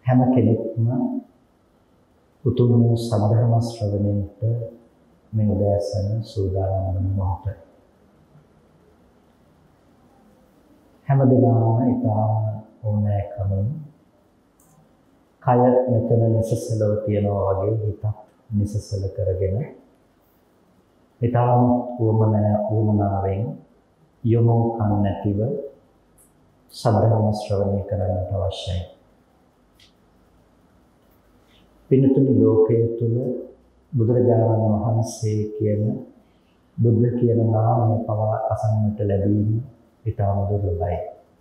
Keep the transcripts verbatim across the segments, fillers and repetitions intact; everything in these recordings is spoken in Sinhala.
හැම කෙනෙක්ම උතුම් වූ සද්ධර්ම ශ්‍රවණයට මේ උදෑසන සූදානම් වන මොහොත. හැමදෙනාම ඉතාම ඕනෑකමින් කය මෙතන නිසසලව තියනවා වගේ හිතක් නිසසල කරගෙන ඉතාම උවමනා උවමනාවෙන් යොමු කන් නැතිව සද්ධර්ම ශ්‍රවණය කරන්නට අවශ්‍යයි. පින්තුනි, ලෝකයේ තුල බුදුරජාණන් වහන්සේ කියන බුද්ධ කියන නාමය පවා අසන්නට ලැබීම ඉතාම දුර්ලභයි.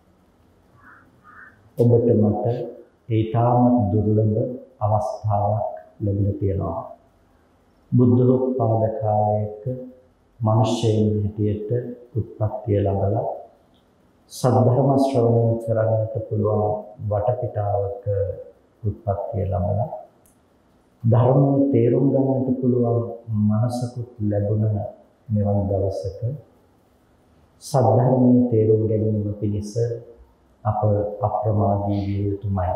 ඔබට මට ඒ ඉතාම දුර්ලභ අවස්ථාවක් ලැබිලා තියෙනවා. බුද්ධෝත්පාද කාලයක මිනිසෙයින් හැටියට උත්පත්තිය ලැබලා සද්ධර්ම ශ්‍රවණය කරන්නට පුළුවන් වටපිටාවක උත්පත්තිය ලැබලා ධර්මයේ තේරුම් ගන්නට පුළුවන් මනසකුත් ලැබුණ මෙවන් දවසක සද්ධර්මයේ තේරුම් ගැනීම පිණිස අප අප්‍රමාදී විය යුතුමයි.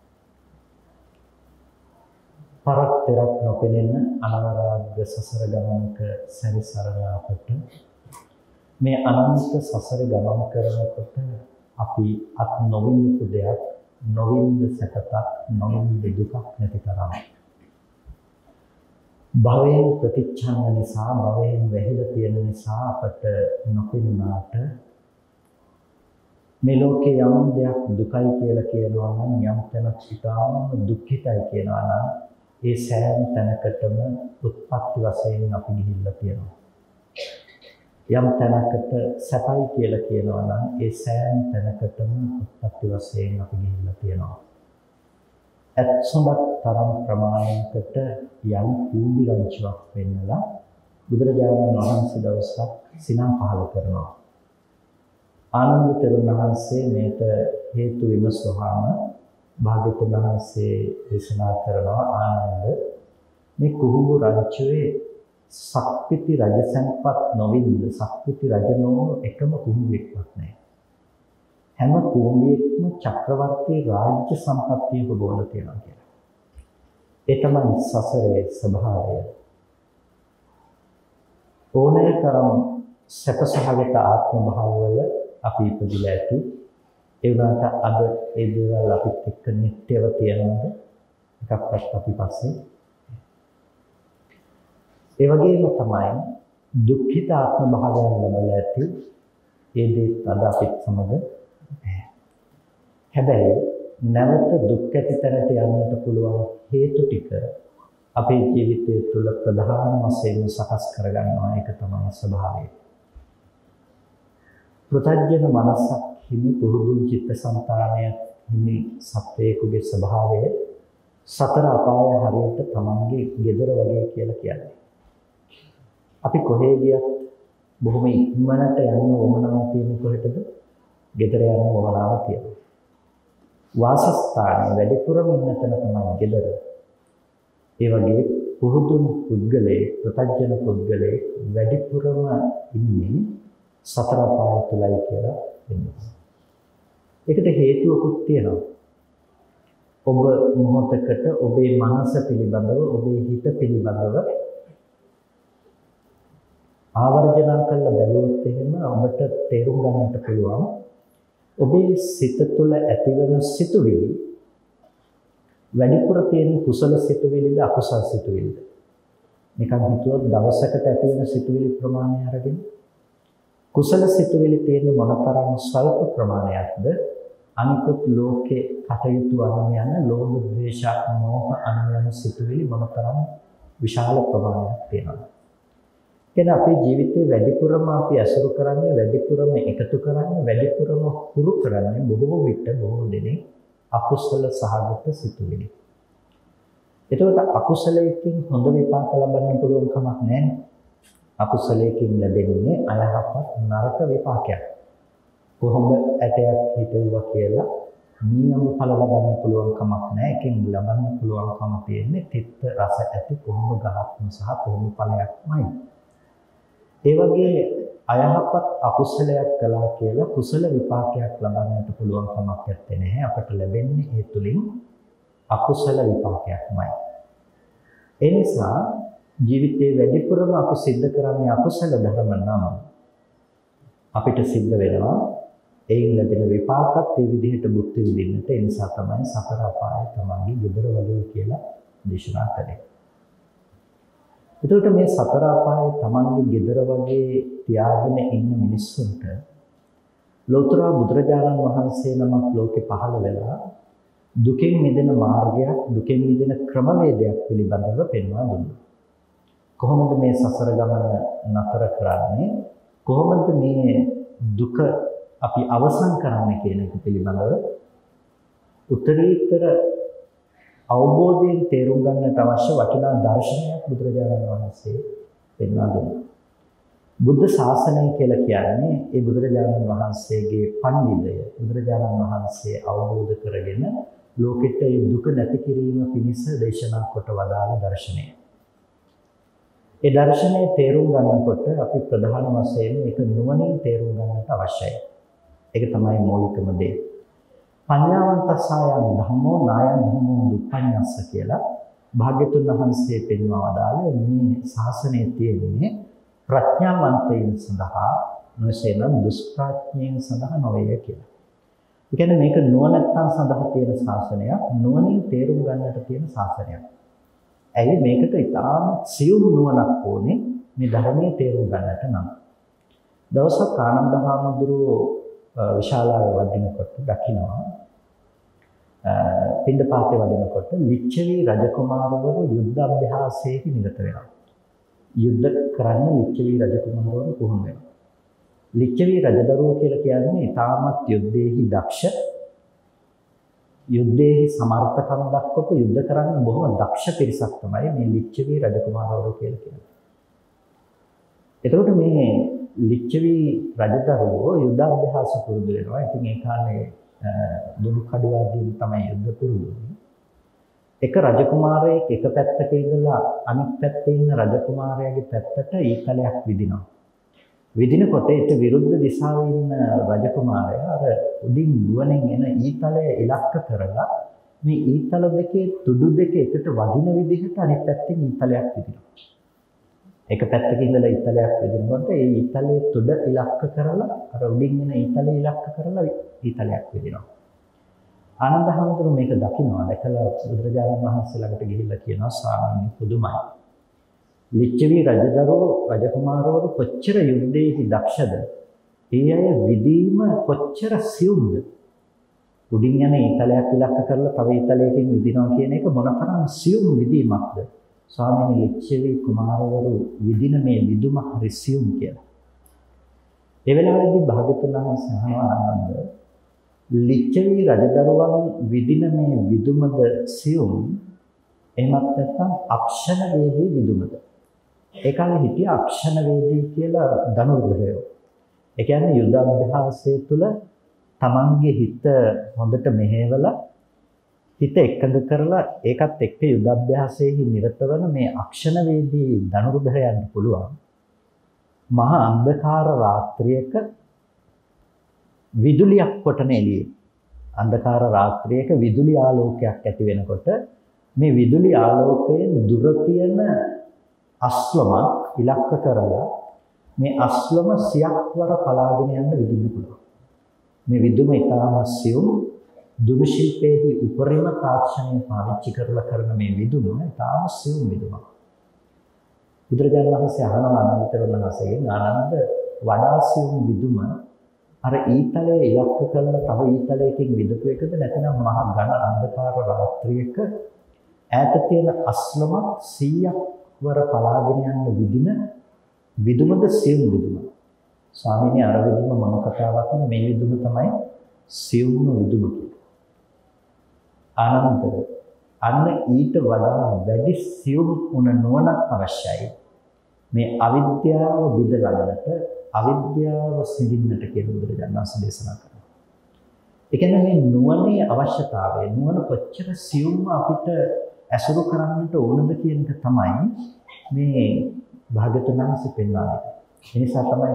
පරක් පෙරක් නොපෙනෙන අනවරාග්‍ර සසර ගමනක සැරිසරන අපට මේ අනන්ත සසර ගමන කරනකොට අපි අත් නොවිඳපු දෙයක්, නොවිඳ සැපතක්, නොවිඳ දුකක් නැති තරම් භවයෙන් ප්‍රතිච්ඡන්න නිසා, භවයෙන් වැහිලා තියෙන නිසා අපට නොපෙනුනාට මේ ලෝකේ යම් දෙයක් දුකයි කියලා කියනවා නම්, යම් තැනක් ඉතාම දුක්ඛිතයි කියනවා නම්, ඒ සෑම තැනකටම උත්පත්ති වශයෙන් අපි ගිහිල්ලා තියෙනවා. යම් තැනකට සැපයි කියලා කියනවා නම්, ඒ සෑම තැනකටම උත්පත්ති වශයෙන් අපි ගිහිල්ලා තියෙනවා. ඇත්සොඳක් තරම් ප්‍රමාණයකට යම් කූඹි රංචුවක් වෙන්නලා බුදුරජාණන් වහන්සේ දවසක් සිනා පහල කරනවා. ආනන්ද තෙරුන් වහන්සේ මේට හේතු විමසුවාම භාග්‍යවතුන් වහන්සේ දේශනා කරනවා, ආනන්ද, මේ කුහුඹු රංචුවේ සක්විති රජසම්පත් නොවින්ද, සක්විති රජ නොවන එකම කුහුඹෙක්වත් නැහැ. හැම කුහුඹියෙක්ම චක්‍රවර්ති රාජ්‍ය සම්පත්තියක බෝල තියෙනවා කියලා. ඒ තමයි සසරේ ස්වභාවය. ඕනෑ තරම් සැපසහගත ආත්ම භාවවල අපි ඉපදිලා ඇති. ඒ වුණාට අද ඒ දේවල් අපිත් එක්ක නිට්ටයව තියෙනවද? එකක්වත් අපි පස්සේ. ඒ වගේම තමයි දුක්ඛිත ආත්ම භාවයන් ලැබලා ඇති. ඒ දේත් අද අපිත් සමග. හැබැයි නැවත දුක් ඇති තැනට යන්නට පුළුවන් හේතු ටික අපේ ජීවිතය තුළ ප්‍රධාන වශයෙන් සකස් කරගන්නවා. ඒක තමයි ස්වභාවය. පෘථග්ජන මනසක් හිමි පුරුදු චිත්තසංතානය හිමි සත්වයකගේ ස්වභාවය සතර අපාය හරියට තමන්ගේ ගෙදර වගේ කියලා කියන්නේ. අපි කොහේ ගියත් බොහොම ඉක්මනට යන්න වමනාව තියෙන කොහෙටද? ගෙදර යන්න වමනාව තියෙනවා. වාසස්ථානයේ වැඩිපුරම ඉන්න තැන තමයි ගෙදර. ඒ වගේ පුරුදුන් පුද්ගලයේ, ප්‍රත්‍යජන පුද්ගලයේ වැඩිපුරම ඉන්නේ සතර අපාය තුලයි කියලා වෙනවා. ඒකට හේතුවකුත් තියෙනවා. ඔබ මොහොතකට ඔබේ මනස පිළිබඳව, ඔබේ හිත පිළිබඳව ආවර්ජන කරලා බැලුවොත් එහෙම ඔබට තේරුම් ගන්නට පුළුවන් ඔබේ සිත තුළ ඇතිවන සිතුවිලි වැඩිපුර තියෙන කුසල සිතුවිලිද අකුසල සිතුවිලිද? නිකන් හිතුවොත් දවසකට ඇති වෙන සිතුවිලි ප්‍රමාණය අරගෙන කුසල සිතුවිලි තියෙන මොනතරම් ස්වල්ප ප්‍රමාණයක්ද? අනිකුත් ලෝකේ කටයුතු අනුව යන ලෝභ, ද්වේෂ, මෝහ අනුව යන සිතුවිලි මොනතරම් විශාල ප්‍රමාණයක් තියෙනවද? කියන්නේ අපේ ජීවිතේ වැඩිපුරම අපි අසුරු කරන්නේ, වැඩිපුරම එකතු කරන්නේ, වැඩිපුරම හුරු කරන්නේ බොහෝ විට බොහෝ දෙනෙක් අකුසල සහගත සිතුවිලි. එතකොට අකුසලයෙන් හොඳ විපාක ලබන්න පුළුවන් කමක් නැහැ. අකුසලයෙන් ලැබෙන්නේ අයහපත් නරක විපාකයක්. කොහොමද ඇටයක් හිටුවා කියලා නියම ඵල ලබන්න පුළුවන් කමක් නැහැ. එකෙන් ලබන්න පුළුවන්කම තියෙන්නේ තිත්ත රස ඇති කොහොම ගහක්ම සහ කොහොම ඵලයක්මයි. ඒ වගේ අයහපත් අකුසලයක් කළා කියලා කුසල විපාකයක් ලබන්නට පුළුවන් කමක් නැත්තේ. අපට ලැබෙන්නේ ඒ තුලින් අකුසල විපාකයක්මයි. ඒ නිසා ජීවිතයේ වැඩිපුරම අපි සිද්ධ කරන්නේ අකුසල ධර්ම නම් අපිට සිද්ධ වෙනවා ඒන් ලැබෙන විපාකත් ඒ විදිහට භුක්ති විඳින්නට. ඒ නිසා තමයි සතර අපාය තමන්ගේ ගෙදර වගේ කියලා දේශනා කළේ. එතකොට මේ සතර අපාය තමන්ගේ ගෙදර වගේ තියාගෙන ඉන්න මිනිස්සුන්ට ලෝතර බුදුරජාණන් වහන්සේ නමක් ලෝකේ පහළ වෙලා දුකෙන් මිදෙන මාර්ගයක්, දුකෙන් මිදෙන ක්‍රමවේදයක් පිළිබඳව පෙන්වා දුන්නා. කොහොමද මේ සසර ගමන නතර කරන්නේ? කොහොමද මේ දුක අපි අවසන් කරන්නේ කියන එක පිළිබඳව උත්තරීතර අවබෝධයෙන් තේරුම් ගන්නට අවශ්‍ය වටිනා දර්ශනයක් බුදුරජාණන් වහන්සේ පෙන්වා දුන්නා. බුද්ධ ශාසනය කියලා කියන්නේ ඒ බුදුරජාණන් වහන්සේගේ පණිවිඩය. බුදුරජාණන් වහන්සේ අවබෝධ කරගෙන ලෝකෙට ඒ දුක නැති කිරීම පිණිස දේශනා කොට වදාළ දර්ශනය. ඒ දර්ශනය තේරුම් ගන්නකොට අපි ප්‍රධාන වශයෙන් ඒක නුවණින් තේරුම් ගන්නට අවශ්‍යයි. ඒක තමයි මූලිකම දේ. පඤ්ඤාවන්තසායන් ධම්මෝ නායන් ධම්මෝ දුප්පඤ්ඤස්ස කියලා භාග්‍යතුන් වහන්සේ පෙන්වා වදාළ මේ ශාසනයේ තියෙන්නේ ප්‍රඥාවන්තයින් සඳහා නොසේනම් දුෂ්ප්‍රඥයින් සඳහා නොවේ කියලා. ඒ කියන්නේ මේක නුවණැත්තන් සඳහා තියෙන ශාසනයක්, නුවණින් තේරුම් ගන්නට තියෙන ශාසනයක්. ඇයි මේකට ඉතාම සියුම් නුවණක් ඕනේ මේ ධර්මයේ තේරුම් ගන්නට නම්. දවසක් ආනන්ද හාමුදුරුවෝ විශාලාවේ වඩිනකොට දකිනවා පිණ්ඩපාතේ වඩිනකොට ලිච්ඡවි රජකුමාරවරු යුද්ධ අභ්‍යාසයේදී නිරත වෙනවා. යුද්ධ කරන්න ලිච්ඡවි රජකුමාරවරු පුහුණු වෙනවා. ලිච්ඡවි රජදරුවෝ කියලා කියන්නේ ඉතාමත් යුද්ධයේහි දක්ෂ, යුද්ධයේහි සමර්ථකම් දක්වපු යුද්ධ කරන්න බොහොම දක්ෂ පිරිසක් තමයි මේ ලිච්ඡවි රජකුමාරවරු කියලා කියන්නේ. එතකොට මේ ලිච්ඡවි රජදරුවෝ යුද්ධ අභ්‍යාස පුරුදු වෙනවා. ඉතින් ඒ කාලේ දුරු කඩුවාදීන් තමයි යුද්ධ පුරුදු වෙන්නේ. එක රජකුමාරයෙක් එක පැත්තක ඉඳලා අනිත් පැත්තේ ඉන්න රජකුමාරයාගේ පැත්තට ඊතලයක් විදිනවා. විදිනකොට ඒට විරුද්ධ දිශාවේ ඉන්න රජකුමාරයා අර උඩින් ගුවනෙන් එන ඊතලය ඉලක්ක කරලා මේ ඊතල දෙකේ තුඩු දෙක එකට වදින විදිහට අනිත් පැත්තෙන් ඊතලයක් විදිනවා. එක පැත්තක ඉඳලා ඊතලයක් විදිනකොට ඒ ඊතලයේ තුඩ ඉලක්ක කරලා අර උඩින් එන ඊතලය ඉලක්ක කරලා ඊතලයක් විදිනවා. ආනන්ද හාමුදුරුවෝ මේක දකිනවා. දැකලා බුදුරජාණන් වහන්සේ ළඟට ගිහිල්ලා කියනවා ස්වාමීනි පුදුමයි. ලිච්ඡවි රජදරුවෝ රජකුමාරවරු කොච්චර යුද්ධයේදී දක්ෂද? ඒ අය විදීම කොච්චර සියුම්ද? උඩින් යන ඊතලයක් ඉලක්ක කරලා තව ඊතලයකින් විදිනවා කියන එක මොනතරම් සියුම් විදීමක්ද? ස්වාමීනි ලිච්ඡවි කුමාරවරු විදින මේ විදුම හරි සියුම් කියලා. ඒ වෙලාවේදී භාග්‍යවතුන් වහන්සේ අහනවා ආනන්ද ලිච්ඡවි රජදරුවන් විදින මේ විදුමද සියුම් එහෙමත් නැත්නම් අක්ෂණ වේදී විදුමද? ඒ කාලේ හිටිය අක්ෂණ වේදී කියලා ධනුර්ධරයෝ. ඒ කියන්නේ යුද්ධ අභ්‍යාසය තුළ තමන්ගේ හිත හොඳට මෙහෙवला හිත එකඟ කරලා ඒකත් එක්ක යුද්ධ අභ්‍යාසයේ නිරත වන මේ අක්ෂණ වේදී ධනුර්ධරයන්ට පුළුවන් මහා අන්ධකාර රාත්‍රියක විදුලියක් කොටන එළියේ අන්ධකාර රාත්‍රියක විදුලි ආලෝකයක් ඇති වෙනකොට මේ විදුලි ආලෝකයෙන් දුර තියෙන අස්ලමක් ඉලක්ක කරලා මේ අස්ලම සියක් වර පලාගෙන යන්න විදින්න පුළුවන්. මේ විදුම ඊටාම සියුම් දුරු ශිල්පයේහි උපරිම තාක්ෂණය පාවිච්චි කරලා කරන මේ විදුම ඊටාම සියුම් විදුමක්. බුදුරජාණන් වහන්සේ අහනවා ආනන්දතරණ වහන්සේගෙන් ආනන්ද වඩා සියුම් විදුම අර ඊතලයේ ඉලක්ක කරන තව ඊතලයකින් විදපු එකද නැත්නම් මහා ඝන අන්ධකාර රාත්‍රියක ඈත තියෙන අස්ලමක් සීයක් වර පලාගෙන යන විදින විදුමද සියුම් විදුම. ස්වාමීනි අර විදුම මොන කතාවක් නෙමෙයි මේ විදුම තමයි සියුම්ම විදුම කියන්නේ. ආනන්ද අන්න ඊට වඩා වැඩි සියුම් වුණ නුවණක් අවශ්‍යයි. මේ අවිද්‍යාව විදගන්නට අවිද්‍යාව සිඳින්නට කියලා බුදුරජාණන් වහන්සේ දේශනා කරනවා. ඒ කියන්නේ මේ නුවණේ අවශ්‍යතාවය නුවණ කොච්චර සියුම්ව අපිට ඇසුරු කරන්නට ඕනද කියන එක තමයි මේ භාග්‍යවතුන් වහන්සේ පෙන්වන්නේ. ඒ නිසා තමයි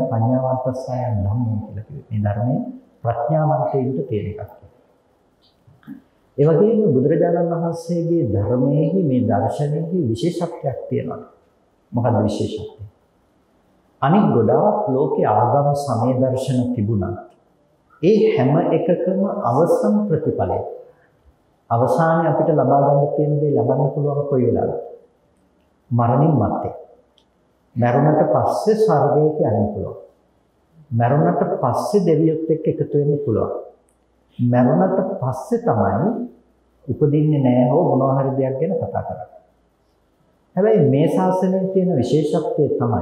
පඤ්ඤාවන්තසායන් ධම්මෝ කියලා කිව්වේ. මේ ධර්මයේ ප්‍රඥාවන්තයින්ට තියෙන එකක්. ඒ වගේම බුදුරජාණන් වහන්සේගේ ධර්මයේහි මේ දර්ශනයේහි විශේෂත්වයක් තියෙනවා. මොකක්ද විශේෂත්වය? අනිත් ගොඩාක් ලෝකේ ආගම සමය දර්ශන තිබුණා. ඒ හැම එකකම අවසන් ප්‍රතිඵලය අවසානයේ අපිට ලබා ගන්න තියෙන දේ ලබන්න පුළුවන් කොයි වෙලාවද? මරණින් මත්තේ. මරුණට පස්සේ ස්වර්ගයට යන්න පුළුවන්. මරුණට පස්සේ දෙවියොත් එක්ක එකතු වෙන්න පුළුවන්. මරුණට පස්සේ තමයි උපදින්නේ නැහැ හෝ මොනවා හරි දෙයක් ගැන කතා කරන්නේ. හැබැයි මේ ශාසනයේ තියෙන විශේෂත්වය තමයි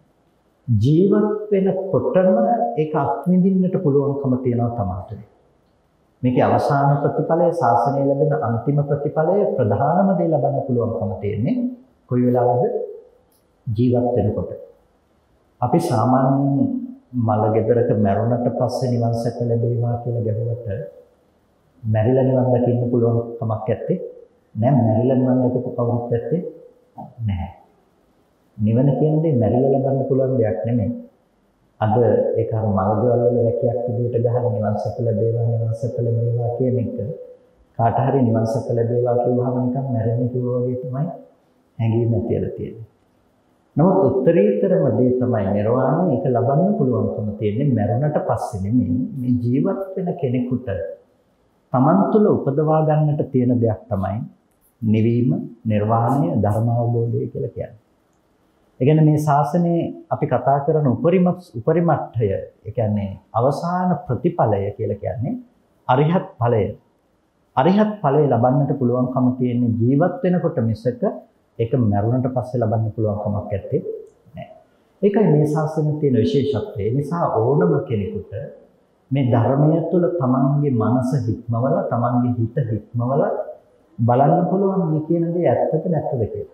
ජීවත් වෙනකොටම ඒක අත්විඳින්නට පුළුවන්කම තියෙනවා තමයි. මේකේ අවසාන ප්‍රතිඵලය ශාසනයේ ලැබෙන අන්තිම ප්‍රතිඵලය ප්‍රධානම දේ ලබන්න පුළුවන්කම තියෙන්නේ කොයි වෙලාවද? ජීවත් වෙනකොට. අපි සාමාන්‍යයෙන් මල ගෙදරක මැරුණට පස්සේ නිවන් සැප ලැබේවා කියලා ගැහුවට මැරිලා නිවන් දකින්න පුළුවන් කමක් නැත්තේ නෑ. මැරිලා නිවන් දකපු කවුරුත් නැත්තේ නැහැ. නිවන කියන දේ මැරිලා ලබන්න පුළුවන් දෙයක් නෙමෙයි. අද ඒක අර මලගෙවල් වල වැකියක් විදිහට ගහලා නිවන් සැප ලැබේවා නිවන් සැප ලැබේවා කියන එක කාට හරි නිවන් සැප ලැබේවා කියවහම නිකන් මැරෙන්න කිව්වා වගේ තමයි හැඟීම ඇතිලා තියෙන්නේ. නමුත් උත්තරීතරම දේ තමයි නිර්වාණය. ඒක ලබන්න පුළුවන්කම තියෙන්නේ මැරුණට පස්සේ නෙමෙයි. මේ ජීවත් වෙන කෙනෙකුට තමන් තුළ උපදවා ගන්නට තියෙන දෙයක් තමයි නිවීම, නිර්වාණය, ධර්ම අවබෝධය කියලා කියන්නේ. ඒ කියන්නේ මේ ශාසනයේ අපි කතා කරන උපරිම උපරිමට්ඨය, ඒ කියන්නේ අවසාන ප්‍රතිඵලය කියලා කියන්නේ අරිහත් ඵලය. අරිහත් ඵලය ලබන්නට පුළුවන්කම තියෙන්නේ ජීවත් වෙනකොට මිසක ඒක මරුණට පස්සේ ලබන්න පුළුවන් කමක් නැත්තේ නෑ. ඒකයි මේ ශාසනයේ තියෙන විශේෂත්වය. ඒ නිසා ඕනම කෙනෙකුට මේ ධර්මය තුළ තමන්ගේ මනස හික්මවල, තමන්ගේ හිත හික්මවල බලන්න පුළුවන් මේ කියන දේ ඇත්තද නැත්තද කියලා.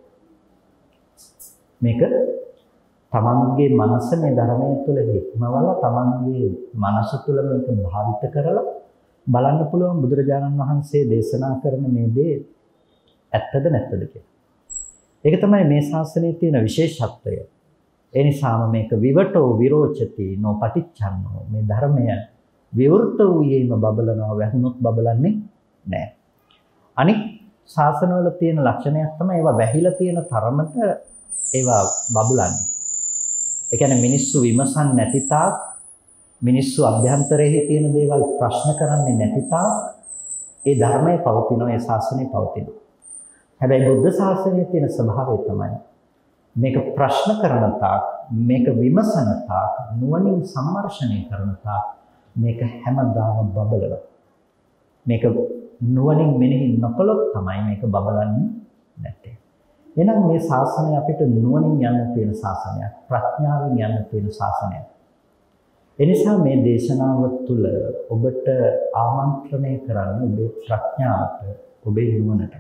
මේක තමන්ගේ මනස මේ ධර්මය තුළ හික්මවල, තමන්ගේ මනස තුළ මේක භාවිත කරලා බලන්න පුළුවන් බුදුරජාණන් වහන්සේ දේශනා කරන මේ දේ ඇත්තද නැත්තද කියලා. ඒක තමයි මේ ශාසනයේ තියෙන විශේෂත්වය. ඒ නිසාම මේක විවටෝ විරෝචති නොපටිච්චන්නෝ. මේ ධර්මය විවෘත වූයේම බබලනවා, වැහුනොත් බබලන්නේ නැහැ. අනිත් ශාසනවල තියෙන ලක්ෂණයක් තමයි ඒවා වැහිලා තියෙන තරමට ඒවා බබලන්නේ. ඒ කියන්නේ මිනිස්සු විමසන් නැති තාක්, මිනිස්සු අභ්‍යන්තරයේ තියෙන දේවල් ප්‍රශ්න කරන්නේ නැති තාක් ඒ ධර්මයේ පවතිනවා, ඒ ශාසනයේ පවතිනවා. හැබැයි බුද්ධ ශාසනයේ තියෙන ස්වභාවය තමයි මේක ප්‍රශ්න කරන තාක්, මේක විමසන තාක්, නුවණින් සම්මර්ෂණය කරන තාක් මේක හැමදාම බබලනවා. මේක නුවණින් මෙනෙහි නොකළොත් තමයි මේක බබලන්නේ නැත්තේ. එහෙනම් මේ ශාසනය අපිට නුවණින් යන්න තියෙන ශාසනයක්, ප්‍රඥාවෙන් යන්න තියෙන ශාසනයක්. එනිසා මේ දේශනාව තුළ ඔබට ආමන්ත්‍රණය කරන්නේ ඔබේ ප්‍රඥාවට, ඔබේ නුවණට.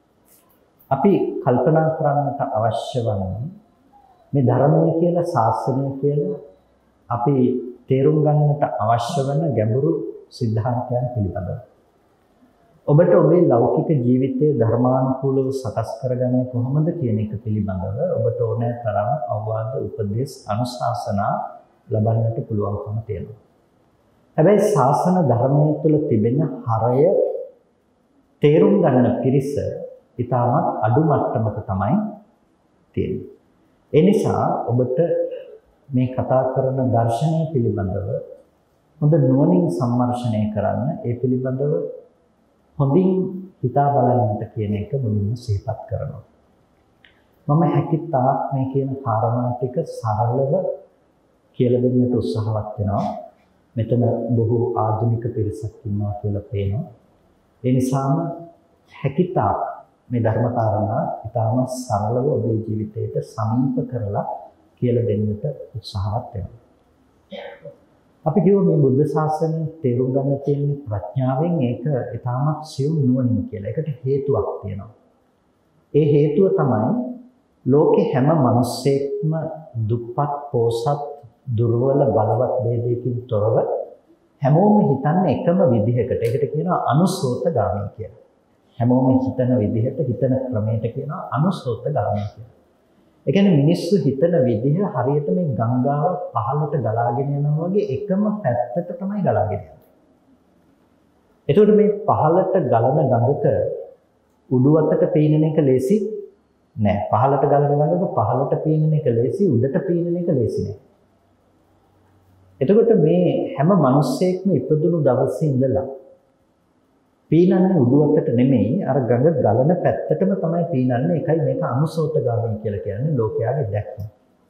අපි කල්පනා කරන්නට අවශ්‍ය වන්නේ මේ ධර්මය කියලා, ශාසනය කියලා අපි තේරුම් ගන්නට අවශ්‍ය වෙන ගැඹුරු සිද්ධාන්තයන් පිළිබඳව. ඔබට ඔබේ ලෞකික ජීවිතයේ ධර්මානුකූලව සකස් කරගන්නේ කොහොමද කියන එක පිළිබඳව ඔබට ඕනෑ තරම් අවවාද, උපදේශ, අනුශාසනා ලබන්නට පුළුවන්කම තියෙනවා. හැබැයි ශාසන ධර්මයේ තුල තිබෙන හරය තේරුම් ගන්න පිරිස ඉතාමත් අඩු මට්ටමක තමයි තියෙන්නේ. ඒ නිසා ඔබට මේ කතා කරන දර්ශනය පිළිබඳව හොඳ නුවණින් සම්මර්ෂණය කරන්න, ඒ පිළිබඳව හොඳින් හිතා බලන්නට කියන එක මුලින්ම සිහිපත් කරනවා. මම හැකිතාක් මේ කියන කාරණා ටික සරලව කියලා දෙන්නට උත්සාහවත් වෙනවා. මෙතන බොහෝ ආධුනික පිරිසක් ඉන්නවා කියලා පේනවා. ඒ නිසාම හැකිතාක් මේ ධර්ම කාරණා ඉතාම සරලව ඔබේ ජීවිතයට සමීප කරලා කියලා දෙන්නට උත්සාහවත් වෙනවා. අපි කියව මේ බුද්ධ ශාසනය තේරුම් ගන්න තියෙන ප්‍රඥාවෙන් ඒක ඉතාමත් සියුම් නුවණින් කියලා. ඒකට හේතුවක් තියෙනවා. ඒ හේතුව තමයි ලෝකේ හැම මිනිස්සෙක්ම දුප්පත්, පොසත්, දුර්වල, බලවත් ભેදයකින් තොරව හැමෝම හිතන්නේ එකම විදිහකට. ඒකට කියනවා අනුසෝතගාමී කියලා. හැමෝම හිතන විදිහට, හිතන ක්‍රමයට කියනවා අනුසෝතගාමී කියලා. ඒ කියන්නේ මිනිස්සු හිතන විදිහ හරියට මේ ගංගාව පහළට ගලාගෙන යනවා වගේ එකම පැත්තට තමයි ගලාගෙන යන්නේ. එතකොට මේ පහළට ගලන ගඟක උඩු අතට පීනන එක ලේසි නෑ. පහළට ගලන ගඟක පහළට පීනන එක ලේසි, උඩට පීනන එක ලේසි නෑ. එතකොට මේ හැම මිනිස්සෙක්ම ඉපදුණු දවසේ ඉඳලා පීනන්නේ උඩු අතට නෙමෙයි, අර ගඟ ගලන පැත්තටම තමයි පීනන්නේ. ඒකයි මේක අනුසෝතගාමී කියලා කියන්නේ ලෝකයාගේ දැක්ම.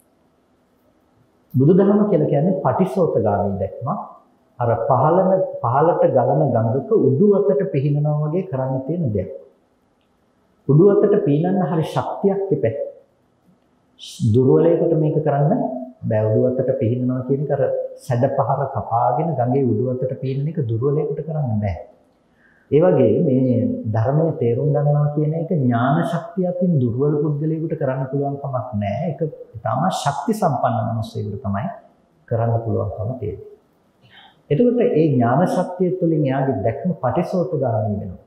බුදුදහම කියලා කියන්නේ පටිසෝතගාමී දැක්ම. අර පහළන පහළට ගලන ගඟක උඩු අතට පිහිනනවා වගේ කරන්න තියෙන දෙයක්. උඩු අතට පීනන්න හරි ශක්තියක් ඉපැ. දුර්වලයකට මේක කරන්න බෑ. උඩු අතට පිහිනනවා කියන එක අර සැඩ පහර කපාගෙන ගඟේ උඩු අතට පීනන එක දුර්වලයකට කරන්න බෑ. ඒ වගේ මේ ධර්මයේ තේරුම් ගන්නවා කියන එක ඥාන ශක්තියකින් දුර්වල පුද්ගලයෙකුට කරන්න පුළුවන් කමක් නෑ. ඒක තාම ශක්ති සම්පන්න මිනිස්සෙකුට තමයි කරන්න පුළුවන්කම තියෙන්නේ. එතකොට මේ ඥාන ශක්තිය තුළින් එයාගේ දැක්ම පටිසෝතගාමී වෙනවා.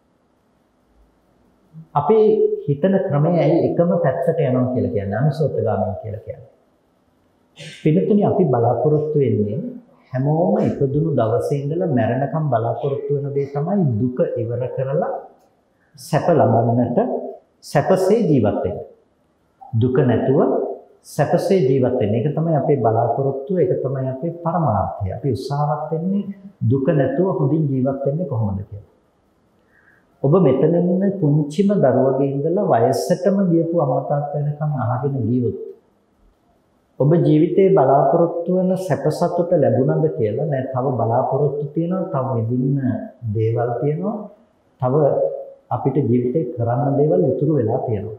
අපේ හිතන ක්‍රමය ඇයි එකම පැත්තට යනවා කියලා කියන්නේ අනුසෝතගාමී කියලා කියන්නේ. පිළිතුරේ අපි බලාපොරොත්තු වෙන්නේ හැමෝම ඉපදුණු දවසේ ඉඳලා මැරෙනකම් බලාපොරොත්තු වෙන දේ තමයි දුක ඉවර කරලා සැප ලබන්නට, සැපසේ ජීවත් වෙන්න. දුක නැතුව සැපසේ ජීවත් වෙන්න. ඒක තමයි අපේ බලාපොරොත්තුව, ඒක තමයි අපේ පරමාර්ථය. අපි උත්සාහවත් වෙන්නේ දුක නැතුව හොඳින් ජීවත් වෙන්නේ කොහොමද කියලා. ඔබ මෙතන ඉන්න පුංචිම දරුවගේ ඉඳලා වයසටම ගියපු අම්මා තාත්තා වෙනකන් අහගෙන ගියොත් ඔබ ජීවිතේ බලාපොරොත්තු වෙන සැප සතුට ලැබුණාද කියලා නෑ. තව බලාපොරොත්තු තියෙනවා, තව විඳින්න දේවල් තියෙනවා, තව අපිට ජීවිතේ කරන්න දේවල් ඉතුරු වෙලා තියෙනවා.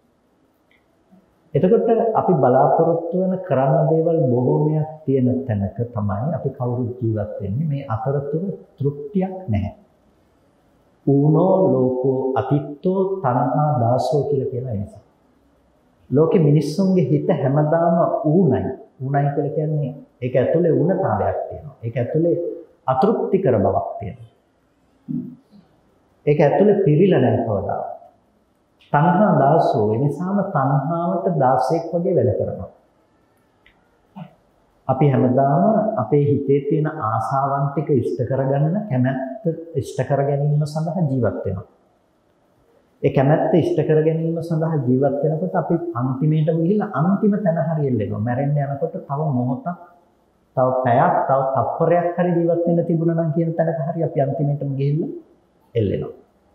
එතකොට අපි බලාපොරොත්තු වෙන කරන්න දේවල් බොහෝමයක් තියෙන තැනක තමයි අපි කවුරුත් ජීවත් වෙන්නේ. මේ අතරතුර තෘප්තියක් නැහැ. ඌනෝ ලෝකෝ අතිත්තෝ තණ්හා දාසෝ කියලා කියන නිසා. ලෝකෙ මිනිස්සුන්ගේ හිත හැමදාම ඌණයි. ඌණයි කියලා කියන්නේ ඒක ඇතුලේ ඌණතාවයක් තියෙනවා. ඒක ඇතුලේ අතෘප්තිකර බවක් තියෙනවා. ඒක ඇතුලේ පිරීලා නැහැ කවදාවත්. තණ්හා දාසෝ එනිසාම තණ්හාවට දාසෙක් වගේ වැඩ කරනවා. අපි හැමදාම අපේ හිතේ තියෙන ආසාවන් ටික ඉෂ්ට කරගන්න, කැමැත්ත ඉෂ්ට කර ගැනීම සඳහා ජීවත් වෙනවා. ඒ කැමැත්ත ඉෂ්ට කර ගැනීම සඳහා ජීවත් වෙනකොට අපි අන්තිමේටම ගිහිල්ලා අන්තිම තැන හරි එල්ලෙනවා. මැරෙන්න යනකොට තව මොහොතක්, තව පැයක්, තව තප්පරයක් හරි ජීවත් වෙන්න තිබුණා නම් කියන තැනක හරි අපි අන්තිමේටම ගිහිල්ලා එල්ලෙනවා.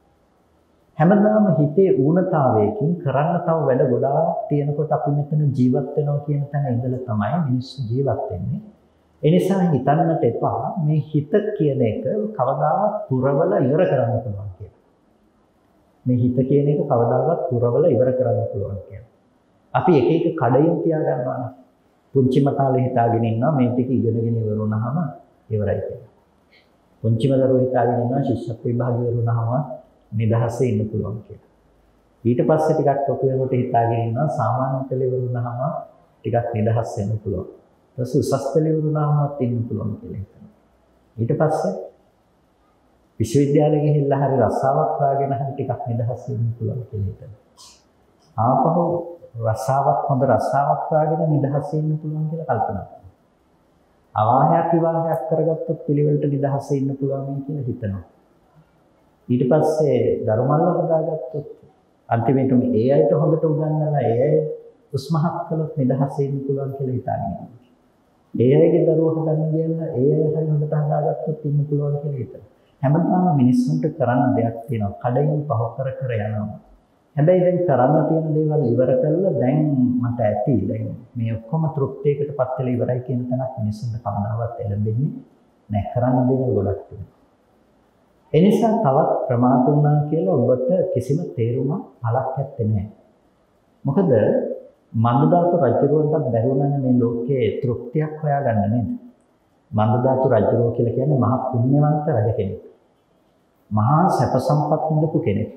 හැමදාම හිතේ ඌනතාවයකින් කරන්න තව වැඩ ගොඩාක් තියෙනකොට අපි මෙතන ජීවත් වෙනවා කියන තැන ඉඳලා තමයි මිනිස්සු ජීවත් වෙන්නේ. ඒ නිසා හිතන්නට එපා මේ හිත කියන එක කවදාවත් පුරවල ඉවර කරන්න පුළුවන් කියලා. මේ හිත කියන එක කවදාවත් පුරවල ඉවර කරන්න පුළුවන් කියලා. අපි එක එක කඩයින් තියා ගන්නවා නම් පුංචිම කාලේ හිතාගෙන ඉන්නවා මේ ටික ඉගෙනගෙන ඉවර වුණාම ඉවරයි කියලා. පුංචිම දරුවෝ හිතාගෙන ඉන්නවා ශිෂ්‍යත්ව විභාගය ඉවර වුණාම නිදහසේ ඉන්න පුළුවන් කියලා. ඊට පස්සේ ටිකක් ඔක වෙනකොට හිතාගෙන ඉන්නවා සාමාන්‍ය පෙළ ඉවර වුණාම ටිකක් නිදහස් වෙන්න පුළුවන්. ඊට පස්සේ උසස් පෙළ ඉවර වුණාම ඉන්න පුළුවන් කියලා හිතනවා. ඊට පස්සේ විශ්වවිද්‍යාලෙ ගිහිල්ලා හරි රස්සාවක් හොයාගෙන හරි ටිකක් නිදහස් වෙන්න පුළුවන් කියලා හිතනවා. ආපහු රස්සාවක් හොඳ රස්සාවක් හොයාගෙන නිදහස් වෙන්න පුළුවන් කියලා කල්පනා කරනවා. අවාහයක් විවාහයක් කරගත්තොත් පිළිවෙලට නිදහස් වෙන්න පුළුවන් කියලා හිතනවා. ඊට පස්සේ ධර්මල්ල හදාගත්තොත් අන්තිමේටම ඒ අයට හොඳට උගන්වලා ඒ අය උස්මහත් කළොත් නිදහස් වෙන්න පුළුවන් කියලා හිතාගෙන ඉන්නවා. ඒ අයගේ දරුවෝ හදන්න ගියලා ඒ අය හරි හොඳට හදාගත්තොත් ඉන්න පුළුවන් කියලා හිතනවා. හැමදාම මිනිස්සුන්ට කරන්න දෙයක් තියෙනවා. කඩයින් පහ කර කර යනවා. හැබැයි දැන් කරන්න තියෙන දේවල් ඉවර කරලා දැන් මට ඇති. දැන් මේ ඔක්කොම තෘප්තියකටපත් වෙලා ඉවරයි කියන තැනක් මිනිස්සුන්ට කවදාවත් එළඹෙන්නේ නැහැ. කරන්න දේවල් ගොඩක් තියෙනවා. එනිසා තවත් ප්‍රමාද වුණා කියලා ඔබට කිසිම තේරුමක් පළක් නැත්තේ නෑ. මොකද මන්දදාතු රජුරවන්ටත් බැරි වුණානේ මේ ලෝකයේ තෘප්තියක් හොයාගන්න නේද? මන්දදාතු රජුරව කියලා කියන්නේ මහා පුණ්‍යවන්ත රජ කෙනෙක්. මහා සැප සම්පත් විඳපු කෙනෙක්.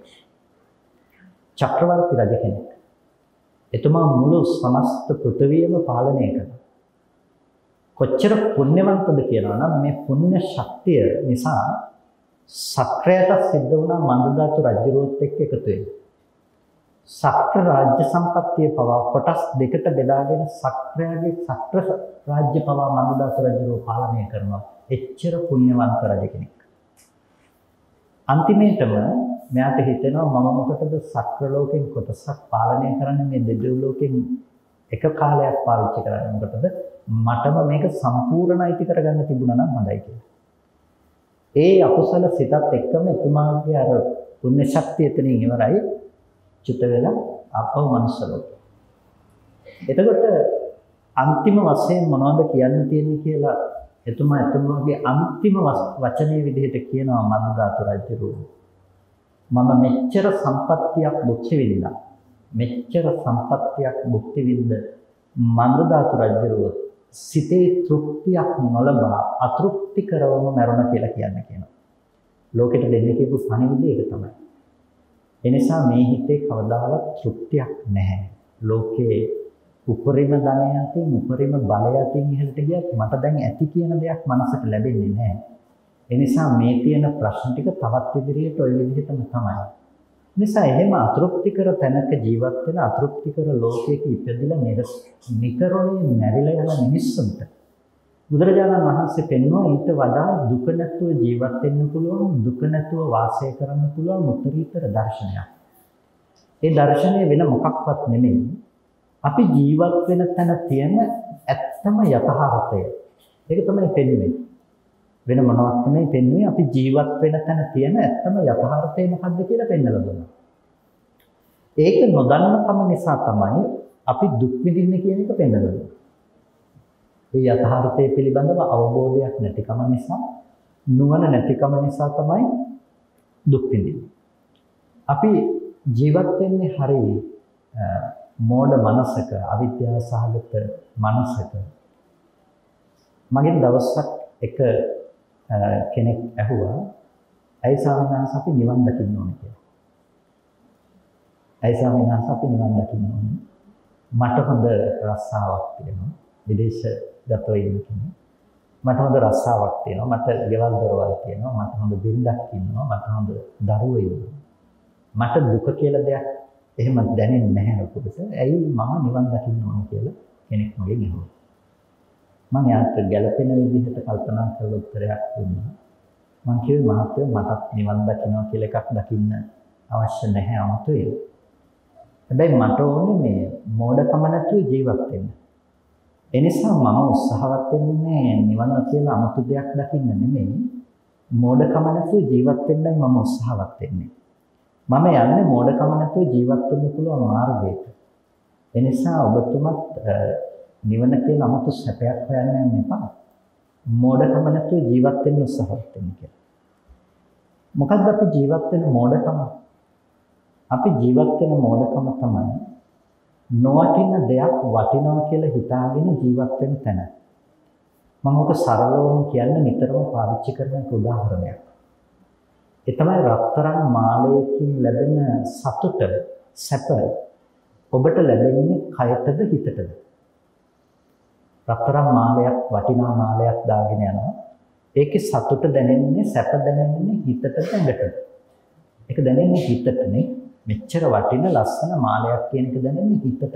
චක්‍රවර්ති රජ කෙනෙක්. එතුමා මුළු සමස්ත පෘථිවියම පාලනය කළා. කොච්චර පුණ්‍යවන්තද කියනවා නම් මේ පුණ්‍ය ශක්තිය නිසා සක්‍රයට සිද්ධ වුණා මන්දදාතු රජුරුවත් එක්ක එකතු වෙන්න. සක්‍ර රාජ්‍ය සම්පත්තිය පවා කොටස් දෙකට බෙදාගෙන සක්‍රයාගේ සක්‍ර රාජ්‍ය පවා මන්දදාතු රජුරුව පාලනය කරනවා. එච්චර පුණ්‍යවන්ත රජ කෙනෙක්. අන්තිමේටම මෙයාට හිතෙනවා මම මොකටද සක්‍ර ලෝකෙන් කොටසක් පාලනය කරන්නේ මේ දෙවියෝ ලෝකෙන් එක කාලයක් පාවිච්චි කරන්නේ මොකටද මටම මේක සම්පූර්ණ අයිති කරගන්න තිබුණා නම් හොඳයි කියලා. ඒ අකුසල සිතත් එක්කම එතුමාගේ අර පුණ්‍ය ශක්තිය එතනින් ඉවරයි. චුත වෙලා ආපහු මනුස්ස ලෝකෙ. එතකොට අන්තිම වශයෙන් මොනවද කියන්න තියෙන්නේ කියලා එතුමා එතුමාගේ අන්තිම වචනේ විදිහට කියනවා මන්දාතු රජුරු. මම මෙච්චර සම්පත්තියක් භුක්ති විඳිනා. මෙච්චර සම්පත්තියක් භුක්ති විඳ මන්දාතු රජුරු සිතේ තෘප්තියක් නොලබා අතෘප්ති කරවම මරණ කියලා කියන්න කියනවා. ලෝකෙට දෙන්න කියපු පණිවිඩය ඒක තමයි. ඒ නිසා මේ හිතේ කවදාවත් තෘප්තියක් නැහැ. ලෝකේ උපරිම ධනය අතින් උපරිම බලය අතින් ඉහළට ගියත් මට දැන් ඇති කියන දෙයක් මනසට ලැබෙන්නේ නැහැ. ඒ නිසා මේ තියෙන ප්‍රශ්න ටික තවත් ඉදිරියට ওই විදිහටම තමයි. නිසා එහෙම අතෘප්තිකර තැනක ජීවත් වෙන අතෘප්තිකර ලෝකයක ඉපදෙලා නිකරුණේ මැරිලා යන මිනිස්සුන්ට බුදුරජාණන් වහන්සේ පෙන්වනවා ඊට වඩා දුක නැතුව ජීවත් වෙන්න පුළුවන් දුක නැතුව වාසය කරන්න පුළුවන් උත්තරීතර දර්ශනයක්. ඒ දර්ශනය වෙන මොකක්වත් නෙමෙයි. අපි ජීවත් වෙන තැන තියෙන ඇත්තම යථාර්ථය. ඒක තමයි පෙන්වෙන්නේ. වෙන මොනවත් නෙමෙයි පෙන්වෙන්නේ අපි ජීවත් වෙන තැන තියෙන ඇත්තම යථාර්ථය මොකක්ද කියලා පෙන්වලා දුන්නා. ඒක නොදන්නකම නිසා තමයි අපි දුක් විඳින්නේ කියන එක පෙන්වලා දුන්නා. ඒ යථාර්ථය පිළිබඳව අවබෝධයක් නැතිකම නිසා නුවණ නැතිකම නිසා තමයි දුක් විඳින්නේ. අපි ජීවත් වෙන්නේ හරි මෝඩ මනසක අවිද්‍යාව සහගත මනසක. මගෙන් දවසක් එක කෙනෙක් ඇහුවා ඇයි ස්වාමීන් වහන්සේ අපි නිවන් දකින්න ඕනේ කියලා. ඇයි ස්වාමීන් වහන්සේ අපි නිවන් දකින්න ඕනේ? මට හොඳ රස්සාවක් තියෙනවා. විදේශගතව ඉන්න කෙනෙක්. මට හොඳ රස්සාවක් තියෙනවා. මට ගෙවල් දොරවල් තියෙනවා. මට හොඳ බිරිඳක් ඉන්නවා. මට හොඳ දරුවෝ ඉන්නවා. මට දුක කියලා දෙයක් එහෙම දැනෙන්නේ නැහැ ලොකුට. ඇයි මම නිවන් දකින්න ඕන කියලා කෙනෙක් මගෙන් අහුවා. මම යාට ගැළපෙන විදිහට කල්පනා කරලා උත්තරයක් දුන්නා. මම කිව්වේ මහත්තයෝ මටත් නිවන් දකින්නවා කියලා එකක් දකින්න අවශ්‍ය නැහැ අමතේ. හැබැයි මට ඕනේ මේ මෝඩකම නැතුව ජීවත් වෙන්න. ඒ නිසා මම උත්සාහවත් වෙන්නේ නිවන් කියලා අමුතු දෙයක් දකින්න නෙමෙයි. මෝඩකම නැතුව ජීවත් වෙන්නයි මම උත්සාහවත් වෙන්නේ. මම යන්නේ මෝඩකම නැතුව ජීවත් වෙන්න පුළුවන් මාර්ගයක. ඒ නිසා ඔබතුමත් නිවන කියලා 아무තු සැපයක් හොයන්න යන්න එපා. මෝඩකම නැතුව ජීවත් වෙන්න උත්සාහවත් වෙන්න කියලා. මොකද්ද අපි ජීවත් වෙන මෝඩකම? අපි ජීවත් වෙන මෝඩකම තමයි නොවටින දෙයක් වටිනවා කියලා හිතාගෙන ජීවත් වෙන තැන. මම ඔක සරලවම කියන්නේ නිතරම පාවිච්චි කරන එක උදාහරණයක්. ඒ තමයි රත්තරන් මාලයකින් ලැබෙන සතුට සැප ඔබට ලැබෙන්නේ කයටද හිතටද? රත්තරන් මාලයක් වටිනා මාලයක් දාගෙන යනවා. ඒකේ සතුට දැනෙන්නේ සැප දැනෙන්නේ හිතටද ඇඟටද? ඒක දැනෙන්නේ හිතටනේ. මෙච්චර වටින ලස්සන මාලයක් කියන එක දැනෙන්නේ හිතට.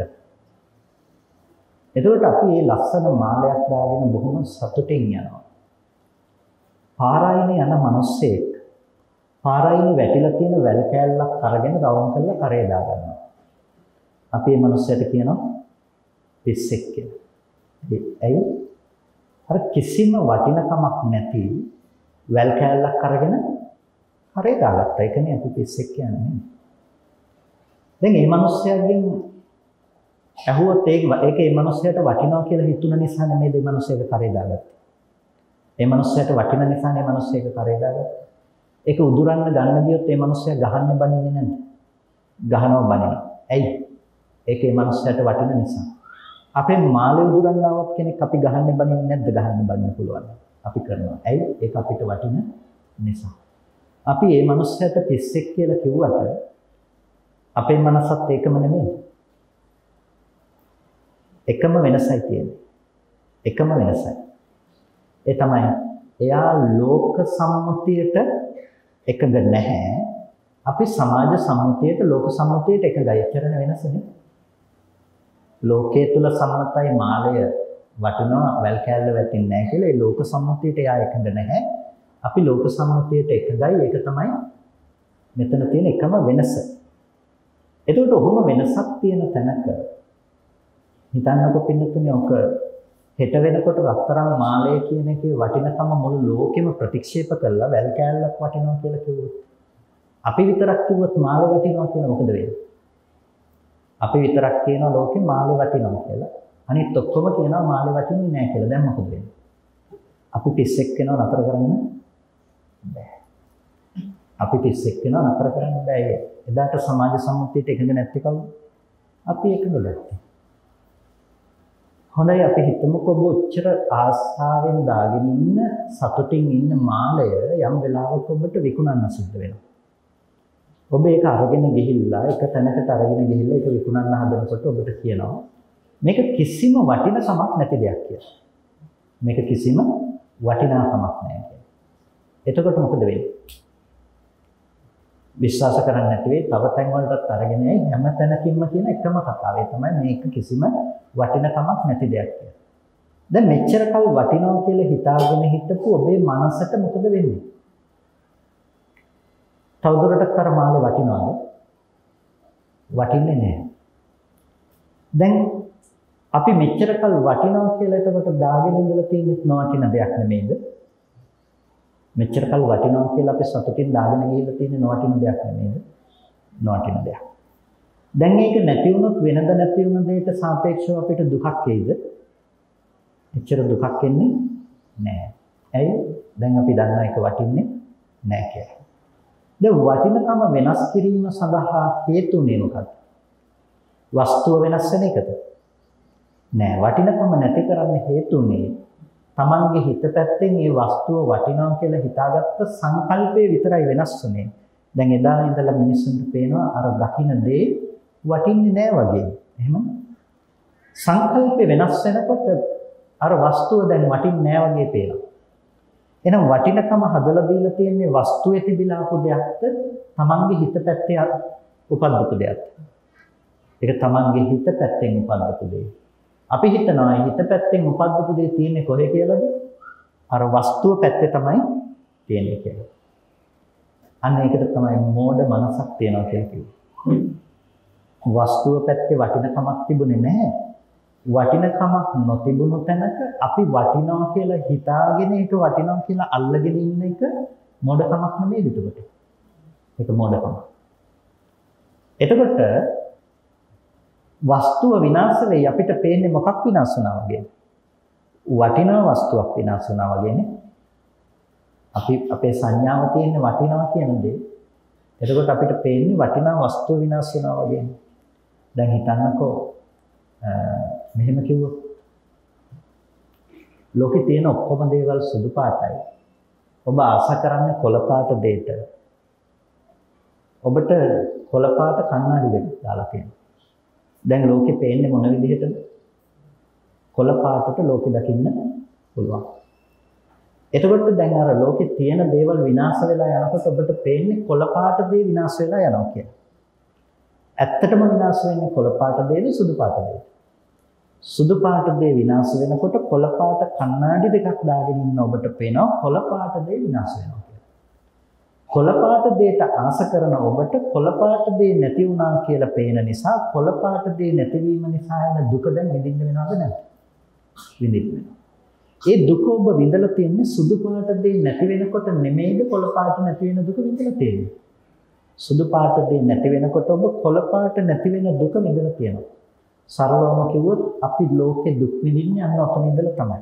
එතකොට අපි මේ ලස්සන මාලයක් දාගෙන බොහොම සතුටින් යනවා. පාරායිනේ යන මිනිස්සෙක් පාරායිනේ වැටිලා තියෙන වැල් කෑල්ලක් අරගෙන රවුම් කරලා කරේ දා ගන්නවා. අපි මේ මිනිස්සයාට කියනවා පිස්සෙක් කියලා. ඇයි? අර කිසිම වටිනකමක් නැති වැල් කෑල්ලක් අරගෙන කරේ දාගත්තා. ඒකනේ අපි පිස්සෙක් කියන්නේ. දැන් මේ මිනිස්සයාගෙන් ඇහුවොත් ඒක ඒක මේ මිනිස්සයාට වටිනවා කියලා හිතුන නිසා නෙමෙයි මේ මිනිස්සයාට කරේ දාගත්තේ. මේ මිනිස්සයාට වටින නිසා නේ මිනිස්සයාට කරේ දාගත්තේ. ඒක උදුරන්න ගන්න ගියොත් මේ මිනිස්සයා ගහන්න බනින්නේ නැද්ද? ගහනවා බනිනවා. ඇයි? ඒක මේ මිනිස්සයාට වටින නිසා. අපේ මාළේ උදුරන්න ආවත් කෙනෙක් අපි ගහන්න බනින්නේ නැද්ද? ගහන්න බනින්න පුළුවන්. අපි කරනවා. ඇයි? ඒක අපිට වටින නිසා. අපි මේ මිනිස්සයාට පිස්සෙක් කියලා කිව්වට අපේ මනසත් ඒකම නෙමෙයි. එකම වෙනසයි තියෙන්නේ. එකම වෙනසයි. ඒ තමයි එයා ලෝක සම්මුතියට එකඟ නැහැ. අපි සමාජ සම්මුතියට ලෝක සම්මුතියට එකඟයි. එච්චරන වෙනසනේ. ලෝකයේ තුල සම්මතයි මාළය වටිනවා වැල් කෑල්ල වැටින්නේ නැහැ කියලා ඒ ලෝක සම්මුතියට එයා එකඟ නැහැ. අපි ලෝක සම්මුතියට එකඟයි. ඒක තමයි මෙතන තියෙන එකම වෙනස. එතකොට ඔහොම වෙනසක් තියෙන තැනක හිතන්නකො පින්නතුනේ ඔක හෙට වෙනකොට රත්තරන් මාලය කියන එකේ වටිනකම මුළු ලෝකෙම ප්‍රතික්ෂේප කළා වැල් කෑල්ලක් වටිනවා කියලා කිව්වොත් අපි විතරක් කිව්වොත් මාලය වටිනවා කියලා මොකද වෙන්නේ? අපි විතරක් කියනවා ලෝකෙ මාලය වටිනවා කියලා. අනිත් ඔක්කොම කියනවා මාලය වටින්නේ නැහැ කියලා. දැන් මොකද වෙන්නේ? අපි පිස්සෙක් වෙනවා නතර කරන්න බෑ. අපි පිස්සෙක් වෙනවා නතර කරන්න බෑ. එදාට සමාජ සම්මුතියට එකඟ නැත්තේ කවුද? අපි එකඟ නැත්තේ. හොඳයි අපි හිතමුකෝ ඔබ උච්චර ආස්ථාවෙන් දාගෙන ඉන්න සතුටින් ඉන්න මාලය යම් වෙලාවක ඔබට විකුණන්න සිද්ධ වෙනවා. ඔබ ඒක අරගෙන ගිහිල්ලා එක තැනකට අරගෙන ගිහිල්ලා ඒක විකුණන්න හදනකොට ඔබට කියනවා මේක කිසිම වටිනකමක් නැති දෙයක් කියලා. මේක කිසිම වටිනාකමක් නැහැ කියලා. එතකොට මොකද වෙන්නේ? විශ්වාස කරන්නේ නැති වෙයි තව තැන් වලටත් අරගෙන යයි හැම තැනකින්ම කියන එකම කතාවේ තමයි මේක කිසිම වටිනකමක් නැති දෙයක් කියලා. දැන් මෙච්චර කල් වටිනවා කියලා හිතාගෙන හිටපු ඔබේ මනසට මොකද වෙන්නේ? තවදුරටත් අර මාළේ වටිනවද? වටින්නේ නැහැ. දැන් අපි මෙච්චර කල් වටිනවා කියලා එතකොට දාගෙන ඉඳලා තියෙන්නේ නොවටින දෙයක් නෙමෙයිද? මෙච්චර කල් වටිනවා කියලා අපි සතුටින් දාගෙන ගිහිල්ලා තියෙන්නේ නොවටින දෙයක් නෙමෙයිද? නොවටින දෙයක්. දැන් ඒක නැති වුණොත් වෙනද නැති වුණ දෙයට සාපේක්ෂව අපිට දුකක් එයිද? එච්චර දුකක් එන්නේ නැහැ. ඇයි? දැන් අපි දන්නවා ඒක වටින්නේ නැහැ කියලා. දැන් වටිනකම වෙනස් කිරීම සඳහා හේතුනේ මොකක්ද? වස්තුව වෙනස් වෙන එකද? නෑ. වටිනකම නැති කරන්න හේතුනේ තමන්ගේ හිත පැත්තෙන් මේ වස්තුව වටිනවා කියලා හිතාගත්ත සංකල්පය විතරයි වෙනස් වුනේ. දැන් එදා ඉඳලා මිනිස්සුන්ට පේනවා අර දකින්න දේ වටින්නේ නෑ වගේ. එහෙම සංකල්පය වෙනස් වෙනකොට අර වස්තුව දැන් වටින්නේ නෑ වගේ පේනවා. එහෙනම් වටිනකම හදලා දීලා තියෙන්නේ වස්තුවේ තිබිලා ආපු දෙයක්ද තමන්ගේ හිත පැත්තේ උපද්දපු දෙයක්ද? ඒක තමන්ගේ හිත පැත්තෙන් උපද්දපු දෙයක්. අපි හිතනවා හිත පැත්තෙන් උපද්දපු දේ තියෙන්නේ කොහේ කියලාද? අර වස්තුව පැත්තේ තමයි තියෙන්නේ කියලා. අන්න ඒකට තමයි මෝඩ මනසක් තියනවා කියලා කිව්වේ. වස්තුව පැත්තේ වටිනකමක් තිබුණේ නැහැ. වටිනකමක් නොතිබුණු තැනක අපි වටිනවා කියලා හිතාගෙන ඒක වටිනවා කියලා අල්ලගෙන ඉන්න එක මෝඩකමක් නෙමෙයි එතකොට. ඒක මොඩකම. එතකොට වස්තුව විනාශ වෙයි අපිට පේන්නේ මොකක් විනාශ වුණා වගේද? වටිනා වස්තුවක් විනාශ වුණා වගේනේ. අපි අපේ සංඥාව තියෙන්නේ වටිනවා කියන දේ. එතකොට අපිට පේන්නේ වටිනා වස්තුව විනාශ වෙනවා වගේනේ. දැන් හිතන්නකෝ මෙහෙම කිව්වොත් ලෝකේ තියෙන ඔක්කොම දේවල් සුදු පාටයි. ඔබ ආස කරන්නේ කොළ පාට දෙයට. ඔබට කොළ පාට කණ්ණාඩි දෙක දාලා තියෙනවා. දැන් ලෝකේ පේන්නේ මොන විදිහටද? කොළ පාටට ලෝකෙ දකින්න පුළුවන්. එතකොට දැන් අර ලෝකේ තියෙන දේවල් විනාශ වෙලා යනකොට ඔබට පේන්නේ කොළ පාට දේ විනාශ වෙලා යනවා කියලා. ඇත්තටම විනාශ වෙන්නේ කොළ පාට දේද සුදු පාට දේද? සුදු පාට දේ විනාශ වෙනකොට කොළ පාට කණ්ණාඩි දෙකක් දාගෙන ඉන්න ඔබට පේනවා කොළ පාට දේ විනාශ වෙනවා කියලා. කොළ පාට දේට ආස කරන ඔබට කොළ පාට දේ නැති වුණා කියලා පේන නිසා කොළ පාට දේ නැතිවීම නිසා එන දුක දැන් විඳින්න වෙනවද නැද්ද? විඳින්න වෙනවා. ඒ දුක ඔබ විඳලා තියන්නේ සුදු පාට දේ නැති වෙනකොට නෙමෙයිද කොළ පාට නැති වෙන දුක විඳලා තියෙන්නේ. සුදු පාට දේ නැති වෙනකොට ඔබ කොළ පාට නැති වෙන දුක විඳලා තියෙනවා. සරලවම කිව්වොත් අපි ලෝකේ දුක් විඳින්නේ අන්න ඔතන ඉඳලා තමයි.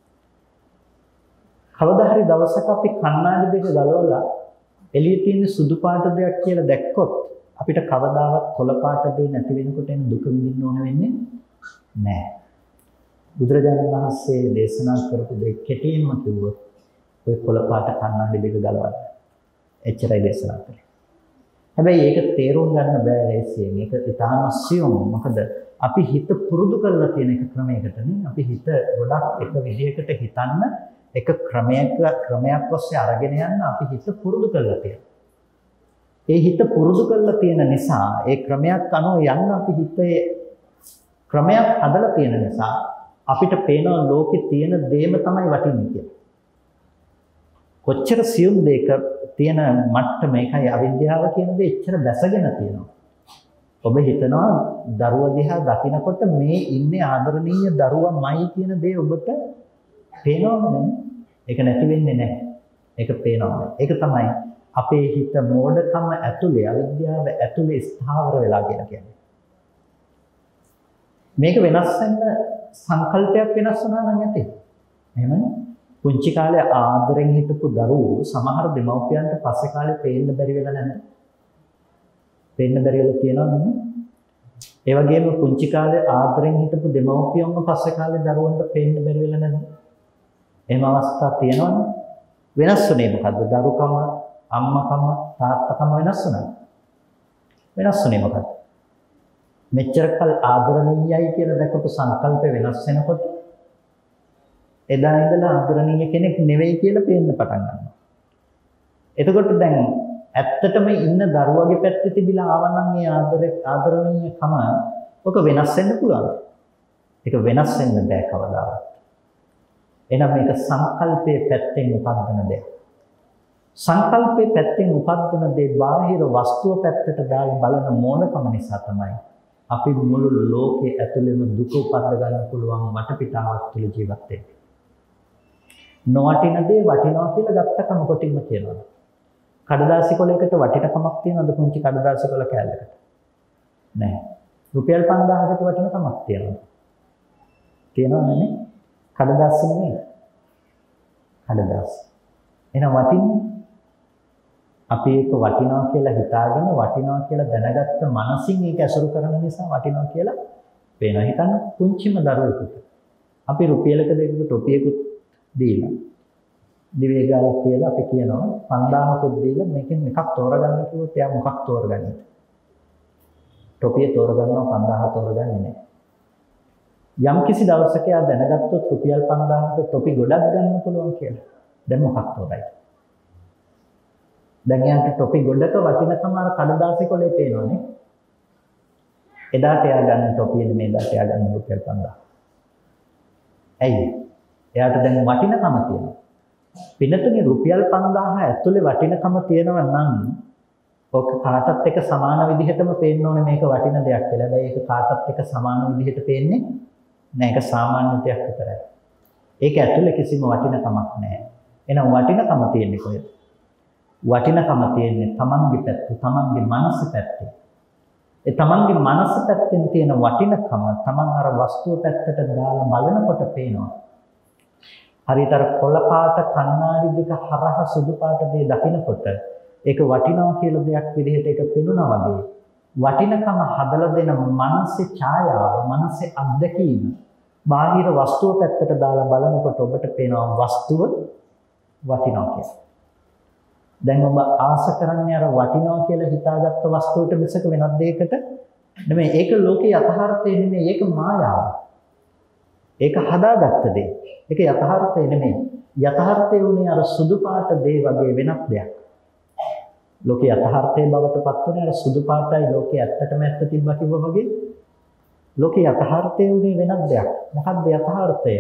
කවදා හරි දවසක අපි කණ්ණාඩි දෙක ගලවලා එළියේ තියෙන සුදු පාට දෙයක් කියලා දැක්කොත් අපිට කවදාවත් කොළ පාට දෙය නැති වෙනකොට එන දුක විඳින්න ඕන වෙන්නේ නැහැ. බුදුරජාණන් වහන්සේ දේශනා කරපු දෙය කෙටියෙන්ම කිව්වොත් ඔය කොළ පාට කණ්ණාඩි දෙක ගලවන්න. එච්චරයි දේශනා කළේ. හැබැයි ඒක තේරුම් ගන්න බෑ ලේසියෙන්. ඒක ඉතාම සියුම්. මොකද අපි හිත පුරුදු කරලා තියෙන එක ක්‍රමයකටනේ. අපි හිත ගොඩක් එක විදිහකට හිතන්න එක ක්‍රමයක ක්‍රමයක් ඔස්සේ අරගෙන යන්න අපි හිත පුරුදු කරලා තියෙනවා. ඒ හිත පුරුදු කරලා තියෙන නිසා ඒ ක්‍රමයක් අනුව යන්න අපි හිතේ ක්‍රමයක් හදලා තියෙන නිසා අපිට පේනවා ලෝකේ තියෙන දේම තමයි වටින්නේ කියලා. කොච්චර සියුම් දෙයක තියෙන මට්ටම එකයි අවිද්‍යාව කියන දේ එච්චර බැසගෙන තියෙනවා. ඔබ හිතනවා දරුවා දිහා දකිනකොට මේ ඉන්නේ ආදරණීය දරුවාමයි කියන දේ ඔබට පේනවද නැද්ද? ඒක නැති වෙන්නේ නැහැ. ඒක පේනවා. ඒක තමයි අපේ හිත මෝඩකම ඇතුලේ අවිද්‍යාව ඇතුලේ ස්ථාවර වෙලා කියලා කියන්නේ. මේක වෙනස් වෙන්න සංකල්පයක් වෙනස් වුණා නම් ඇති. එහෙමනේ. පුංචි කාලේ ආදරෙන් හිටපු දරුවෝ සමහර දෙමව්පියන්ට පස්සේ කාලේ පේන්න බැරි වෙලා නැද්ද? පේන්න බැරි වෙලා තියෙනවද නේ? ඒ වගේම පුංචි කාලේ ආදරෙන් හිටපු දෙමව්පියන්ව පස්සේ කාලේ දරුවන්ට පේන්න බැරි වෙලා නැද්ද? එහෙම අවස්ථා තියෙනවනේ. වෙනස් වුණේ මොකද්ද? දරුකම, අම්මකම, තාත්තකම වෙනස් වුණා. වෙනස් වුණේ මොකද්ද? මෙච්චර කල් ආදරණීයයි කියලා දැකපු සංකල්පය වෙනස් වෙනකොට එදා ඉඳලා ආදරණීය කෙනෙක් නෙවෙයි කියලා පේන්න පටන් ගන්නවා. එතකොට දැන් ඇත්තටම ඉන්න දරුවගේ පැත්තේ තිබිලා ආවනම් මේ ආදර ආදරණීයකම ඔක වෙනස් වෙන්න පුළුවන්. ඒක වෙනස් වෙන්න බෑ කවදාවත්. එහෙනම් මේක සංකල්පයේ පැත්තෙන් උපදින දෙයක්. සංකල්පයේ පැත්තෙන් උපදින දේ බාහිර වස්තුව පැත්තට දාලා බලන මෝඩකම නිසා තමයි අපි මුළු ලෝකයේ ඇතුළෙම දුක උපද්ද ගන්න පුළුවන් වටපිටාවක් තුළ ජීවත් වෙන්නේ. නොවටින දේ වටිනවා කියලා ගත්තකම කොටින්ම කියනවා. කඩදාසි කොලයකට වටිනකමක් තියෙනවද පුංචි කඩදාසි කොල කෑල්ලකට? නැහැ. රුපියල් පන්දාහකට වටිනකමක් තියෙනවද? තියෙනවද නේ? කඩදාසි නෙමෙයි. කඩදාසි. එහෙනම් වටින්නේ අපි ඒක වටිනවා කියලා හිතාගෙන වටිනවා කියලා දැනගත්ත මනසින් ඒක ඇසුරු කරන නිසා වටිනවා කියලා පේනවා. හිතන්න පුංචිම දරුවෙකුට අපි රුපියලක දෙකක ටොපියකුත් දීලා දිවේ ගාලා කියලා අපි කියනවා පන්දාහකුත් දීලා මේකෙන් එකක් තෝරගන්න කිව්වොත් එයා මොකක් තෝරගන්නද? ටොපිය තෝරගන්නවා පන්දාහ තෝරගන්නේ නැහැ. යම් කිසි දවසක එයා දැනගත්තොත් රුපියල් පන්දාහකට ටොපි ගොඩක් ගන්න පුළුවන් කියලා. දැන් මොකක් තෝරයිද? දැන් එයාට ටොපි ගොඩක වටිනකම අර කඩදාසි කොලේ පේනවනේ. එදාට එයා ගන්න ටොපිය නෙමෙයි එදාට එයා ගන්න රුපියල් පන්දාහ. ඇයි? එයාට දැන් වටිනකම තියෙනවා. පිනතුනේ රුපියල් පන්දාහ ඇතුලේ වටිනකම තියෙනවා නම් ඔක කාටත් එක සමාන විදිහටම පේන්න ඕනේ මේක වටින දෙයක් කියලා. හැබැයි ඒක කාටත් එක සමාන විදිහට පේන්නේ නෑ. ඒක සාමාන්‍ය දෙයක් විතරයි. ඒක ඇතුලේ කිසිම වටිනකමක් නෑ. එහෙනම් වටිනකම තියෙන්නේ කොහෙද? වටිනකම තියෙන්නේ තමන්ගේ පැත්තේ, තමන්ගේ මනස පැත්තේ. ඒ තමන්ගේ මනස පැත්තෙන් තියෙන වටිනකම තමන් අර වස්තුව පැත්තට දාලා බලනකොට පේනවා. හරියට අර කොළ පාට කණ්ණාඩි දෙක හරහා සුදු පාට දේ දකිනකොට ඒක වටිනවා කියලා දෙයක් විදිහට ඒක පෙනුනා වගේ වටිනකම හදලා දෙන මනසේ ඡායාව, මනසේ අත්දැකීම බාහිර වස්තුව පැත්තට දාලා බලනකොට ඔබට පේනවා වස්තුව වටිනවා කියලා. දැන් ඔබ ආස කරන්නේ අර වටිනවා කියලා හිතාගත්ත වස්තුවට මිසක වෙනත් දෙයකට නෙමෙයි. ඒක ලෝකේ යථාර්ථය නෙමෙයි, ඒක මායාව. ඒක හදාගත්ත දේ. ඒක යථාර්ථය නෙමෙයි. යථාර්ථය උනේ අර සුදු පාට දේ වගේ වෙනත් දෙයක්. ලෝකේ යථාර්ථයේ බවට පත් වුණේ අර සුදු පාටයි ලෝකේ ඇත්තටම ඇත්ත තිබ්බා කිව්වා වගේ. ලෝකේ යථාර්ථය උනේ වෙනත් දෙයක්. මොකක්ද යථාර්ථය?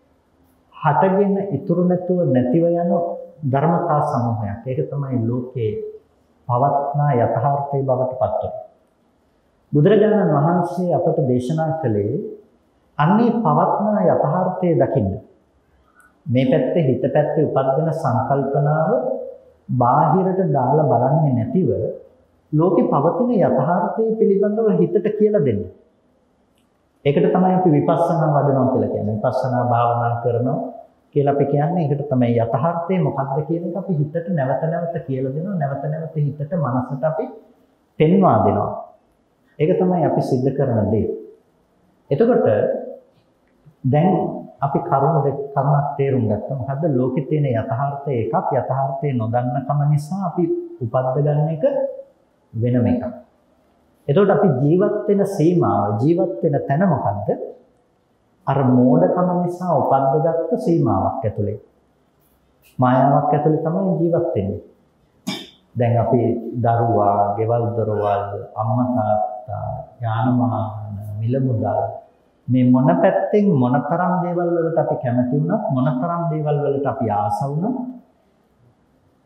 හටගෙන ඉතුරු නැතුව නැතිව යන ධර්මතා සමූහයක්. ඒක තමයි ලෝකේ පවත්නා යථාර්ථයේ බවට පත් වෙන්නේ. බුදුරජාණන් වහන්සේ අපට දේශනා කළේ අන්නේ පවත්නා යථාර්ථයේ දකින්න. මේ පැත්තේ හිත පැත්තේ උපදින සංකල්පනාව බාහිරට දාලා බලන්නේ නැතිව ලෝකේ පවතින යථාර්ථයේ පිළිබඳව හිතට කියලා දෙන්න. ඒකට තමයි අපි විපස්සනා වඩනවා කියලා කියන්නේ. විපස්සනා භාවනා කරනවා කියලා අපි කියන්නේ ඒකට තමයි යථාර්ථය මොකක්ද කියන එක අපි හිතට නැවත නැවත කියලා දෙනවා. නැවත නැවත හිතට මනසට අපි පෙන්වා දෙනවා. ඒක තමයි අපි සිද්ධ කරන දේ. එතකොට දැන් අපි කරුණු දෙක කරුණක් තේරුම් ගත්තා. මොකද්ද ලෝකේ තියෙන යථාර්ථය එකක්, යථාර්ථය නොදන්නකම නිසා අපි උපද්ද ගන්න එක වෙනම එකක්. එතකොට අපි ජීවත් වෙන සීමාව, ජීවත් වෙන තැන මොකද්ද? අර මෝඩකම නිසා උපද්දගත්තු සීමාවක් ඇතුලේ. මායාවක් ඇතුලේ තමයි ජීවත් වෙන්නේ. දැන් අපි දරුවා, ගෙවල් දොරවල්, අම්මා තාත්තා, යාන වාහන, මිල මුදල් මේ මොන පැත්තෙන් මොනතරම් දේවල් වලට අපි කැමති වුණත්, මොනතරම් දේවල් වලට අපි ආස වුණත්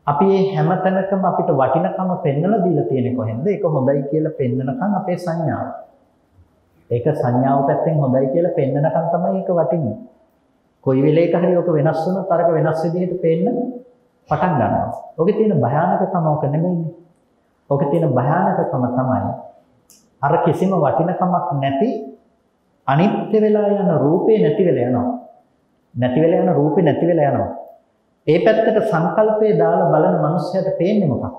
අපි මේ හැමතැනකම අපිට වටිනකම පෙන්වලා දීලා තියෙන්නේ කොහෙන්ද? ඒක හොඳයි කියලා පෙන්වනකම් අපේ සංඥාව. ඒක සංඥාව පැත්තෙන් හොඳයි කියලා පෙන්වනකම් තමයි ඒක වටින්නේ. කොයි වෙලේක හරි ඔක වෙනස් වුණොත් අරක වෙනස් විදිහට පේන්න පටන් ගන්නවා. ඔකේ තියෙන භයානකකම ඔක නෙමෙයිනේ. ඔකේ තියෙන භයානකකම තමයි අර කිසිම වටිනකමක් නැති අනිත්‍ය වෙලා යන රූපේ නැති වෙලා යනවා. නැති වෙලා යන රූපේ නැති වෙලා යනවා. ඒ පැත්තට සංකල්පේ දාලා බලන මනුස්සයට පේන්නේ මොකක්ද?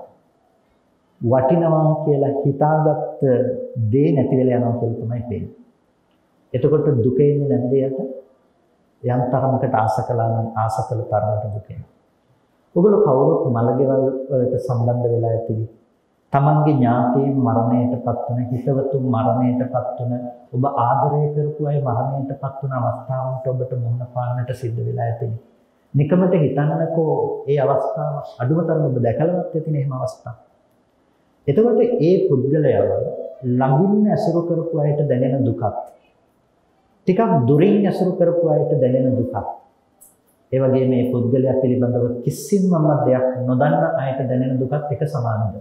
වටිනවා කියලා හිතාගත්ත දේ නැති වෙලා යනවා කියලා තමයි පේන්නේ. එතකොට දුක එන්නේ නැද්ද යට? යම් තරමකට ආස කළා නම් ආස කළ තරමට දුක එනවා. ඔගොල්ලෝ කවුරුත් මලගෙවල් වලට සම්බන්ධ වෙලා ඇතිවි. තමන්ගේ ඥාතීන් මරණයටපත් වන, හිතවතුන් මරණයටපත් වන, ඔබ ආදරය කරපු අය මරණයටපත් වන අවස්ථාවන්ට ඔබට මුහුණ පාන්නට සිද්ධ වෙලා ඇතිනේ. නිකමට හිතන්නකෝ ඒ අවස්ථාව අඩුම තරම ඔබ දැකලවත් ඇතිනේ එහෙම අවස්ථා. එතකොට ඒ පුද්ගලයාව ළඟින් ඇසුරු කරපු අයට දැනෙන දුකත්, ටිකක් දුරින් ඇසුරු කරපු අයට දැනෙන දුකත්, ඒ වගේම මේ පුද්ගලයා පිළිබඳව කිසිම දෙයක් නොදන්න අයට දැනෙන දුකත් එක සමානද?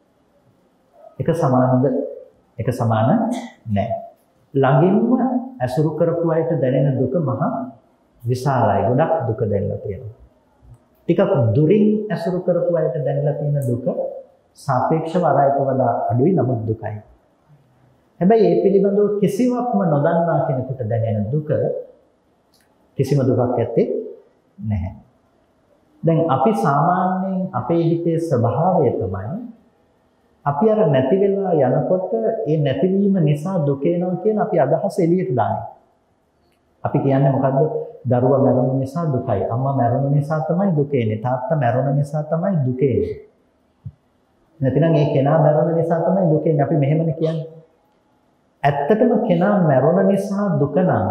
එක සමානද? එක සමාන නැහැ. ළඟින්ම ඇසුරු කරපු අයට දැනෙන දුක මහා විශාලයි. ගොඩක් දුක දැනලා තියෙනවා. ටිකක් දුරින් ඇසුරු කරපු අයට දැනලා තියෙන දුක සාපේක්ෂව අරයට වඩා අඩුයි, නමුත් දුකයි. හැබැයි ඒ පිළිබඳව කිසිවක්ම නොදන්නා කෙනෙකුට දැනෙන දුක කිසිම දුකක් ඇත්තේ නැහැ. දැන් අපි සාමාන්‍යයෙන් අපේ හිතේ ස්වභාවය තමයි අපි අර නැති වෙලා යනකොට ඒ නැතිවීම නිසා දුක එනවා කියන අපි අදහස එළියට දාන්නේ. අපි කියන්නේ මොකද්ද? දරුවා මැරුණු නිසා දුකයි. අම්මා මැරුණු නිසා තමයි දුක එන්නේ. තාත්තා මැරුණ නිසා තමයි දුක එන්නේ. නැතිනම් ඒ කෙනා මැරුණ නිසා තමයි දුක එන්නේ. අපි මෙහෙමනේ කියන්නේ. ඇත්තටම කෙනා මැරුණ නිසා දුක නම්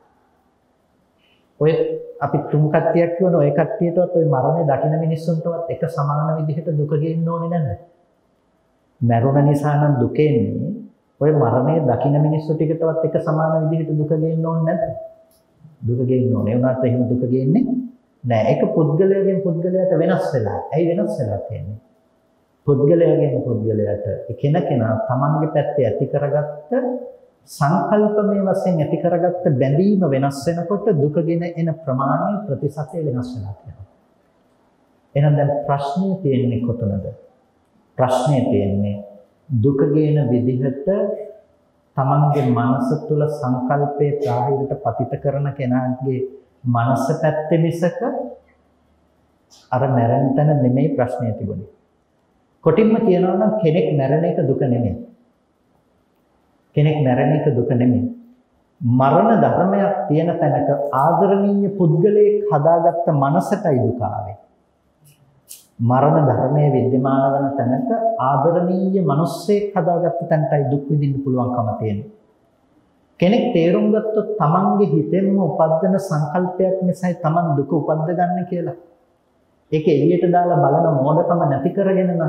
ඔය අපි තුන් කට්ටියක් කියවන ඔය කට්ටියටවත් ඔය මරණය දකින්න මිනිස්සුන්ටවත් එක සමාන විදිහට දුක ගෙන්න ඕනේ නැද්ද? මැරුණ නිසා නම් දුක එන්නේ ඔය මරණය දකින්න මිනිස්සු ටිකටවත් එක සමාන විදිහට දුක ගෙන්න ඕනේ නැද්ද? දුක ගෙන්න ඕනේ. ඒ වුණාට එහෙම දුක ගෙන්නේ නැහැ. ඒක පුද්ගලයාගෙන් පුද්ගලයාට වෙනස් වෙලා. ඇයි වෙනස් වෙලා තියෙන්නේ? පුද්ගලයාගෙන් පුද්ගලයාට එකිනෙකා තමන්ගේ පැත්තේ ඇති කරගත්ත සංකල්පමය වශයෙන් ඇති කරගත්ත බැඳීම වෙනස් වෙනකොට දුකගෙන එන ප්‍රමාණය ප්‍රතිශතය වෙනස් වෙනවා කියනවා. එහෙනම් දැන් ප්‍රශ්නේ තියෙන්නේ කොතනද? ප්‍රශ්නේ තියෙන්නේ දුකගෙන විදිහට තමන්ගේ මනස තුළ සංකල්පේ ප්‍රාහිරට පතිත කරන කෙනාගේ මනස පැත්තේ මිසක අර මැරෙන තැන නෙමෙයි ප්‍රශ්නේ තිබුණේ. කොටින්ම කියනවා නම් කෙනෙක් මැරෙන එක දුක නෙමෙයි. කෙනෙක් මැරෙන එක දුක නෙමෙයි. මරණ ධර්මයක් තියෙන තැනක ආදරණීය පුද්ගලයෙක් හදාගත්ත මනසටයි දුක ආවේ. මරණ ධර්මයේ विद्यमान වන තැනක ආදරණීය මිනිස්සෙක් හදාගත්ත තැනටයි දුක් විඳින්න පුළුවන්කම තියෙන්නේ. කෙනෙක් තේරුම් ගත්තොත් තමන්ගේ හිතෙන්ම උපදින සංකල්පයක් නිසායි තමන් දුක උපද්ද ගන්න කියලා. ඒක එළියට දාලා බලන මෝඩකම නැති කරගෙන නම්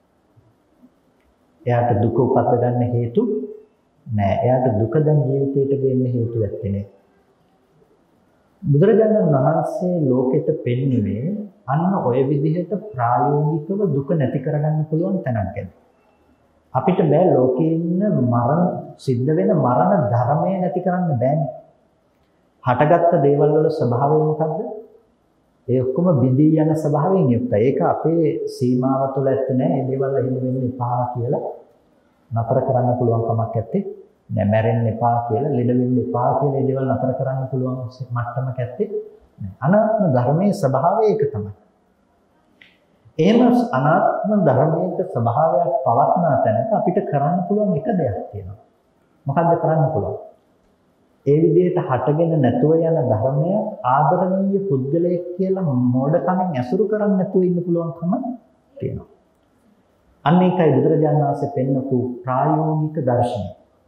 එයාට දුක උපද්ද ගන්න හේතු නෑ. එයාට දුක දැන් ජීවිතයට ගෙන්න හේතු නැත්තේ නේ. බුදුරජාණන් වහන්සේ ලෝකෙට පෙන්වුවේ අන්න ඔය විදිහට ප්‍රායෝගිකව දුක නැති කරගන්න පුළුවන් තැනක් ගැන. අපිට බෑ ලෝකේ ඉන්න මරණ සිද්ධ වෙන මරණ ධර්මය නැති කරන්න බෑනේ. හටගත්ත දේවල් වල ස්වභාවය මොකද්ද? ඒ ඔක්කොම බිඳී යන ස්වභාවයෙන් යුක්තයි. ඒක අපේ සීමාව තුළ ඇත්තේ නෑ. මේ දේවල් එහෙම වෙන්න එපා කියලා නතර කරන්න පුළුවන් කමක් ඇත්තේ නෑ. මැරෙන්න එපා කියලා, ලෙඩ වෙන්න එපා කියලා මේ දේවල් නතර කරන්න පුළුවන් මට්ටමක් ඇත්තේ නෑ. අනාත්ම ධර්මයේ ස්වභාවය ඒක තමයි. එහෙම අනාත්ම ධර්මයේ ස්වභාවයක් පවත්නා තැනක අපිට කරන්න පුළුවන් එක දෙයක් තියෙනවා. මොකද්ද කරන්න පුළුවන්? ඒ විදිහට හටගෙන නැතුව යන ධර්මය ආදරණීය පුද්ගලයෙක් කියලා මෝඩකමින් ඇසුරු කරන්නේ නැතුව ඉන්න පුළුවන්කම තියෙනවා. අන්න ඒකයි බුදුරජාණන් වහන්සේ පෙන්වපු ප්‍රායෝගික දර්ශනය.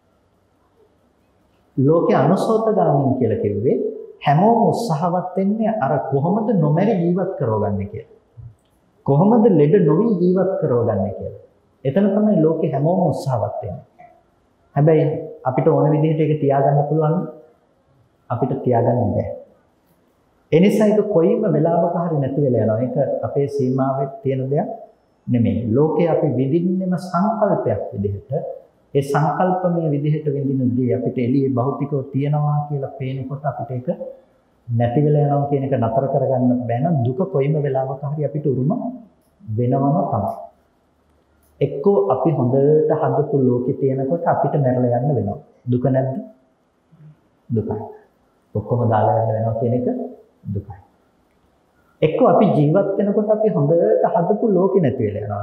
ලෝකේ අනුසෝතගාමී කියලා කිව්වේ හැමෝම උත්සාහවත් වෙන්නේ අර කොහොමද නොමැරි ජීවත් කරවගන්නේ කියලා. කොහොමද ලෙඩ නොවි ජීවත් කරවගන්නේ කියලා. එතන තමයි ලෝකේ හැමෝම උත්සාහවත් වෙන්නේ. හැබැයි අපිට ඕන විදිහට ඒක තියාගන්න පුළුවන් අපිට තියාගන්න බෑ. ඒ නිසා ඒක කොයිම වෙලාවක හරි නැති වෙලා යනවා. ඒක අපේ සීමාවෙ තියෙන දෙයක් නෙමෙයි. ලෝකේ අපි විඳින්නෙම සංකල්පයක් විදිහට. ඒ සංකල්පමය විදිහට විඳිනදී අපිට එළියේ භෞතිකව තියනවා කියලා පේනකොට අපිට ඒක නැති වෙලා යනවා කියන එක නතර කරගන්න බෑ නම් දුක කොයිම වෙලාවක හරි අපිට උරුම වෙනවම තමයි. එක්කෝ අපි හොඳට හදපු ලෝකේ තියෙනකොට අපිට මැරලා යන්න වෙනවා. දුක නැද්ද? දුකයි. ඔක්කොම දාලා යන්න වෙනවා කියන එක දුකයි. එක්කෝ අපි ජීවත් වෙනකොට අපි හොඳට හදපු ලෝකේ නැති වෙලා යනවා.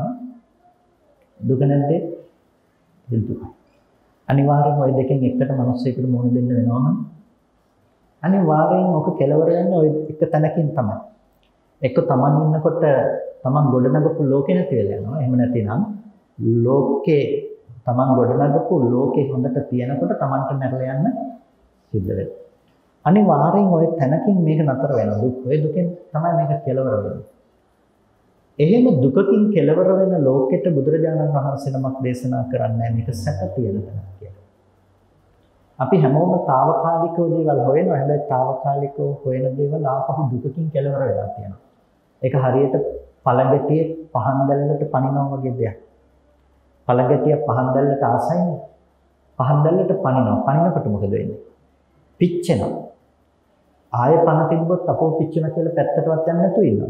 දුක නැද්ද? දුකයි. අනිවාර්යෙන් ওই දෙකෙන් එකට මිනිස්සෙකුට මොන දෙන්න වෙනවම අනිවාර්යෙන් ඔක කෙලවර වෙන්නේ ওই එක තැනකින් තමයි. එක්ක තමන් ඉන්නකොට තමන් ගොඩනගපු ලෝකේ නැති වෙලා යනවා. එහෙම නැතිනම් ලෝකේ තමන් ගොඩනගපු ලෝකේ හොඳට තියෙනකොට තමන්ට මැරලා යන්න සිද්ධ වෙනවා. අනිවාර්යෙන් ওই තැනකින් මේක නතර වෙනවා. දුක් ඔය දුකෙන් තමයි මේක කෙලවර වෙන්නේ. එහෙම දුකකින් කෙලවර වෙන ලෝකෙට බුදුරජාණන් වහන්සේ නමක් දේශනා කරන්නේ මේක සැප තියෙන තැනක් කියලා. අපි හැමෝම తాවකාලිකව දේවල් හොයනවා. හැබැයි తాවකාලිකව හොයන දේවල් ආපහු දුකකින් කෙලවර වෙලා තියෙනවා. ඒක හරියට පළඟැටියේ පහන් දැල්ලට පනිනවා වගේ දෙයක්. පළඟැටිය පහන් දැල්ලට ආසයිනේ. පහන් දැල්ලට පනිනවා. පනිනකොට මොකද වෙන්නේ? පිච්චෙනවා. ආයෙ පන තිබ්බොත් අපෝ පිච්චෙනවා කියලා පැත්තටවත් යන්නේ නැතුව ඉන්නවා.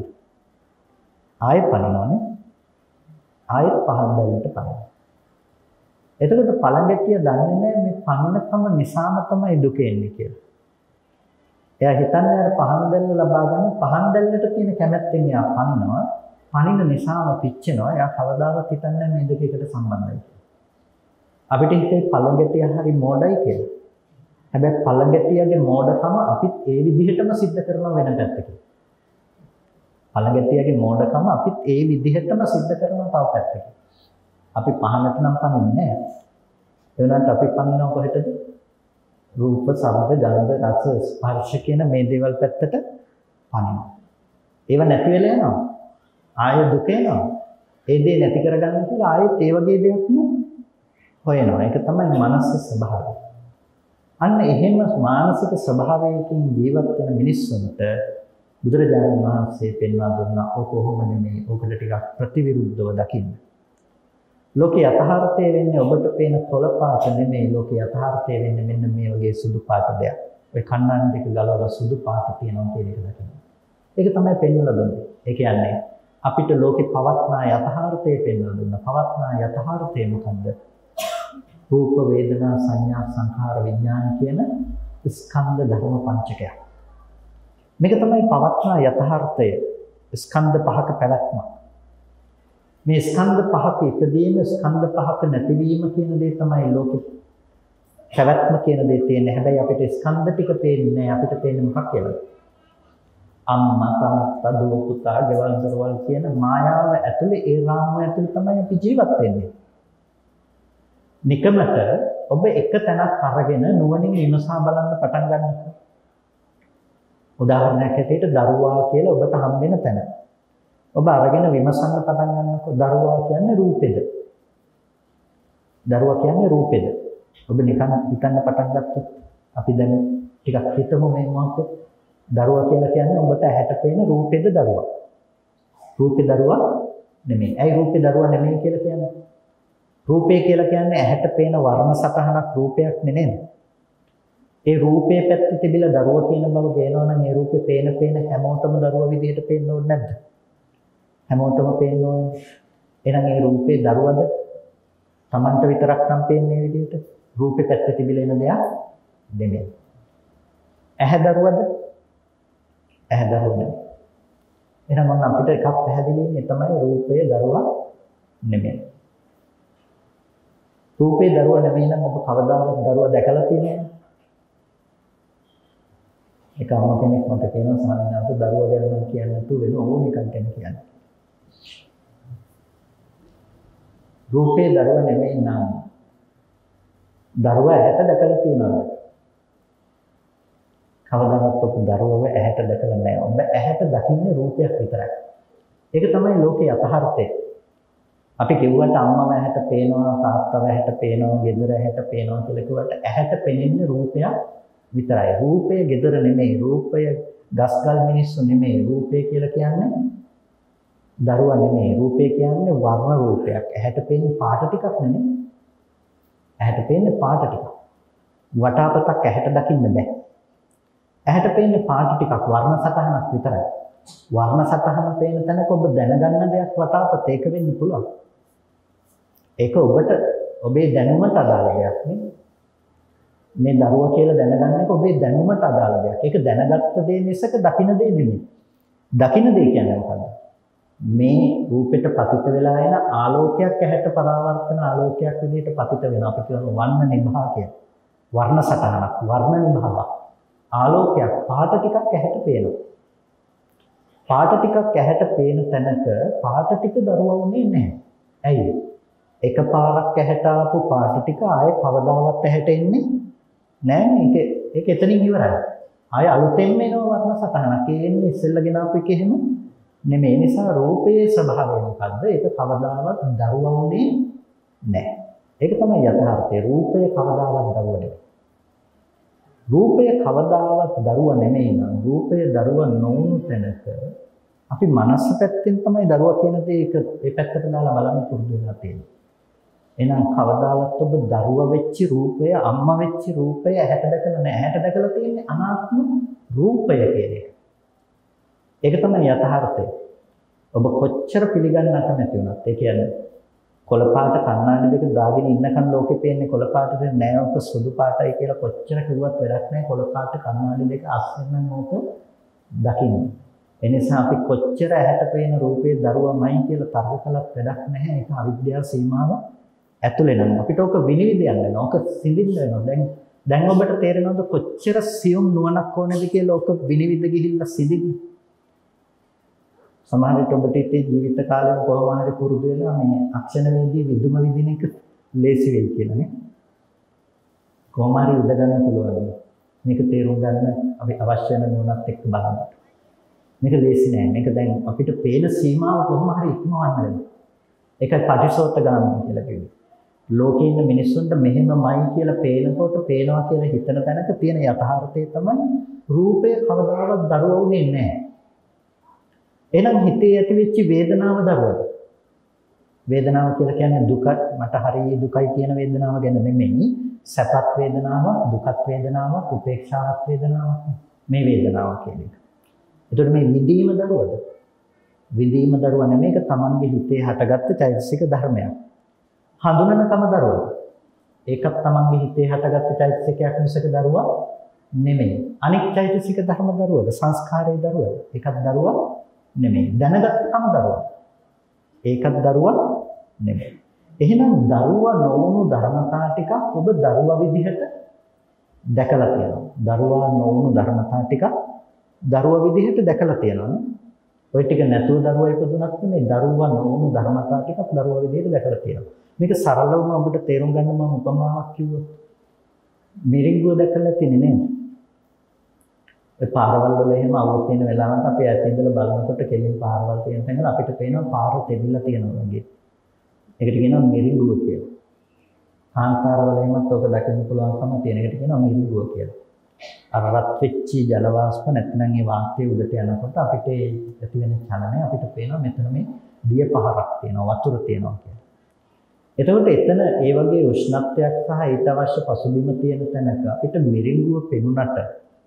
ආයෙ පනිනවනේ. ආයෙත් පහන් දැල්ලට පනිනවා. එතකොට පළඟැටිය දන්නේ නැහැ මේ පනිනකම නිසාම තමයි දුක එන්නේ කියලා. එයා හිතන්නේ අර පහන් දැල්ල ලබා ගන්න පහන් දැල්ලට තියෙන කැමැත්තෙන් එයා පනිනවා. පනින නිසාම පිච්චෙනවා. එයා කවදාවත් හිතන්නේ මේ දෙක එකට සම්බන්ධයි කියලා. අපිට හිතේ පළඟැටිය හරි මෝඩයි කියලා. හැබැයි පළඟැටියගේ මෝඩකම අපිත් ඒ විදිහටම සිද්ධ කරන වෙන පැත්තකින්. පළඟැටියගේ මෝඩකම අපිත් ඒ විදිහටම සිද්ධ කරන තව පැත්තකින්. අපි පහනට නම් පනින්නේ නැහැ. ඒ වුණාට අපි පනිනවා කොහෙටද? රූප, ශබ්ද, ගන්ධ, රස, ස්පර්ශ කියන මේ දේවල් පැත්තට පනිනවා. ඒව නැති වෙලා යනවා. ආයෙ දුක එනවා. ඒ දේ නැති කරගන්න කියලා ආයෙත් ඒ වගේ දෙයක්ම හොයනවා. ඒක තමයි මනසේ ස්වභාවය. අන්න එහෙම මානසික ස්වභාවයකින් ජීවත් වෙන මිනිස්සුන්ට බුදුරජාණන් වහන්සේ පෙන්වා දුන්නා ඔක කොහොම නෙමෙයි. ඔකට ටිකක් ප්‍රතිවිරුද්ධව දකින්න. ලෝකේ යථාර්ථය වෙන්නේ ඔබට පේන තොල පාට නෙමෙයි. ලෝකේ යථාර්ථය වෙන්නේ මෙන්න මේ වගේ සුදු පාට දෙයක්. ඔය කන්නන් දෙක ගලවලා සුදු පාට තියෙනවා කියන එක දකින්න. ඒක තමයි පෙන්වලා දුන්නේ. ඒ කියන්නේ අපිට ලෝකේ පවත්නා යථාර්ථය පෙන්වලා දුන්නා. පවත්නා යථාර්ථය මොකද්ද? රූප, වේදනා, සංඥා, සංඛාර, විඥාන කියන ස්කන්ධ ධර්ම පංචකයක්. මේක තමයි පවත්නා යථාර්ථය. ස්කන්ධ පහක පැවැත්ම. මේ ස්කන්ධ පහක ඉදීම ස්කන්ධ පහක නැතිවීම කියන දේ තමයි ලෝකෙ පැවැත්ම කියන දේ තියෙන්නේ. හැබැයි අපිට ස්කන්ධ ටික පේන්නේ නැහැ. අපිට පේන්නේ මොකක් කියලාද? අම්මා, තාත්තා, දුව, පුතා, ගෙවල් දොරවල් කියන මායාව ඇතුලේ ඒ රාමුව ඇතුලේ තමයි අපි ජීවත් වෙන්නේ. නිකමට ඔබ එක තැනක් අරගෙන නුවණින් විමසා බලන්න පටන් ගන්නකො. උදාහරණයක් ඇටියට දරුවා කියලා ඔබට හම් වෙන තැන. ඔබ අරගෙන විමසන්න පටන් ගන්නකො දරුවා කියන්නේ රූපෙද? දරුවා කියන්නේ රූපෙද? ඔබ නිකන් හිතන්න පටන් ගත්තොත් අපි දැන් ටිකක් හිතමු මේ මොහොතේ දරුවා කියලා කියන්නේ ඔබට ඇහැට පේන රූපෙද දරුවා? රූපේ දරුවා නෙමෙයි. ඇයි රූපේ දරුවා නෙමෙයි කියලා කියන්නේ? රූපේ කියලා කියන්නේ ඇහැට පේන වර්ණ සතහනක් රූපයක් නෙනේද? ඒ රූපේ පැත්තේ තිබිලා දරුවා කියන බව ගේනවා නම් ඒ රූපේ පේන පේන හැමෝටම දරුවා විදිහට පේන්න ඕනේ නැද්ද? හැමෝටම පේන්න ඕනේ. එහෙනම් ඒ රූපේ දරුවද? Tamanට විතරක් නම් පේන්නේ විදිහට. රූපේ පැත්තේ තිබිලා එන දෙයක් නෙමෙයි. ඇහැ දරුවද? ඇහැ දරුවා නෙමෙයි. එහෙනම් මොන අපිට එකක් පැහැදිලි වෙන්නේ තමයි රූපය දරුවා නෙමෙයි. රූපේ දරුවා නෙමෙයි නම් ඔබ කවදාවත් දරුවා දැකලා තියෙන්නේ නැහැ. එක අම්ම කෙනෙක් මට කියනවා සාමාන්‍යයෙන් දරුවා ගැන නම් කියන්නේ නැතුව වෙන ඕන එකක් ගැන කියන්නේ. රූපේ දරුවා නෙමෙයි නම් දරුවා ඇහැට දැකලා තියෙනවද? කවදාවත් ඔබ දරුවව ඇහැට දැකලා නැහැ. ඔබ ඇහැට දකින්නේ රූපයක් විතරයි. ඒක තමයි ලෝකේ යථාර්ථය. අපි කිව්වට අම්මව ඇහැට පේනවා, තාත්තව ඇහැට පේනවා, ගෙදර ඇහැට පේනවා කියලා කිව්වට ඇහැට පෙනෙන්නේ රූපයක් විතරයි. රූපය ගෙදර නෙමෙයි. රූපය ගස්ගල් මිනිස්සු නෙමෙයි රූපය කියලා කියන්නේ. දරුවා නෙමෙයි රූපය කියන්නේ වර්ණ රූපයක්. ඇහැට පේන්නේ පාට ටිකක් නෙමෙයි. ඇහැට පේන්නේ පාට ටිකක්. වටාපතක් ඇහැට දකින්න බෑ. ඇහැට පේන්නේ පාට ටිකක් වර්ණ සටහනක් විතරයි. වර්ණ සටහන පේන තැනක ඔබ දැනගන්න දෙයක් වටාපත ඒක වෙන්න පුළුවන්. ඒක ඔබට ඔබේ දැනුමට අදාළ දෙයක් නේ. මේ දරුවා කියලා දැනගන්න එක ඔබේ දැනුමට අදාළ දෙයක්. ඒක දැනගත්ත දේ මිසක දකින්න දේ නෙමෙයි. දකින්න දේ කියන්නේ මොකද්ද? මේ රූපෙට පතිත වෙලා එන ආලෝකයක් ඇහැට පරාවර්තන ආලෝකයක් විදිහට පතිත වෙනවා. අපි කියනවා වර්ණ නිභා කියලා. වර්ණ සටහනක්, වර්ණ නිභාවක්. ආලෝකයක් පාට ටිකක් ඇහැට පේනවා. පාට ටිකක් ඇහැට පේන තැනක පාට ටික දරුවා උනේ නැහැ. ඇයි? එකපාරක් ඇහැට ආපු පාට ටික ආයේ කවදාවත් ඇහැට එන්නේ නැහැ. මේක ඒක එතනින් ඉවරයි. ආයේ අලුතෙන් එනවා වර්ණ සටහනක්. ඒ එන්නේ ඉස්සෙල්ලාගෙන ආපු එක එහෙම නෙමෙයි. ඒ නිසා රූපයේ ස්වභාවය මොකද්ද? ඒක කවදාවත් දරුවා උනේ නැහැ. ඒක තමයි යථාර්ථය. රූපය කවදාවත් දරුවා නෙමෙයි. රූපය කවදාවත් දරුවා නෙමෙයි නම් රූපය දරුවා නොවුණු තැනක අපි මනස පැත්තෙන් තමයි දරුවා කියන දේ ඒක ඒ පැත්තට දාලා බලන්න පුරුදු වෙලා තියෙන්නේ. එහෙනම් කවදාවත් ඔබ දරුවා වෙච්ච රූපය අම්මා වෙච්ච රූපය ඇහැට දැකලා නැහැ. ඇහැට දැකලා තියෙන්නේ අනාත්ම රූපය කියන එක. ඒක තමයි යථාර්ථය. ඔබ කොච්චර පිළිගන්න අකමැති වුණත් ඒ කියන්නේ කොළ පාට කණ්ණාඩි දෙක දාගෙන ඉන්නකන් ලෝකෙ පේන්නේ කොළ පාටද නෑ ඔක සුදු පාටයි කියලා කොච්චර කිව්වත් වැඩක් නෑ. කොළ පාට කණ්ණාඩි දෙක අස්සෙන් නම් ඕක දකින්න. ඒ නිසා අපි කොච්චර ඇහැට පේන රූපේ දරුවමයි කියලා තර්ක කළත් වැඩක් නැහැ. ඒක අවිද්‍යාව සීමාව ඇතුලේ නම් අපිට ඕක විනිවිද යන්න වෙනවා. ඕක සිඳින්න වෙනවා. දැන් දැන් ඔබට තේරෙනවද කොච්චර සියුම් නුවණක් ඕනේද කියලා ඕක විනිවිද ගිහිල්ලා සිඳින්න. සමහර විට ඔබට ඉතේ ජීවිත කාලෙම කොහොම හරි පුරුදු වෙලා මේ අක්ෂණ වේදී විදුම විදින එක ලේසි වෙයි කියලා නේ. කොහොම හරි උද ගන්න පුළුවන්. මේක තේරුම් ගන්න අපි අවශ්‍ය වෙන නුවණත් එක්ක බලන්න. මේක ලේසි නෑ. මේක දැන් අපිට පේන සීමාව කොහොම හරි ඉක්මවන්න වෙනවා. ඒකයි පටිසෝතගාමී කියලා කියන්නේ. ලෝකේ ඉන්න මිනිස්සුන්ට මෙහෙමමයි කියලා පේනකොට පේනවා කියලා හිතන තැනක තියෙන යථාර්ථය තමයි රූපය කවදාවත් දරුවා උනේ නැහැ. එහෙනම් හිතේ ඇතිවෙච්ච වේදනාව දරුවද? වේදනාව කියලා කියන්නේ දුක මට හරිය දුකයි කියන වේදනාව ගැන නෙමෙයි. සැපත් වේදනාවක්, දුකත් වේදනාවක්, උපේක්ෂාවක් වේදනාවක් මේ වේදනාව කියන එක. එතකොට මේ විඳීම දරුවද? විඳීම දරුව නෙමෙයි. ඒක තමන්ගේ හිතේ හටගත්ත චෛතසික ධර්මයක්. හඳුනනකම දරුවද? ඒකත් තමන්ගේ හිතේ හටගත්ත චෛතසිකයක් මිසක දරුවා නෙමෙයි. අනික් චෛතසික ධර්ම දරුවද? සංස්කාරයේ දරුවද? ඒකත් දරුවා නෙමෙයි. දැනගත්තකම දරුවා. ඒකත් දරුවා නෙමෙයි. එහෙනම් දරුවා නොවුණු ධර්මතා ටිකක් ඔබ දරුවා විදිහට දැකලා තියෙනවා. දරුවා නොවුණු ධර්මතා ටිකක් දරුවා විදිහට දැකලා තියෙනවා. ඔය ටික නැතුව දරුවා ඉපදුනත් මේ දරුවා නොවුණු ධර්මතා ටිකක් දරුවා විදිහට දැකලා තියෙනවා. මේක සරලවම ඔබට තේරුම් ගන්න මම උපමාවක් කිව්වොත් මිරිඟුව දැකලා තියෙන්නේ නේද? ඒ පාරවල් වල එහෙම අවුත් වෙන වෙලාවට අපි ඇතින් ඉඳලා බලනකොට කෙලින් පාරවල් තියෙන තැන අපිට පේනවා පාර තෙදිලා තියෙනවා වගේ. ඒකට කියනවා මිරිඟුව කියලා. කාන්තාරවල එහෙමත් ඔක දකින්න පුළුවන්කම තියෙන එකට කියනවා මිරිඟුව කියලා. අර රත් වෙච්ච ජල වාෂ්ප නැත්නම් ඒ වාතයේ උඩට යනකොට අපිට ඇති වෙන චලනය අපිට පේනවා මෙතන මේ දිය පහරක් තියෙනවා වතුර තියෙනවා කියලා. එතකොට එතන ඒ වගේ උෂ්ණත්වයක් සහ ඊට අවශ්‍ය පසුබිම තියෙන තැනක අපිට මිරිඟුව පෙනුනට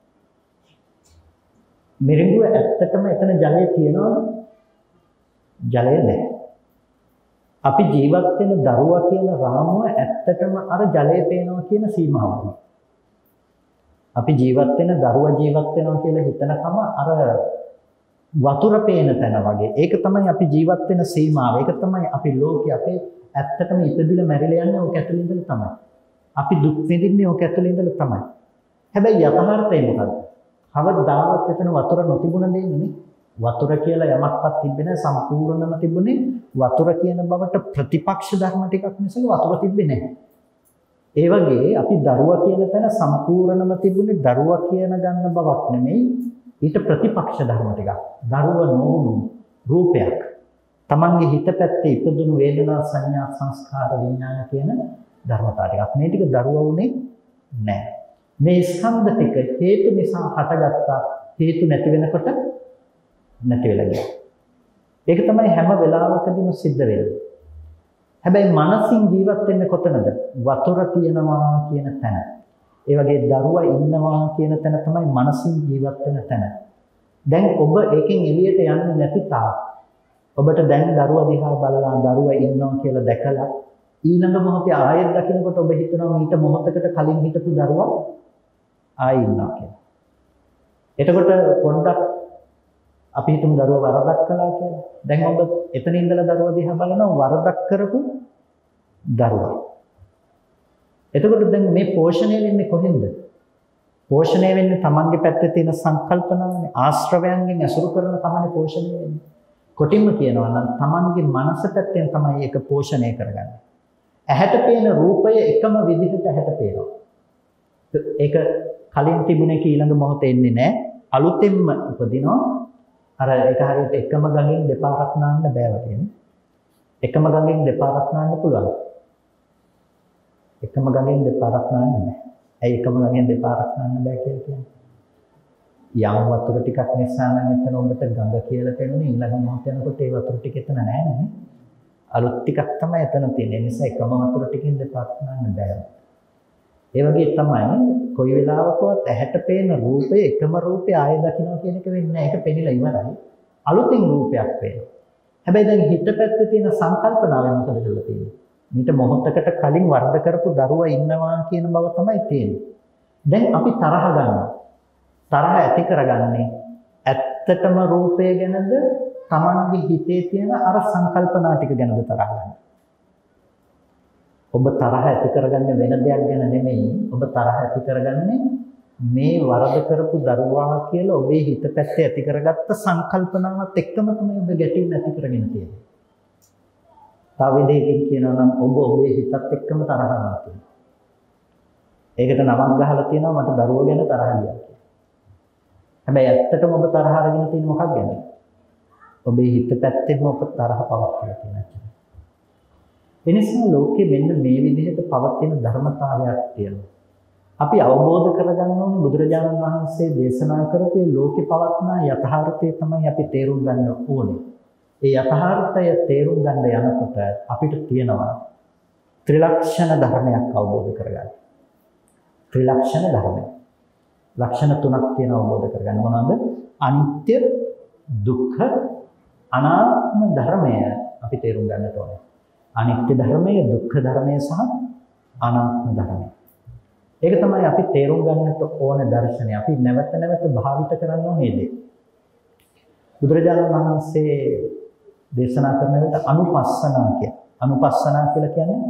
මිරිඟුව ඇත්තටම එතන ජලය තියෙනවද? ජලය නැහැ. අපි ජීවත් වෙන දරුවා කියන රාමුව ඇත්තටම අර ජලය පේනවා කියන සීමාවයි. අපි ජීවත් වෙන දරුවා ජීවත් වෙනවා කියලා හිතනකම අර වතුර පේන තැන වගේ. ඒක තමයි අපි ජීවත් වෙන සීමාව. ඒක තමයි අපි ලෝකේ අපේ ඇත්තටම ඉපදිලා මැරිලා යන්නේ ඕක ඇතුළේ ඉඳලා තමයි. අපි දුක් විඳින්නේ ඕක ඇතුළේ ඉඳලා තමයි. හැබැයි යථාර්ථය මොකද්ද? කවදාවත් එතන වතුර නොතිබුණ දෙන්නේ වතුර කියලා යමක්වත් තිබෙන්නේ නැහැ. සම්පූර්ණම තිබුණේ වතුර කියන බවට ප්‍රතිපක්ෂ ධර්ම ටිකක් මිසක වතුර තිබෙන්නේ නැහැ. ඒ වගේ අපි දරුවා කියන තැන සම්පූර්ණම තිබුණේ දරුවා කියන ගන්න බවක් නෙමෙයි. ඊට ප්‍රතිපක්ෂ ධර්ම ටිකක්. දරුවා නොවුණු රූපයක්. තමන්ගේ හිත පැත්තේ ඉපදුණු වේදනා සංඥා සංස්කාර විඥාන කියන ධර්මතා ටිකක්. මේ ටික දරුවා උනේ නැහැ. මේ ස්කන්ධ ටික හේතු නිසා හටගත්තා. හේතු නැති වෙනකොට නැති වෙලා ගියා. ඒක තමයි හැම වෙලාවකදීම සිද්ධ වෙන්නේ. හැබැයි මනසින් ජීවත් වෙන්නේ කොතනද? වතුර තියනවා කියන තැන. ඒ වගේ දරුවා ඉන්නවා කියන තැන තමයි මනසින් ජීවත් වෙන තැන. දැන් ඔබ ඒකෙන් එළියට යන්නේ නැති තාක් ඔබට දැන් දරුවා දිහා බලලා දරුවා ඉන්නවා කියලා දැකලා ඊළඟ මොහොතේ ආයෙත් දකින්නකොට ඔබ හිතනවා මීට මොහොතකට කලින් හිටපු දරුවා ආයෙ ඉන්නවා කියලා. එතකොට පොඩ්ඩක් අපි හිතමු දරුවා වරදක් කළා කියලා. දැන් ඔබ එතන ඉඳලා දරුවා දිහා බලනවා වරදක් කරපු දරුවා. එතකොට දැන් මේ පෝෂණය වෙන්නේ කොහෙන්ද? පෝෂණය වෙන්නේ තමන්ගේ පැත්තේ තියෙන සංකල්පනාවනේ. ආශ්‍රවයන්ගෙන් ඇසුරු කරන තමන්ගේ පෝෂණය වෙන්නේ. කොටින්ම කියනවා නම් තමන්ගේ මනස පැත්තෙන් තමයි ඒක පෝෂණය කරගන්නේ. ඇහැට පේන රූපය එකම විදිහට ඇහැට පේනවා. ඒක කලින් තිබුණ එක ඊළඟ මොහොතේ එන්නේ නැහැ. අලුතෙන්ම උපදිනවා. අර ඒක හරියට එකම ගඟෙන් දෙපාරක් නාන්න බෑ වගේනේ. එකම ගඟෙන් දෙපාරක් නාන්න පුළුවන්. එකම ගඟෙන් දෙපාරක් නාන්න බෑ. ඇයි එකම ගඟෙන් දෙපාරක් නාන්න බෑ කියලා කියන්නේ? යම් වතුර ටිකක් නිසා නම් එතන ඔබට ගඟ කියලා පේන්නේ ඊළඟ මොහොත යනකොට ඒ වතුර ටික එතන නැහැ නේ. අලුත් ටිකක් තමයි එතන තියෙන්නේ. ඒ නිසා එකම වතුර ටිකෙන් දෙපාරක් නාන්න බෑ. ඒ වගේ තමයි කොයි වෙලාවකවත් ඇහැට පේන රූපය එකම රූපය ආයෙ දකින්න කියන එක වෙන්නේ නැහැ. ඒක පෙනිලා ඉවරයි. අලුතින් රූපයක් පේනවා. හැබැයි දැන් හිත පැත්තේ තියෙන සංකල්පනාවෙන් මොකද කරලා තියෙන්නේ? මීට මොහොතකට කලින් වර්ධ කරපු දරුවා ඉන්නවා කියන බව තමයි තියෙන්නේ. දැන් අපි තරහ ගන්නවා. තරහ ඇති කරගන්නේ ඇත්තටම රූපය ගැනද තමන්ගේ හිතේ තියෙන අර සංකල්පනා ටික ගැනද තරහ ගන්න. ඔබ තරහ ඇති කරගන්නේ වෙන දෙයක් ගැන නෙමෙයි. ඔබ තරහ ඇති කරගන්නේ මේ වරද කරපු දරුවා කියලා ඔබේ හිත පැත්තේ ඇති කරගත්ත සංකල්පනාවත් එක්කම තමයි ඔබ ගැටීම් ඇති කරගෙන තියෙන්නේ. තව විදිහකින් කියනවා නම් ඔබ ඔබේ හිතත් එක්කම තරහ ගන්නවා කියනවා. ඒකට නමක් ගහලා තියෙනවා මට දරුවෝ ගැන තරහ ගියා කියලා. හැබැයි ඇත්තටම ඔබ තරහ අරගෙන තියෙන මොකක් ගැනද? ඔබේ හිත පැත්තෙම ඔබ තරහ පවත්වලා තියෙනවා. එනිසා ලෝකෙ මෙන්න මේ විදිහට පවතින ධර්මතාවයක් තියෙනවා. අපි අවබෝධ කරගන්න ඕනේ බුදුරජාණන් වහන්සේ දේශනා කරපු මේ ලෝකෙ පවත්න යථාර්ථය තමයි අපි තේරුම් ගන්න ඕනේ. ඒ යථාර්ථය තේරුම් ගන්න යනකොට අපිට තියෙනවා ත්‍රිලක්ෂණ ධර්මයක් අවබෝධ කරගන්න. ත්‍රිලක්ෂණ ධර්මය. ලක්ෂණ තුනක් තියෙන අවබෝධ කරගන්න මොනවාද? අනිත්‍ය, දුක්ඛ, අනාත්ම ධර්මය අපි තේරුම් ගන්නට ඕනේ. අනිත්‍ය ධර්මය, දුක්ඛ ධර්මය සහ අනාත්ම ධර්මය. ඒක තමයි අපි තේරුම් ගන්නට ඕන දර්ශනය. අපි නැවත නැවත භාවිත කරන්න ඕනේ දේ. බුදුරජාණන් වහන්සේ දේශනා කරන විට අනුපස්සනා කිය. අනුපස්සනා කියලා කියන්නේ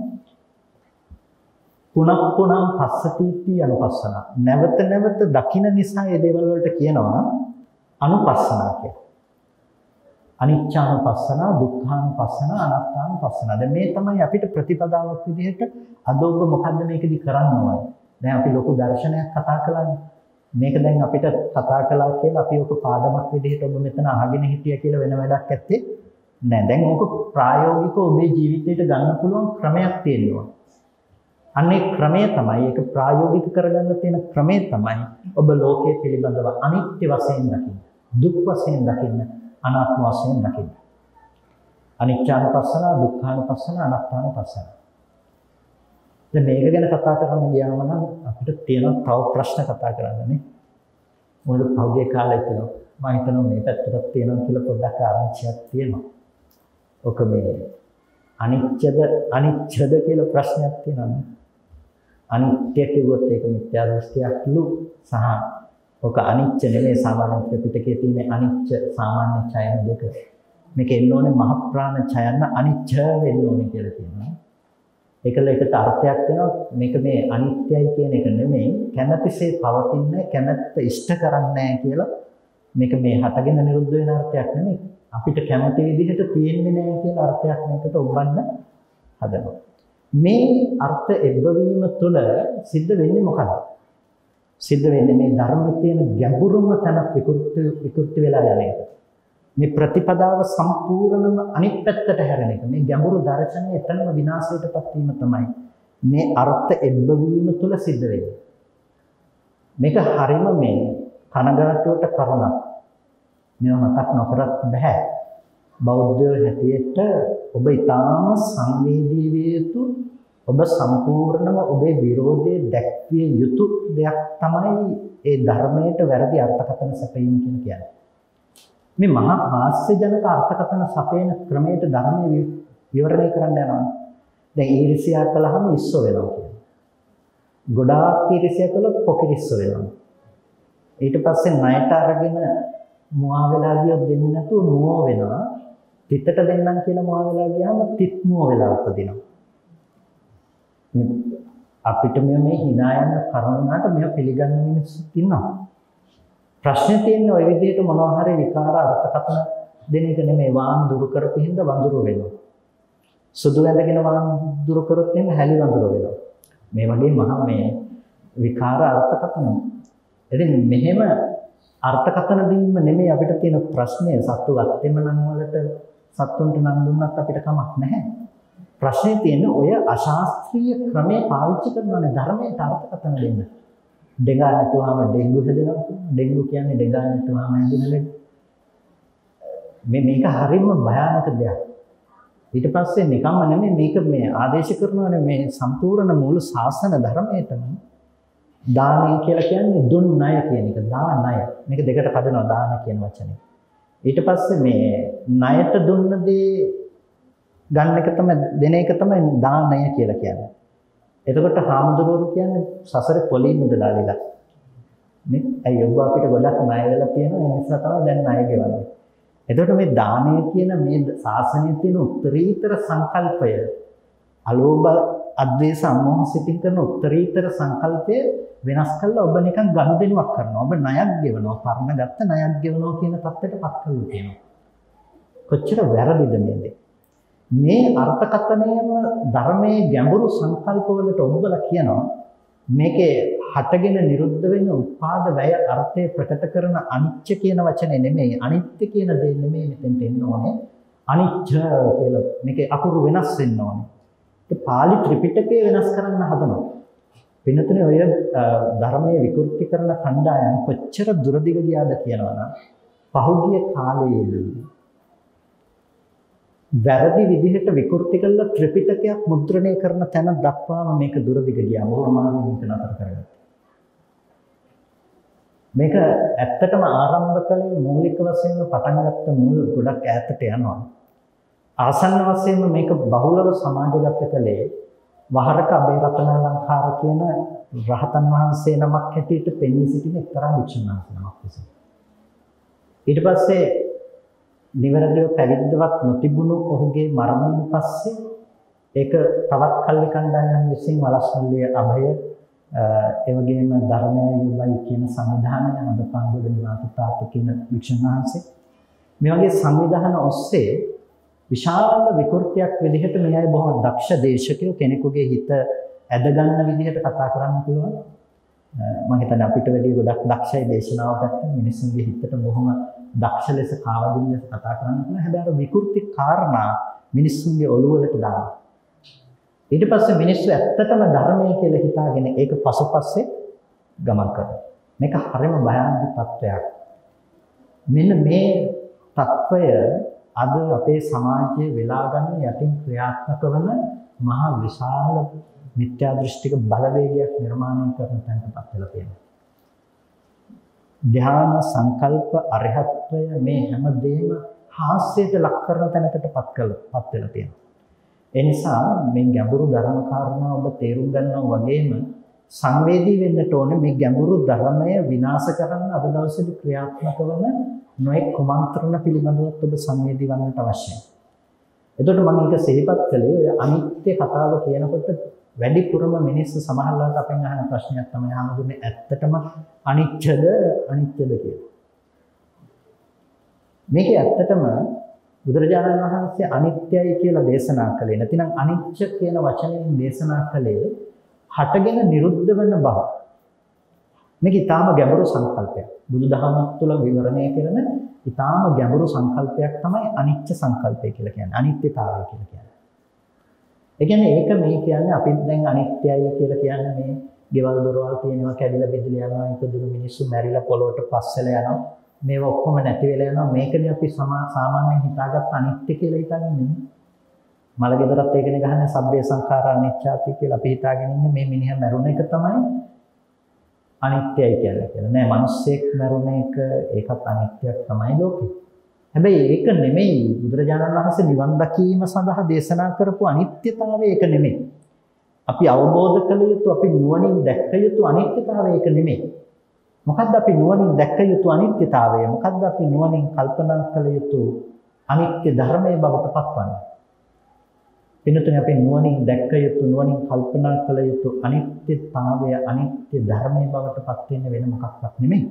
පුනක් පුනම් පස්සතිති අනුපස්සනා. නැවත නැවත දකින්න නිසා මේ දේවල් වලට කියනවා අනුපස්සනා කියලා. අනිච්චානුපස්සනා, දුක්ඛානුපස්සනා, අනාත්මානුපස්සනා. දැන් මේ තමයි අපිට ප්‍රතිපදාවක් විදිහට අද ඔබ මොකද්ද මේකදි කරන්න ඕනේ. දැන් අපි ලොකු දර්ශනයක් කතා කළානේ. මේක දැන් අපිට කතා කළා කියලා අපි ඔක පාඩමක් විදිහට ඔබ මෙතන අහගෙන හිටියා කියලා වෙන වැඩක් ඇත්තේ නෑ. දැන් ඕක ප්‍රායෝගිකව ඔබේ ජීවිතයට ගන්න පුළුවන් ක්‍රමයක් තියෙනවා. අන්නේ ක්‍රමය තමයි ඒක ප්‍රායෝගික කරගන්න තියෙන ක්‍රමය තමයි ඔබ ලෝකයේ පිළිබඳව අනිත්‍ය වශයෙන් දකින්න, දුක් වශයෙන් දකින්න, අනාත්ම වශයෙන් දකින්න. අනිච්චානුපස්සන, දුක්ඛානුපස්සන, අනාත්මානුපස්සන. දැන් මේක ගැන කතා කරන්න ගියාම නම් අපිට තියෙන තව ප්‍රශ්න කතා කරන්නනේ. මොකද පහුගිය කාලේ තියෙනවා. මම හිතනවා මේ පැත්තට තියෙනවා කියලා පොඩ්ඩක් ආරංචියක් තියෙනවා. ඔක මේ අනිච්චද අනිච්චද කියලා ප්‍රශ්නයක් තියෙනවා. අනිත්‍ය කිව්වොත් ඒක මිත්‍යා දෘෂ්ටියක්ලු සහ ඔක අනිච්ච නෙමෙයි සාමාන්‍ය ත්‍රිපිටකයේ තියෙන අනිච්ච සාමාන්‍ය ඡයන දෙක. මේක එන්න ඕනේ මහ ප්‍රාණ ඡයන අනිච්ච වෙන්න ඕනේ කියලා කියනවා. ඒකල එකට අර්ථයක් වෙනවා මේක මේ අනිත්‍යයි කියන එක නෙමෙයි කැමැතිසේ පවතින්නේ කැමැත්ත ඉෂ්ට කරන්නේ කියලා මේක මේ හටගෙන නිරුද්ධ වෙන අර්ථයක් නෙමෙයි. අපිට කැමති විදිහට තියෙන්නේ නැහැ කියලා අර්ථයක් මේකට ඔබන්න හදනවා. මේ අර්ථ එබ්බවීම තුළ සිද්ධ වෙන්නේ මොකක්ද? සිද්ධ වෙන්නේ මේ ධර්මයේ තියෙන ගැඹුරුම තැන විකෘති විකෘති වෙලා යන එක. මේ ප්‍රතිපදාව සම්පූර්ණයෙන්ම අනිත් පැත්තට හැරෙන එක. මේ ගැඹුරු දර්ශනය එතනම විනාශයටපත් වීම තමයි මේ අර්ථ එබ්බවීම තුළ සිද්ධ වෙන්නේ. මේක හරියම මේ කනගාටුවට කරුණක්. මේව මතක් නොකරත් බෑ. බෞද්ධයෝ හැටියට ඔබ ඊටාම සංවේදී විය යුතු, ඔබ සම්පූර්ණම ඔබේ විරෝධය දැක්විය යුතු දෙයක් තමයි ඒ ධර්මයට වැරදි අර්ථකථන සැපයීම කියලා කියන්නේ. මේ මහා හාස්‍යජනක අර්ථකථන සපයන ක්‍රමයට ධර්මයේ විවරණය කරන්න යනවා. දැන් ඊර්ෂ්‍යා කළාම ඉස්සෝ වෙනවා කියන්නේ. ගොඩාක් ඊර්ෂ්‍යා කළොත් පොකිරිස්සෝ වෙනවා. ඊට පස්සේ ණයට අරගෙන මුවා වෙලා ගියොත් දෙන්නේ නැතුව මුවෝ වෙනවා. තිතට දෙන්නම් කියලා මුවා වෙලා ගියාම තිත් මුවෝ වෙලා උපදිනවා. අපිට මේ hina යන කරුණාට මෙය පිළිගන්න මිනිස්සුත් ඉන්නවා. ප්‍රශ්නේ තියෙන්නේ ওই විදිහට මොනවා හරි විකාර අර්ථකථන දෙන එක නෙමෙයි. වාන් දුරු කරපු හින්දා වඳුරු වෙනවා. සුදු ඇඳගෙන වාන් දුරු කරොත් එන්නේ හැලි වඳුරු වෙනවා. මේ වගේ මහා මේ විකාර අර්ථකථන. ඉතින් මෙහෙම අර්ථකථන දීම නෙමෙයි අපිට තියෙන ප්‍රශ්නය. සත්තු වත්තේම නම් වලට සත්තුන්ට නම් දුන්නත් අපිට කමක් නැහැ. ප්‍රශ්නේ තියෙන්නේ ඔය අශාස්ත්‍රීය ක්‍රමේ පාවිච්චි කරනවානේ ධර්මයට අර්ථකථන දෙන්න. ඩෙඟා නැතුවම ඩෙන්ගු හැදෙනවා. ඩෙන්ගු කියන්නේ ඩෙඟා නැතුවම හැදෙන ලෙඩ. මේ මේක හරියම භයානක දෙයක්. ඊට පස්සේ නිකම්ම නෙමෙයි මේක මේ ආදේශ කරනවානේ මේ සම්පූර්ණ මූල ශාසන ධර්මයටම දානය කියලා කියන්නේ දුන් ණය කියන එක. දානය. මේක දෙකට කඩනවා දාන කියන වචනේ. ඊට පස්සේ මේ ණයට දුන්න දේ ගන්න එක තමයි දෙන එක තමයි දානය කියලා කියන්නේ. එතකොට හාමුදුරුවෝ කියන්නේ සසරේ පොලී මුදලාලිලා. නේ? ඇයි ඔබ අපිට ගොඩක් ණය වෙලා තියෙනවා ඒ නිසා තමයි දැන් ණය ගෙවන්නේ. එතකොට මේ දානය කියන මේ ශාසනයේ තියෙන උත්තරීතර සංකල්පය අලෝභ අද්වේෂ අමෝහ සිතින් කරන උත්තරීතර සංකල්පය වෙනස් කළා ඔබ නිකන් ගනුදෙනුවක් කරනවා. ඔබ ණයක් ගෙවනවා. පරණ ගත්ත ණයක් ගෙවනවා කියන தත්ත්වයටපත් කරලා තියෙනවා. කොච්චර වැරදිද මේ දේ. මේ අර්ථකථනයම ධර්මයේ ගැඹුරු සංකල්පවලට ඔබලා කියනවා මේකේ හටගෙන නිරුද්ධ වෙන උපාද වැය අර්ථය ප්‍රකට කරන අනිච්ච කියන වචනේ නෙමෙයි අනිත්‍ය කියන දේ නෙමෙයි මෙතෙන්ට එන්න ඕනේ අනිච්ච කියලා මේකේ අකුරු වෙනස් වෙන්න ඕනේ ඒ පාලි ත්‍රිපිටකය වෙනස් කරන්න හදනවා වෙනතුනේ ඔය ධර්මයේ විකෘති කරන කණ්ඩායම් කොච්චර දුරදිග ගියාද කියනවනම් පහුගිය කාලයේදී වැරදි විදිහට විකෘති කළ ත්‍රිපිටකයක් මුද්‍රණය කරන තැන දක්වාම මේක දුරදිග ගියා. බොහොම අමාරුවෙන් මේක නතර කරගත්තා. මේක ඇත්තටම ආරම්භ කළේ මූලික වශයෙන්ම පටන් ගත්ත මූල ගොඩක් ඈතට යනවා. ආසන්න වශයෙන්ම මේක බහුලව සමාජගත කළේ වහරක අබේරතනාලංකාර කියන රහතන් වහන්සේ නමක් හැටියට පෙනී සිටින එක්තරා භික්ෂුන් වහන්සේ නමක් විසින්. ඊට පස්සේ නිවැරදිව පැවිද්දවත් නොතිබුණු ඔහුගේ මරණයෙන් පස්සේ ඒක තවත් කල්ලි කණ්ඩායම් විසින් වලස්මල්ලිය අභය ඒ වගේම ධර්මය යොබයි කියන සංවිධානය අදපන්ගොඩ නිවාතතාප කියන වික්ෂුන් වහන්සේ මේ වගේ සංවිධාන ඔස්සේ විශාල විකෘතියක් විදිහට මේ අය බොහොම දක්ෂ දේශකයෝ කෙනෙකුගේ හිත ඇද ගන්න විදිහට කතා කරන්න පුළුවන් මම හිතන්නේ අපිට වැඩි ගොඩක් දක්ෂයි දේශනාව පැත්තෙන් මිනිස්සුන්ගේ හිතට බොහොම දක්ෂ ලෙස කාවදින් ලෙස කතා කරන්න පුළුවන්. හැබැයි අර විකෘති කාරණා මිනිස්සුන්ගේ ඔළුව වලට දානවා. ඊට පස්සේ මිනිස්සු ඇත්තටම ධර්මය කියලා හිතාගෙන ඒක පසුපස්සේ ගමන් කරනවා. මේක හරිම භයානක තත්වයක්. මෙන්න මේ තත්වය අද අපේ සමාජයේ වෙලා ගන්න යටින් ක්‍රියාත්මක වන මහා විශාල මිත්‍යා දෘෂ්ටික බලවේගයක් නිර්මාණය කරන තැනටපත් වෙලා තියෙනවා. ධ්‍යාන සංකල්ප අරහත්ත්වය මේ හැම දෙයක්ම හාස්‍යයට ලක් කරන තැනකටපත් කළපත් වෙලා තියෙනවා. ඒ නිසා මේ ගැඹුරු ධර්ම කාරණා ඔබ තේරුම් ගන්නවා වගේම සංවේදී වෙන්නට ඕනේ මේ ගැඹුරු ධර්මය විනාශ කරන්න අද දවසේදී ක්‍රියාත්මක වන නොයෙක් කුමන්ත්‍රණ පිළිබඳව ඔබ සංවේදී වන්නට අවශ්‍යයි. එතකොට මම ඒක සිහිපත් කළේ ඔය අනිත්‍ය කතාව කියනකොට වැඩිපුරම මිනිස්සු සමහරවිට අපෙන් අහන ප්‍රශ්නයක් තමයි අහන්නේ ඇත්තටම අනිත්‍යද අනිත්‍යද කියලා. මේකේ ඇත්තටම බුදුරජාණන් වහන්සේ අනිත්‍යයි කියලා දේශනා කළේ නැතිනම් අනිත්‍ය කියන වචනයෙන් දේශනා කළේ හටගෙන නිරුද්ධ වෙන බව. මේක ඊටාම ගැඹුරු සංකල්පයක්. බුදුදහම තුළ විවරණය කරන ඊටාම ගැඹුරු සංකල්පයක් තමයි අනිත්‍ය සංකල්පය කියලා කියන්නේ. අනිත්‍යතාවය කියලා කියන්නේ. ඒ කියන්නේ ඒක මේ කියන්නේ අපි දැන් අනිත්‍යයි කියලා කියන්නේ මේ ගෙවල් දොරවල් තියෙනවා කැඩිලා බෙදලා යනවා ඉපදුණු මිනිස්සු මැරිලා පොළොවට පස්සෙලා යනවා මේවා ඔක්කොම නැති වෙලා යනවා මේකනේ අපි සාමාන්‍යයෙන් හිතාගත් අනිත්‍ය කියලා හිතන්නේ නේ මල ගෙදරත් ඒකනේ ගහන්නේ සබ්බේ සංඛාරා අනිච්චාති කියලා අපි හිතාගෙන ඉන්නේ මේ මිනිහා මැරුණ එක තමයි අනිත්‍යයි කියලා කියලා නෑ මිනිස්සෙක් මැරුණ එක ඒකත් අනිත්‍යයක් තමයි ලෝකේ හැබැයි ඒක නෙමෙයි බුදුරජාණන් වහන්සේ නිවන් දකීම සඳහා දේශනා කරපු අනිත්‍යතාවය ඒක නෙමෙයි අපි අවබෝධ කළ යුතු අපි නුවණින් දැක්ක යුතු අනිත්‍යතාවය ඒක නෙමෙයි. මොකද්ද අපි නුවණින් දැක්ක යුතු අනිත්‍යතාවය? මොකද්ද අපි නුවණින් කල්පනා කළ යුතු අනිත්‍ය ධර්මයේ බවට පත්වන්නේ? වෙනතුනේ අපි නුවණින් දැක්ක යුතු නුවණින් කල්පනා කළ යුතු අනිත්‍යතාවය අනිත්‍ය ධර්මයේ බවට පත් වෙන්න වෙන මොකක්වත් නෙමෙයි.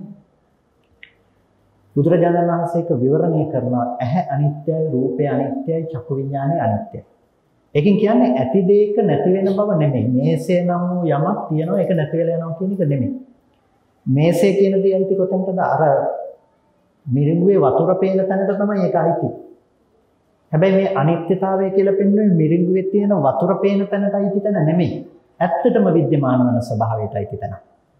බුදුරජාණන් වහන්සේ ඒක විවරණය කරනවා ඇහැ අනිත්‍යයි, රූපය අනිත්‍යයි, චක්කු විඥානය අනිත්‍යයි. ඒකෙන් කියන්නේ ඇති දෙයක නැති වෙන බව නෙමෙයි. මේසේ නම් වූ යමක් තියෙනවා ඒක නැති වෙලා යනවා කියන එක නෙමෙයි. මේසේ කියන දේ අයිති කොතනටද? අර මිරිඟුවේ වතුර පේන තැනට තමයි ඒක අයිති. හැබැයි මේ අනිත්‍යතාවය කියලා පෙන්වන්නේ මිරිඟුවේ තියෙන වතුර පේන තැනට අයිති තැන නෙමෙයි. ඇත්තටම විද්‍යමාන වන ස්වභාවයට අයිති තැන.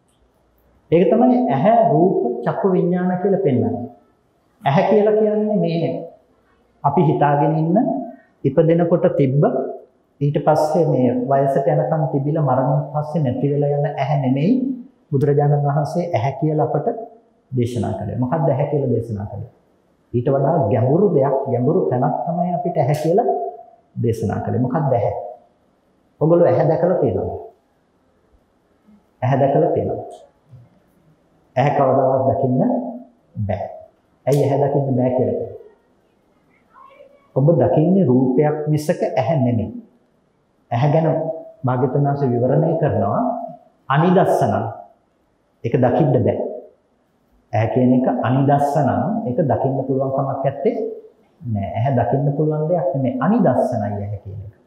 ඒක තමයි ඇහැ, රූප, චක්කු විඥාන කියලා පෙන්වන්නේ. ඇහැ කියලා කියන්නේ මේ අපි හිතාගෙන ඉන්න ඉපදෙනකොට තිබ්බ ඊට පස්සේ මේ වයසට යනකම් තිබිලා මරණයෙන් පස්සේ නැති වෙලා යන ඇහැ නෙමෙයි බුදුරජාණන් වහන්සේ ඇහැ කියලා අපට දේශනා කළේ. මොකක්ද ඇහැ කියලා දේශනා කළේ? ඊට වඩා ගැඹුරු දෙයක් ගැඹුරු තැනක් තමයි අපිට ඇහැ කියලා දේශනා කළේ. මොකක්ද ඇහැ? ඔයගොල්ලෝ ඇහැ දැකලා තියෙනවද? ඇහැ දැකලා තියෙනවද? ඇහැ කවදාවත් දකින්න බෑ. ඇයි ඇහැ දකින්න බෑ කියලා කියන්නේ? ඔබ දකින්නේ රූපයක් මිසක ඇහැ නෙමෙයි. ඇහැ ගැන භාග්‍යවතුන් වහන්සේ විවරණය කරනවා අනිදස්සනං. ඒක දකින්න බෑ. ඇහැ කියන එක අනිදස්සනං. ඒක දකින්න පුළුවන් කමක් නැත්තේ නෑ. ඇහැ දකින්න පුළුවන් දෙයක් නෙමෙයි. අනිදස්සනයි ඇහැ කියන එක.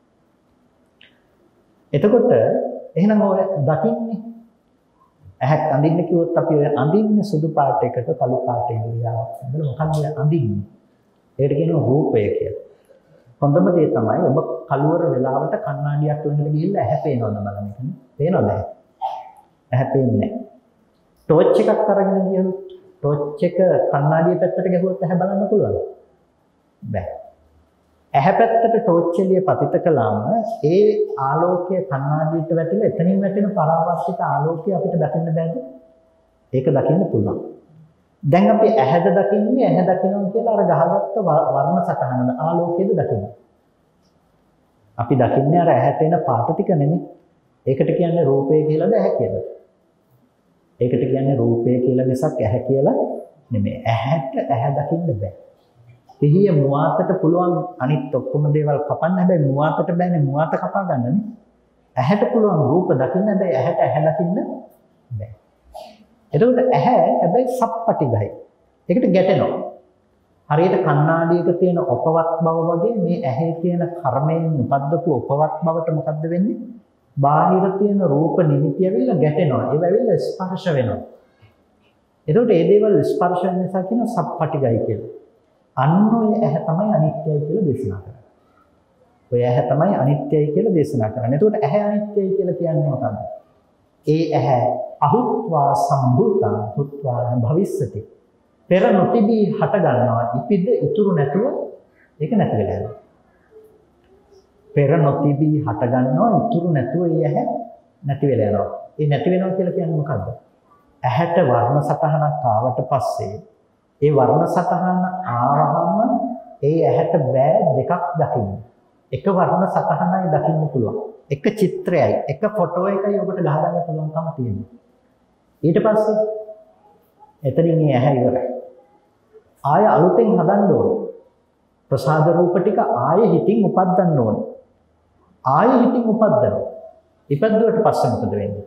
එතකොට එහෙනම් ඔය දකින්නේ ඇහක් අඳින්න කිව්වොත් අපි ඔය අඳින්නේ සුදු පාට එකක කළු පාට ඉරියාවක්. මොකක්ද ඔය අඳින්නේ? ඒකට කියනවා රූපය කියලා. හොඳම දේ තමයි ඔබ කලවර වෙලාවට කණ්ණාඩියක් ළඟට ගිහිල්ලා ඇහැ පේනවද බලන්න එකනේ. පේනවද ඇහැ? ඇහැ පේන්නේ නැහැ. ටෝච් එකක් අරගෙන ගියොත් ටෝච් එක කණ්ණාඩිය පැත්තට ගැහුවොත් ඇහැ බලන්න පුළුවන්ද? බෑ. ඇහැ පැත්තට ටෝච් එළිය පතිත කළාම ඒ ආලෝකය කණ්ණාඩියට වැටිලා එතනින් වැටෙන පරාවර්තිත ආලෝකය අපිට දකින්න බෑද? ඒක දකින්න පුළුවන්. දැන් අපි ඇහැද දකින්නේ ඇහැ දකින්නවා කියලා අර ගහගත්ත වර්ණ සටහනද ආලෝකයේද දකින්නේ. අපි දකින්නේ අර ඇහැට එන පාට ටික නෙමෙයි. ඒකට කියන්නේ රූපය කියලාද ඇහැ කියලාද? ඒකට කියන්නේ රූපය කියලා මිසක් ඇහැ කියලා නෙමෙයි. ඇහැට ඇහැ දකින්න බෑ. පිහිය මුවාතට පුළුවන් අනිත් ඔක්කොම දේවල් කපන්න හැබැයි මුවාතට බෑනේ මුවාත කපා ගන්නනේ. ඇහැට පුළුවන් රූප දකින්න හැබැයි ඇහැට ඇහැ දකින්න බෑ. එතකොට ඇහැ හැබැයි සප්පටිගයි. ඒකට ගැටෙනවා. හරියට කණ්ණාඩියක තියෙන උපවත් බව වගේ මේ ඇහි තියෙන කර්මයෙන් උපද්දපු උපවත් බවට මොකද්ද වෙන්නේ? බාහිර තියෙන රූප නිමිති ඇවිල්ලා ගැටෙනවා. ඒව ඇවිල්ලා ස්පර්ශ වෙනවා. එතකොට මේ දේවල් ස්පර්ශ වෙන නිසා කියන සප්පටිගයි කියලා. අන්න ඔය ඇහැ තමයි අනිත්‍යයි කියලා දේශනා කරන්නේ. ඔය ඇහැ තමයි අනිත්‍යයි කියලා දේශනා කරන්නේ. එතකොට ඇහැ අනිත්‍යයි කියලා කියන්නේ මොකක්ද? ඒ ඇහැ අහුත්වා සම්භූතං හුත්වා භවිස්සති. පෙර නොතිබී හට ගන්නවා ඉපිද ඉතුරු නැතුව ඒක නැති වෙලා යනවා. පෙර නොතිබී හට ගන්නවා ඉතුරු නැතුව ඒ ඇහැ නැති වෙලා යනවා. ඒ නැති වෙනවා කියලා කියන්නේ මොකද්ද? ඇහැට වර්ණ සතහනක් ආවට පස්සේ ඒ වර්ණ සතහන ආවහම ඒ ඇහැට බෑ දෙකක් දකින්න. එක වර්ණ සතහනයි දකින්න පුළුවන්. එක චිත්‍රයයි, එක ෆොටෝ එකයි ඔබට ගහගන්න පුළුවන්කම තියෙනවා. ඊට පස්සේ එතනින් මේ ඇහැ ඉවරයි. ආය අලුතෙන් හදන්න ඕනේ. ප්‍රසාද රූප ටික ආය හිතින් උපද්දන්න ඕනේ. ආය හිතින් උපද්දනවා. ඉපද්දුවට පස්සේ මොකද වෙන්නේ?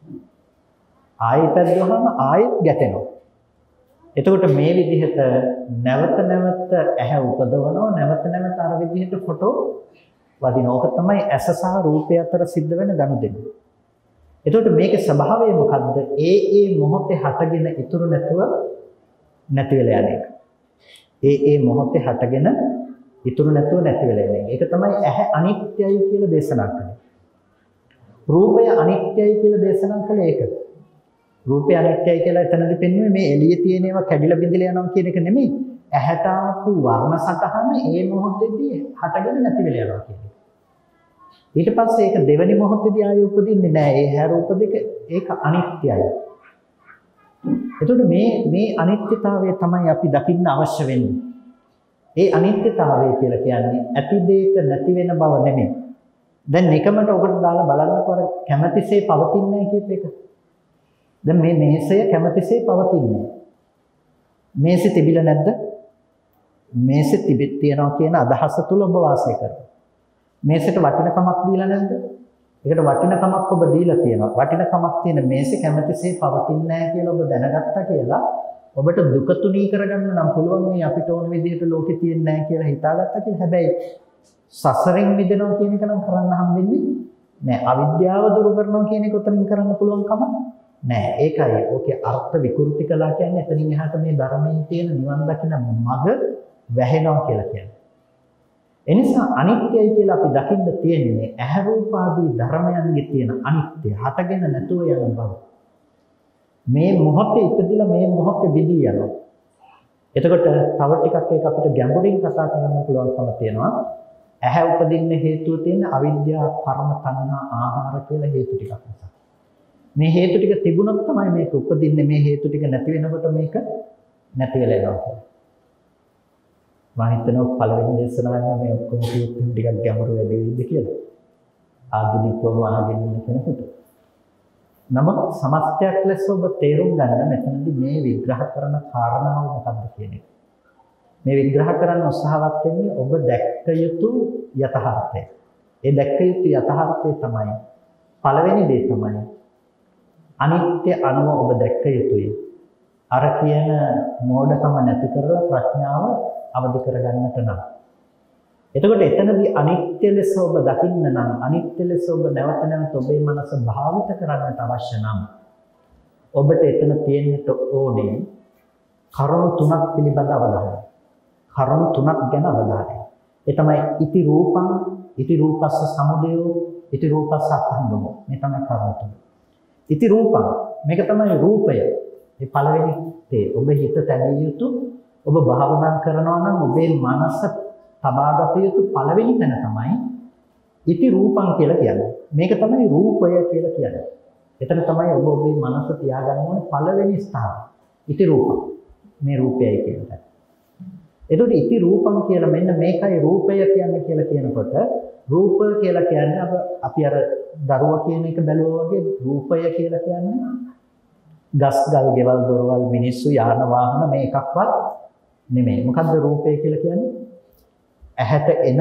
ආය ඉපද්දුවහම ආයෙත් ගැටෙනවා. එතකොට මේ විදිහට නැවත නැවත ඇහැ උපදවනවා නැවත නැවත අර විදිහට ෆොටෝ වදිනවා. ඕක තමයි ඇස සහ රූපය අතර සිද්ධ වෙන ගනුදෙනු. එතකොට මේකේ ස්වභාවය මොකද්ද? ඒ ඒ මොහොතේ හටගෙන ඉතුරු නැතුව නැති වෙලා යන එක. ඒ ඒ මොහොතේ හටගෙන ඉතුරු නැතුව නැති වෙලා යන එක. ඒක තමයි ඇහැ අනිත්‍යයි කියලා දේශනා කරන්නේ. රූපය අනිත්‍යයි කියලා දේශනා කළේ ඒක. රූපය අනිත්‍යයි කියලා එතනදී පෙන්වන්නේ මේ එළියේ තියෙන ඒවා කැඩිලා බිඳිලා යනවා කියන එක නෙමෙයි. ඇහැට ආපු වර්ණ සටහන ඒ මොහොතේදී හටගෙන නැති වෙලා යනවා කියන එක. ඊට පස්සේ ඒක දෙවෙනි මොහොතේදී ආයෙ උපදින්නේ නැහැ. ඒ හැ රූප දෙක ඒක අනිත්‍යයි. එතකොට මේ මේ අනිත්‍යතාවය තමයි අපි දකින්න අවශ්‍ය වෙන්නේ. ඒ අනිත්‍යතාවය කියලා කියන්නේ ඇති දෙයක නැති වෙන බව නෙමෙයි. දැන් නිකමට ඔබට දාලා බලන්නකො කැමැතිසේ පවතින්නේ නැහැ කියප එක. දැන් මේ මේසය කැමැතිසේ පවතින්නේ නැහැ. මේසෙ තිබිලා නැද්ද? මේසෙ තිබෙත් තියනවා කියන අදහස තුල ඔබ වාසය කරනවා. මේසෙට වටිනකමක් දීලා නැද්ද? ඒකට වටිනකමක් ඔබ දීලා තියෙනවා. වටිනකමක් තියෙන මේසෙ කැමැතිසේ පවතින්නේ නැහැ කියලා ඔබ දැනගත්තා කියලා ඔබට දුක තුනී කරගන්න නම් පුළුවන් මේ අපිට ඕන විදිහට ලෝකේ තියෙන්නේ නැහැ කියලා හිතාගත්තා කියලා. හැබැයි සසරෙන් මිදෙනවා කියන එක නම් කරන්න හම්බෙන්නේ නැහැ. අවිද්‍යාව දුරු කරනවා කියන එක උතනින් කරන්න පුළුවන් කම නැහැ. ඒකයි ඕකේ අර්ථ විකෘති කළා කියන්නේ එතනින් එහාට මේ ධර්මයේ තියෙන නිවන් දකින මඟ වැහෙනවා කියලා කියන්නේ. එනිසා අනිත්‍යයි කියලා අපි දකින්න තියෙන්නේ ඇහැ රූප ආදී ධර්මයන්ගේ තියෙන අනිත්‍ය හටගෙන නැතුව යන බව. මේ මොහොතේ ඉපදිලා මේ මොහොතේ බිදී යනවා. එතකොට තව ටිකක් ඒක අපිට ගැඹුරින් කතා කරන්න පුළුවන්කම තියෙනවා. ඇහැ උපදින්න හේතුව තියෙන අවිද්‍යාව, කර්ම, තණ්හා, ආහාර කියලා හේතු ටිකක් නිසා. මේ හේතු ටික තිබුණොත් තමයි මේක උපදින්නේ. මේ හේතු ටික නැති වෙනකොට මේක නැති වෙලා යනවා කියලා. මම හිතනවා පළවෙනි දේශනාවෙන් මේ ඔක්කොම කියුත් ටිකක් ගැඹුරු වැඩි වෙයිද කියලා. ආධුනිකවම අහගෙන ඉන්න කෙනෙකුට. නමුත් සමස්තයක් ලෙස ඔබ තේරුම් ගන්න මෙතනදී මේ විග්‍රහ කරන කාරණාව මොකක්ද කියන එක. මේ විග්‍රහ කරන්න උත්සාහවත් වෙන්නේ ඔබ දැක්ක යුතු යථාර්ථය. ඒ දැක්ක යුතු යථාර්ථය තමයි පළවෙනි දේ තමයි අනිත්‍ය අනුව ඔබ දැක්ක යුතුයි. අර කියන මෝඩකම නැති කරලා ප්‍රඥාව අවදි කරගන්නට නම්. එතකොට එතනදී අනිත්‍ය ලෙස ඔබ දකින්න නම් අනිත්‍ය ලෙස ඔබ නැවත නැවත ඔබේ මනස භාවිත කරන්නට අවශ්‍ය නම් ඔබට එතන තියෙන්නට ඕනේ කරුණු තුනක් පිළිබඳ අවධානය. කරුණු තුනක් ගැන අවධානය. ඒ තමයි ඉති රූපං, ඉති රූපස්ස සමුදයෝ, ඉති රූපස්ස අත්ංගමෝ. මේ තමයි කරුණු තුන. ඉති රූපං මේක තමයි රූපය. මේ පළවෙනි තේ ඔබ හිත තැබිය යුතු ඔබ භාවනා කරනවා නම් ඔබේ මනස තබාගත යුතු පළවෙනි තැන තමයි ඉති රූපං කියලා කියන්නේ. මේක තමයි රූපය කියලා කියන්නේ. එතන තමයි ඔබ ඔබේ මනස තියාගන්න ඕනේ පළවෙනි ස්ථානය. ඉති රූපං. මේ රූපයයි කියලා. එතකොට ඉති රූපං කියලා මෙන්න මේකයි රූපය කියන්නේ කියලා කියනකොට රූප කියලා කියන්නේ අපි අර දරුවා කියන එක බැලුවා වගේ රූපය කියලා කියන්නේ ගස් ගල් ගෙවල් දොරවල් මිනිස්සු යාන වාහන මේ එකක්වත් නෙමෙයි. මොකද්ද රූපය කියලා කියන්නේ? ඇහැට එන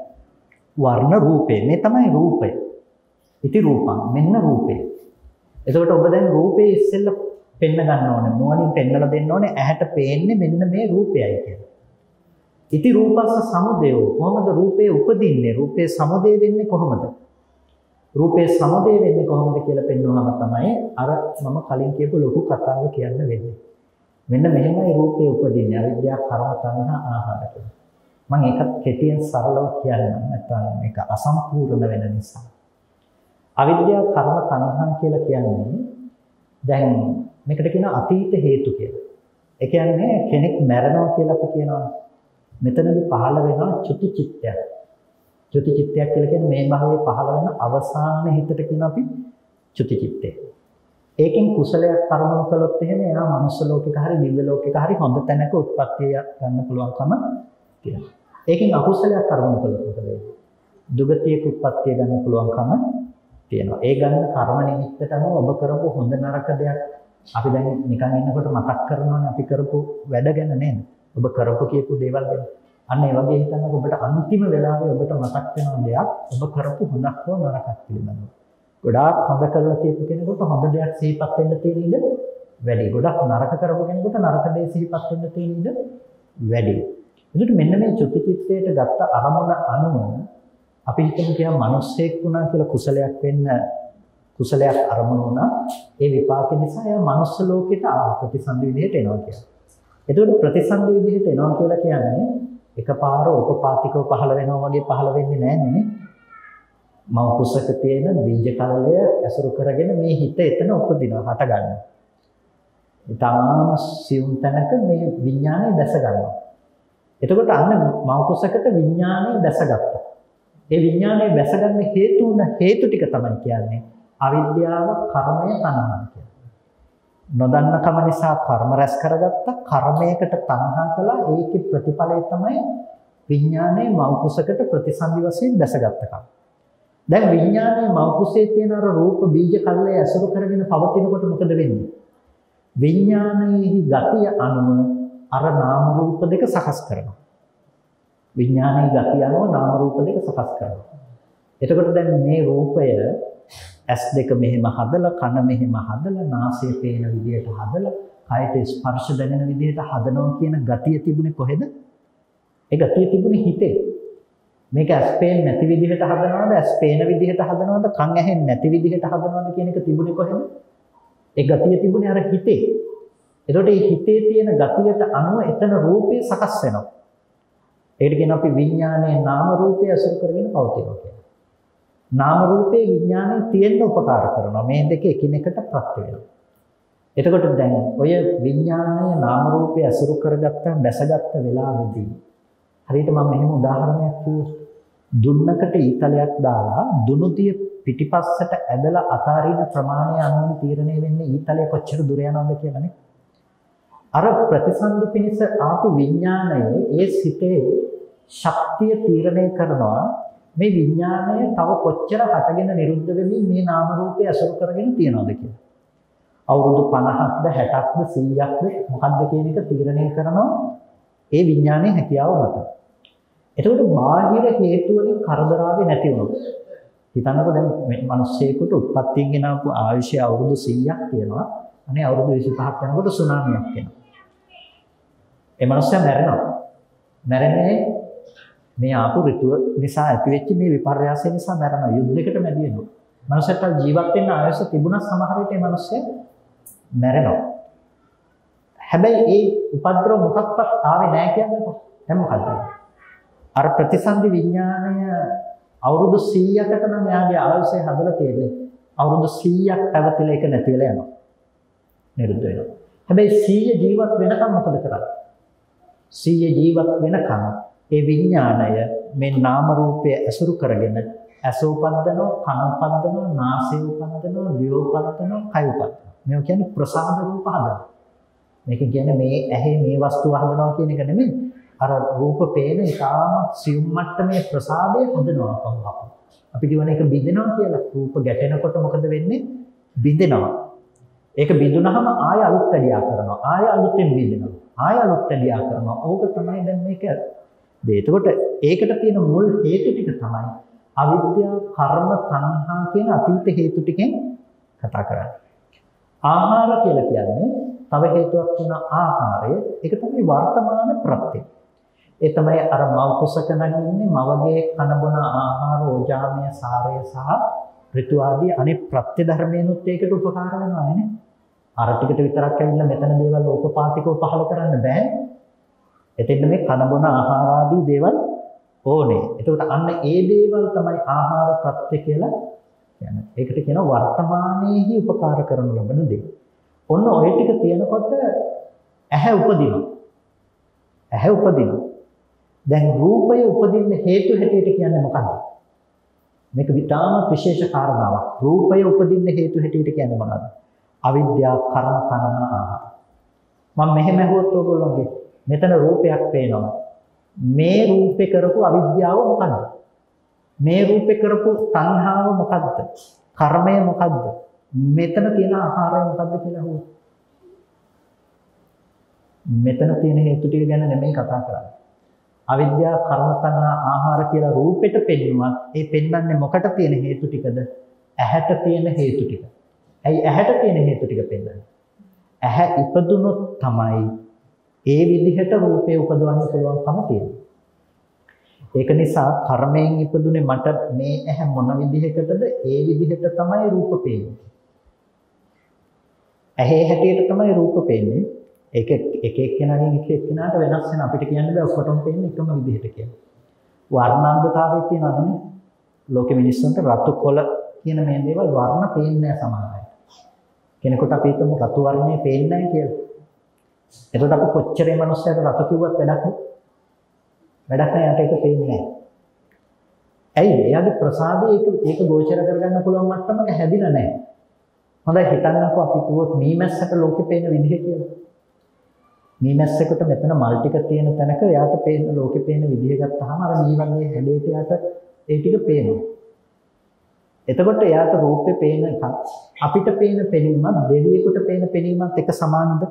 වර්ණ රූපේ. මේ තමයි රූපය. ඉති රූපං මෙන්න රූපය. එතකොට ඔබ දැන් රූපේ ඉස්සෙල්ලා පෙන්න ගන්න ඕනේ. නුවණින් පෙන්නලා දෙන්න ඕනේ ඇහැට පේන්නේ මෙන්න මේ රූපයයි කියලා. ඉති රූපස්ස සමුදයෝ කොහොමද රූපේ උපදින්නේ? රූපේ සමුදය වෙන්නේ කොහොමද? රූපේ සමුදය වෙන්නේ කොහොමද කියලා පෙන්වනම තමයි අර මම කලින් කියපු ලොකු කතාව කියන්න වෙන්නේ. මෙන්න මෙහෙමයි රූපේ උපදින්නේ. අවිද්‍යාව, කර්ම, තණ්හා, ආහාර කියලා. මම ඒකත් කෙටියෙන් සරලව කියන්නම්. නැත්නම් මේක අසම්පූර්ණ වෙන නිසා. අවිද්‍යාව, කර්ම, තණ්හා කියලා කියන්නේ දැන් මේකට කියන අතීත හේතු කියලා. ඒ කියන්නේ කෙනෙක් මැරෙනවා කියලා අපි කියනවා. මෙතනදී පහළ වෙනවා චුති චිත්තයක්. චුති චිත්තයක් කියලා කියන්නේ මේ භවයේ පහළ වෙන අවසාන හිතට කියන අපි චුති චිත්තය. ඒකෙන් කුසලයක් කර්මණු කළොත් එහෙම එයා මනුස්ස ලෝකෙක හරි දිව්‍ය ලෝකෙක හරි හොඳ තැනක උත්පත්තිය ගන්න පුළුවන්කම තියෙනවා. ඒකෙන් අකුසලයක් කර්මණු කළොත් මොකද වෙන්නේ? දුගතියක උත්පත්තිය ගන්න පුළුවන්කම තියෙනවා. ඒ ගන්න කර්ම නිමිත්තට අනුව ඔබ කරපු හොඳ නරක දෙයක් අපි දැන් නිකන් ඉන්නකොට මතක් කරනවානේ අපි කරපු වැඩ ගැන නේද? ඔබ කරපු කියපු දේවල් ගැන. අන්න ඒ වගේ හිතන්නකො ඔබට අන්තිම වෙලාවේ ඔබට මතක් වෙන දෙයක් ඔබ කරපු හොඳක් හෝ නරකක් පිළිබඳව. ගොඩාක් හොඳ කරලා තියෙපු කෙනෙකුට හොඳ දෙයක් සිහිපත් වෙන්න තියෙන ඉඩ වැඩි. ගොඩක් නරක කරපු කෙනෙකුට නරක දේ සිහිපත් වෙන්න තියෙන ඉඩ වැඩි. එතකොට මෙන්න මේ චුති චිත්තයට ගත්ත අරමුණ අනුව අපි හිතමු කියන මිනිස්සෙක් වුණා කියලා කුසලයක් වෙන්න කුසලයක් අරමුණ වුණා. ඒ විපාක නිසා එයා මනුස්ස ලෝකෙට ආ ප්‍රතිසන්දි විදිහට එනවා කියලා. එතකොට ප්‍රතිසන්දි විදිහට එනවා කියලා කියන්නේ එකපාර උපපාතිකව පහළ වෙනවා වගේ පහළ වෙන්නේ නැහැ නේ. මව කුසක තියෙන බීජ කලය ඇසුරු කරගෙන මේ හිත එතන උපදිනවා හට ගන්නවා. ඊටාම සියුම් තැනක මේ විඥානය දැස ගන්නවා. එතකොට අන්න මව කුසකට විඥානය දැසගත්තා. ඒ විඥානය දැසගන්න හේතු වුණ හේතු ටික තමයි කියන්නේ අවිද්‍යාව, කර්මය, තණ්හා කියන්නේ. නොදන්නකම නිසා කර්ම රැස් කරගත්තා. කර්මයකට තණ්හා කළා. ඒකේ ප්‍රතිඵලය තමයි විඥානයේ මව කුසකට ප්‍රතිසන්දි වශයෙන් දැසගත්තකම. දැන් විඥානයේ මව කුසේ තියෙන අර රූප බීජ කල්ලේ ඇසුරු කරගෙන පවතිනකොට මොකද වෙන්නේ? විඥානයේ ගතිය අනුව අර නාම රූප දෙක සකස් කරනවා. විඥානයේ ගතිය අනුව නාම රූප දෙක සකස් කරනවා. එතකොට දැන් මේ රූපය ඇස් දෙක මෙහෙම හදලා, කන මෙහෙම හදලා, නාසය පේන විදිහට හදලා, කයට ස්පර්ශ දැනෙන විදිහට හදනවා කියන ගතිය තිබුණේ කොහෙද? ඒ ගතිය තිබුණේ හිතේ. මේක ඇස් පේන්නේ නැති විදිහට හදනවද, ඇස් පේන විදිහට හදනවද, කන් ඇහෙන්නේ නැති විදිහට හදනවද කියන එක තිබුණේ කොහෙද? ඒ ගතිය තිබුණේ අර හිතේ. එතකොට මේ හිතේ තියෙන ගතියට අනුව එතන රූපේ සකස් වෙනවා. ඒකට කියන අපි විඥානයේ නාම රූපය අසුර කරගෙන පවතිනවා කියලා. නාම රූපේ විඥානයේ තියෙන්න උපකාර කරනවා. මේ දෙක එකිනෙකට ප්‍රත්‍ය වෙනවා. එතකොට දැන් ඔය විඥානයේ නාම රූපය අසුර කරගත්ත, දැසගත්ත වෙලාවෙදී හරියට මම මෙහෙම උදාහරණයක් කිව්වොත් දුන්නකට ඊතලයක් දාලා දුනුතිය පිටිපස්සට ඇදලා අතාරින ප්‍රමාණය අනුව තීරණය වෙන්නේ ඊතලය කොච්චර දුර යනවද කියලානේ. අර ප්‍රතිසන්දි පිණිස ආපු විඥානයේ ඒ සිතේ ශක්තිය තීරණය කරනවා මේ විඥානය තව කොච්චර හටගෙන නිරුද්ධ වෙමින් මේ නාම රූපය අසුර කරගෙන තියනවද කියලා. අවුරුදු පනහක්ද හැටක්ද සීයක්ද මොකක්ද කියන එක තීරණය කරනවා ඒ විඥානයේ හැකියාව මත. එතකොට බාහිර හේතු වලින් කරදරාවේ නැති වුණොත් හිතන්නකෝ දැන් මිනිස්සෙකුට උත්පත්තියෙන් ගෙන ආපු ආයුෂය අවුරුදු සීයක් තියෙනවා. අනේ අවුරුදු විසිපහක් යනකොට සුනාමියක් එනවා. ඒ මනුස්සයා මැරෙනවා. මැරෙන්නේ මේ ආපු ඍතුව නිසා ඇතිවෙච්ච මේ විපර්යාසය නිසා මැරෙනවා. යුද්ධයකට මැදි වෙනවා. මනුස්සයාට ජීවත් වෙන්න ආයුෂ තිබුණා සමහර විට මේ මනුස්සයා මැරෙනවා. හැබැයි ඒ උපද්‍රව මොකක්වත් ආවේ නැහැ කියන්නේ දැන් මොකද්ද? අර ප්‍රතිසන්දි විඥාණය අවුරුදු සීයකට නම් එයාගේ ආයුෂය හදලා තියෙන්නේ. අවුරුදු සීයක් පැවතිලා ඒක නැති වෙලා යනවා. නිරුද්ධ වෙනවා. හැබැයි සීය ජීවත් වෙනකම් මොකද කරන්නේ? සීය ජීවත් වෙනකම් ඒ විඥාණය මේ නාම රූපය ඇසුරු කරගෙන ඇස උපද්දනවා, කන උපද්දනවා, නාසය උපද්දනවා, දිව උපද්දනවා, කය උපද්දනවා. මේක කියන්නේ ප්‍රසාද රූප හදනවා. මේක කියන්නේ මේ ඇහි මේ වස්තුව හදනවා කියන එක නෙමෙයි. අර රූප පේන ඉතාම සියුම් මට්ටමේ ප්‍රසාදය හදනවා පහව. අපි කියවන එක බිඳෙනවා කියලා. රූප ගැටෙනකොට මොකද වෙන්නේ? බිඳෙනවා. ඒක බිඳුනහම ආය අලුත් වැඩියා කරනවා. ආය අලුතෙන් බිඳෙනවා. ආය අලුත් වැඩියා කරනවා. ඕක තමයි දැන් මේක. එතකොට ඒකට තියෙන මුල් හේතු ටික තමයි අවිද්‍යාව, කර්ම, තණ්හා කියන අතීත හේතු ටිකෙන් කතා කරන්නේ. ආහාර කියලා කියන්නේ තව හේතුවක් වෙන ආහාරය. ඒක තමයි වර්තමාන ප්‍රත්‍ය. ඒ තමයි අර මව කුසක නැගින්නේ මවගේ කන බොන ආහාර, ඕජාමය, සාරය සහ ඍතු ආදී අනෙක් ප්‍රත්‍ය ධර්මයන්ුත් ඒකට උපකාර වෙනවා නේ. අර ටිකට විතරක් ඇවිල්ලා මෙතන දේවල් ඕපපාතිකව පහල කරන්න බෑ. එතෙන්න මේ කන බොන ආහාර ආදී දේවල් ඕනේ. එතකොට අන්න ඒ දේවල් තමයි ආහාර ප්‍රත්‍ය කියලා කියන්නේ. ඒකට කියනවා වර්තමානයේහි උපකාර කරනු ලබන දේ. ඔන්න ඔය ටික තියෙනකොට ඇහැ උපදිනවා. ඇහැ උපදිනවා. දැන් රූපය උපදින්න හේතු හැටියට කියන්නේ මොකක්ද? මේක විතාම විශේෂ කාරණාවක්. රූපය උපදින්න හේතු හැටියට කියන්නේ මොනවද? අවිද්‍යාව, කර්ම, තණ්හා, ආහාර. මම මෙහෙම ඇහුවොත් ඔයගොල්ලෝගේ මෙතන රූපයක් පේනවා. මේ රූපේ කරපු අවිද්‍යාව මොකද්ද? මේ රූපේ කරපු තණ්හාව මොකද්ද? කර්මය මොකද්ද? මෙතන තියෙන ආහාරය මොකද්ද කියලා අහුවොත්. මෙතන තියෙන හේතු ටික ගැන නෙමෙයි කතා කරන්නේ. අවිද්‍යාව, කර්ම, තණ්හා, ආහාර කියලා රූපෙට පෙන්නුවත් ඒ පෙන්වන්නේ මොකට තියෙන හේතු ටිකද? ඇහැට තියෙන හේතු ටික. ඇයි ඇහැට තියෙන හේතු ටික පෙන්වන්නේ? ඇහැ ඉපදුනොත් තමයි ඒ විදිහට රූපේ උපදවන්න පුළුවන්කම තියෙන්නේ. ඒක නිසා කර්මයෙන් ඉපදුනේ මට මේ ඇහැ මොන විදිහකටද ඒ විදිහට තමයි රූප පේන්නේ. ඇහි හැටියට තමයි රූප පේන්නේ. ඒක එක එක්කෙනාගෙන් එක එක්කෙනාට වෙනස් වෙන අපිට කියන්න බෑ ඔක්කොටම පේන්නේ එකම විදිහට කියලා. වර්ණාන්දතාවයක් තියෙනවා නේ. ලෝකෙ මිනිස්සුන්ට රතු කොළ කියන මේ දේවල් වර්ණ පේන්නේ නැහැ සමහර අය. කෙනෙකුට අපි හිතමු රතු වර්ණය පේන්නේ නැහැ කියලා. එතකොට අපි කොච්චරේ මිනිස්සුන්ට රතු කිව්වත් වැඩක් නෑ. වැඩක් නෑ යට ඒක පේන්නේ නැහැ. ඇයි? එයාගේ ප්‍රසාදේ ඒක ඒක ගෝචර කරගන්න පුළුවන් මට්ටමක හැදිලා නැහැ. හොඳයි හිතන්නකෝ අපි කිව්වොත් මීමැස්සට ලෝකෙ පේන විදිහ කියලා. මීමැස්සෙකුට මෙතන මල් ටික තියෙන තැනක එයාට පේන ලෝකෙ පේන විදිහ ගත්තාම අර මී වගේ හැඩයට එයාට ඒ ටික පේනවා. එතකොට එයාට රූපේ පේන එක අපිට පේන පෙනීමත් දෙවියෙකුට පේන පෙනීමත් එක සමානද?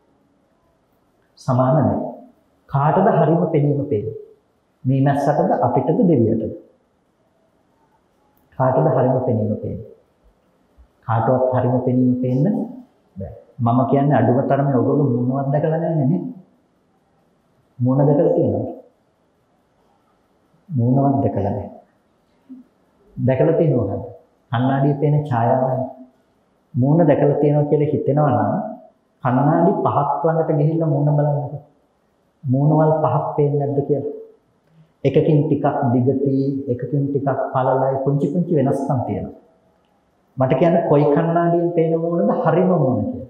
සමාන නැහැ. කාටද හරිම පෙනීම පේන්නේ? මීමැස්සටද අපිටද දෙවියටද? කාටද හරිම පෙනීම පේන්නේ? කාටවත් හරිම පෙනීම පේන්න බෑ. මම කියන්නේ අඩුම තරමේ ඔයගොල්ලෝ මූණවත් දැකලා නැහැ නේ. මූණ දැකලා තියෙනවද? මූණවත් දැකලා නැහැ. දැකලා තියෙනවද? කණ්ණාඩියේ පේන ඡායාවයි. මූණ දැකලා තියෙනවා කියලා හිතෙනවා නම් කණ්ණාඩි පහක් ළඟට ගිහිල්ලා මූණ බලන්නකෝ. මූණවල් පහක් පේන්නේ නැද්ද කියලා. එකකින් ටිකක් දිගටි, එකකින් ටිකක් පළලයි, පුංචි පුංචි වෙනස්කම් තියෙනවා. මට කියන්න කොයි කණ්ණාඩියෙන් පේන මූණද හරිම මූණ කියලා.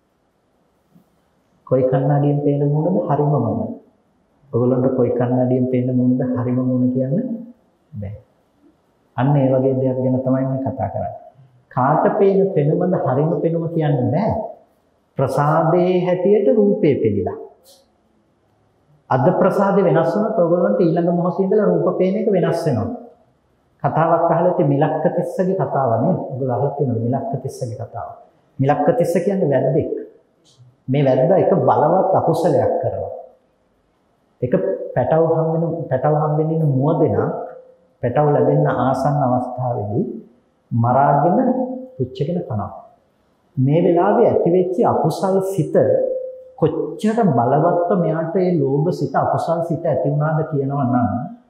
කොයි කණ්ණාඩියෙන් පේන මූණද හරිම මූණ. ඔයගොල්ලන්ට කොයි කණ්ණාඩියෙන් පේන මූණද හරිම මූණ කියන්න බෑ. අන්න ඒ වගේ දෙයක් ගැන තමයි මේ කතා කරන්නේ. කාට පේන පෙනුමද හරිම පෙනුම කියන්න බෑ. ප්‍රසාදයේ හැටියට රූපේ පෙළිලා. අද ප්‍රසාදේ වෙනස් වුණොත් ඔයගොල්ලන්ට ඊළඟ මොහොතේ ඉඳලා රූප පේන එක වෙනස් වෙනවා. කතාවක් අහලා තියෙ මිලක්ක තිස්සගේ කතාව නේද? ඔයගොල්ලෝ අහලා තියෙනවද මිලක්ක තිස්සගේ කතාව? මිලක්ක තිස්ස කියන්නේ වැද්දෙක්. මේ වැද්දා එක බලවත් අකුසලයක් කරනවා. එක පැටව හම්බෙන පැටව හම්බෙන්න ඉන්න මුවදෙනා පැටව ලැබෙන්න ආසන්න අවස්ථාවේදී මරාගෙන පුච්චගෙන කනවා. මේ වෙලාවේ ඇතිවෙච්ච අකුසල් සිත කොච්චර බලවත්ව මෙයාට ඒ ලෝභ සිත අකුසල් සිත ඇති වුණාද කියනවා නම්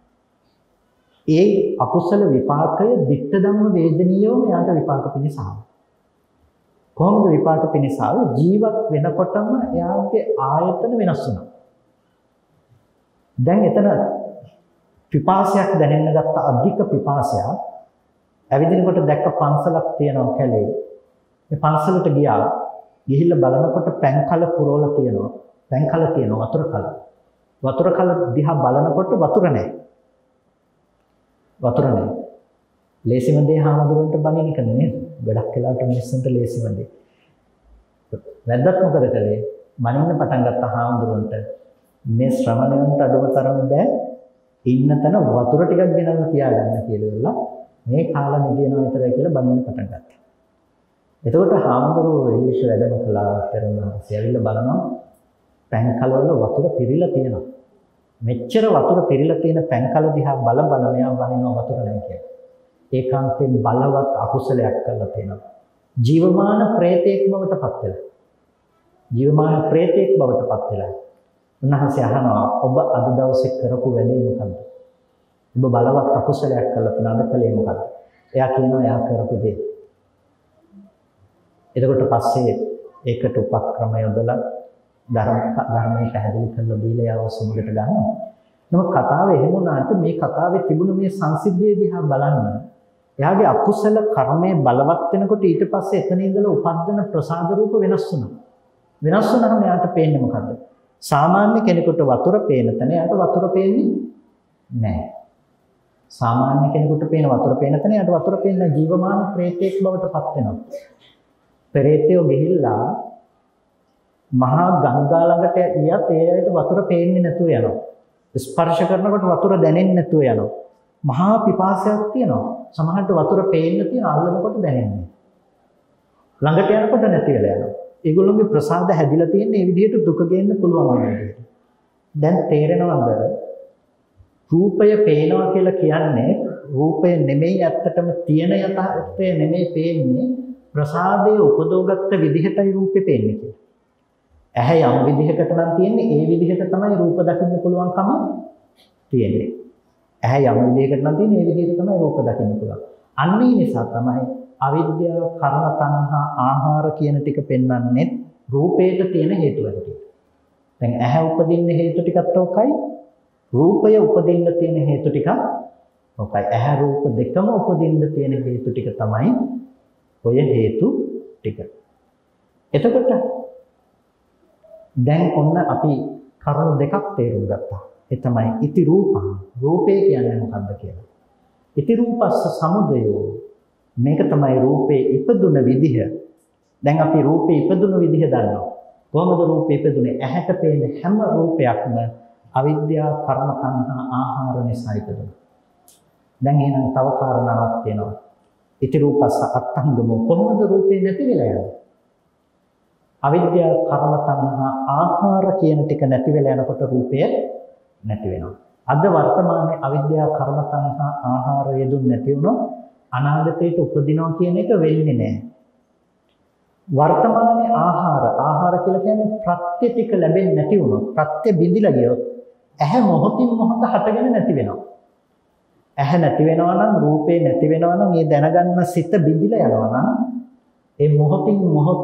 ඒ අකුසල විපාකය ditta ධම්ම වේදනීයව මෙයාට විපාක පිණිස ආවා. කොහොමද විපාක පිණිස ආවේ? ජීවත් වෙනකොටම එයාගේ ආයතන වෙනස් වුණා. දැන් එතන පිපාසයක් දැනෙන්න ගත්ත අධික පිපාසයක් ඇවිදිනකොට දැක්ක පන්සලක් තියෙනවා කැලේ. මේ පන්සලට ගියා. ගිහිල්ලා බලනකොට පැන්කල පුරවලා තියෙනවා. පැන්කල තියෙනවා වතුර කල. වතුර කල දිහා බලනකොට වතුර නැහැ. වතුර නැහැ. ලේසිම දේ හාමුදුරන්ට බණින එක නෙමෙයි. ගොඩක් වෙලාවට මිනිස්සුන්ට ලේසිම දේ. වැද්දත් මොකද කළේ? බණින්න පටන් ගත්ත හාමුදුරන්ට මේ ශ්‍රමණයන්ට අඩුම තරමේ බෑ ඉන්න තැන වතුර ටිකක් ගෙනල්ලා තියාගන්න කියලා මේ කාලා නිදිනවා විතරයි කියලා බණින්න පටන් ගත්තා. එතකොට හාමුදුරුවෝ එළියට වැඩම කළා තරුණාසේ ඇවිල්ලා බලනවා පැන්කල වල වතුර පිරීලා තියෙනවා. මෙච්චර වතුර පිරීලා තියෙන පැන්කල දිහා බල බල මෙයා බනිනවා වතුර නැහැ කියලා. ඒකාන්තයෙන් බලවත් අකුසලයක් කරලා තියෙනවා. ජීවමාන ප්‍රේතයෙක් බවට පත් වෙලා. ජීවමාන ප්‍රේතයෙක් බවට පත් වෙලා. උන්වහන්සේ අහනවා ඔබ අද දවසේ කරපු වැඩේ මොකද්ද? ඔබ බලවත් අකුසලයක් කළා තියෙන අද කලේ මොකද්ද? එයා කියනවා එයා කරපු දේ. එතකොට පස්සේ ඒකට උපක්‍රම යොදලා ධර්ම ධර්මයේ පැහැදිලි කරලා දීලා යාව සමුගට ගන්නවා. නමුත් කතාව එහෙම වුණාට මේ කතාවේ තිබුණු මේ සංසිද්ධිය දිහා බලන්න එයාගේ අකුසල කර්මයේ බලවත් වෙනකොට ඊට පස්සේ එතන ඉඳලා උපදින ප්‍රසාද රූප වෙනස් වුණා. වෙනස් වුණාම එයාට පේන්නේ මොකද්ද? සාමාන්‍ය කෙනෙකුට වතුර පේන තැන එයාට වතුර පේන්නේ නැහැ. සාමාන්‍ය කෙනෙකුට පේන වතුර පේන තැන එයාට වතුර පේන්නේ ජීවමාන ප්‍රේතයෙක් බවට පත් වෙනවා. පෙරේතයෝ ගිහිල්ලා මහා ගංගා ළඟට ගියත් ඒ අයට වතුර පේන්නේ නැතුව යනවා. ස්පර්ශ කරනකොට වතුර දැනෙන්නේ නැතුව යනවා. මහා පිපාසයක් තියෙනවා. සමහරට වතුර පේන්න තියෙන අල්ලනකොට දැනෙන්නේ. ළඟට යනකොට නැති වෙලා යනවා. ඒගොල්ලෝගේ ප්‍රසාද හැදිලා තියෙන මේ විදිහට දුක ගේන්න පුළුවන් විදිහට. දැන් තේරෙනවද? රූපය පේනවා කියලා කියන්නේ රූපය නෙමෙයි ඇත්තටම තියෙන යථාර්ථය නෙමෙයි පේන්නේ. ප්‍රසාදයේ උපදෝගත්ත විදිහටයි රූපේ පේන්නේ කියලා. ඇහැ යම් විදිහකට නම් තියෙන්නේ ඒ විදිහට තමයි රූප දකින්න පුළුවන්කම තියෙන්නේ. ඇහැ යම් විදිහකට නම් තියෙන්නේ ඒ විදිහට තමයි රූප දකින්න පුළුවන්. අන්න ඒ නිසා තමයි අවිද්‍යාව, කර්ම, තණ්හා, ආහාර කියන ටික පෙන්වන්නේ රූපේට තියෙන හේතු වලට. දැන් ඇහැ උපදින්න හේතු ටිකත් ඔකයි, රූපය උපදින්න තියෙන හේතු ටිකක් ඔකයි ඇහැ රූප දෙකම උපදින්න තියෙන හේතු ටික තමයි ඔය හේතු ටික. එතකොට දැන් ඔන්න අපි කරුණු දෙකක් තේරුම් ගත්තා. ඒ තමයි ඉති රූපං. රූපේ කියන්නේ මොකක්ද කියලා. ඉති රූපස්ස සමුදයෝ. මේක තමයි රූපේ ඉපදුන විදිහ. දැන් අපි රූපේ ඉපදුන විදිහ දන්නවා. කොහොමද රූපේ ඉපදුනේ? ඇහැට පේන හැම රූපයක්ම අවිද්‍යාව, කර්ම, තණ්හා, ආහාර නිසා ඉපදුණා. දැන් එහෙනම් තව කාරණාවක් තියෙනවා. ඉති රූපස්ස අත්ංගමෝ. කොහොමද රූපේ නැති වෙලා යන්නේ? අවිද්‍යාව, කර්ම, තණ්හා, ආහාර කියන ටික නැති වෙලා යනකොට රූපය නැති වෙනවා. අද වර්තමානයේ අවිද්‍යාව, කර්ම, තණ්හා, ආහාර යෙදුන් නැති වුණොත් අනාගතයට උපදිනවා කියන එක වෙන්නේ නැහැ. වර්තමානයේ ආහාර ආහාර කියලා කියන්නේ ප්‍රත්‍ය ටික ලැබෙන්නේ නැති වුණොත් ප්‍රත්‍ය බිඳිලා ගියොත් ඇහැ මොහොතින් මොහොත හටගෙන නැති වෙනවා. ඇහැ නැති වෙනවා නම් රූපේ නැති වෙනවා නම් ඒ දැනගන්න සිත බිඳිලා යනවා නම් ඒ මොහොතින් මොහොත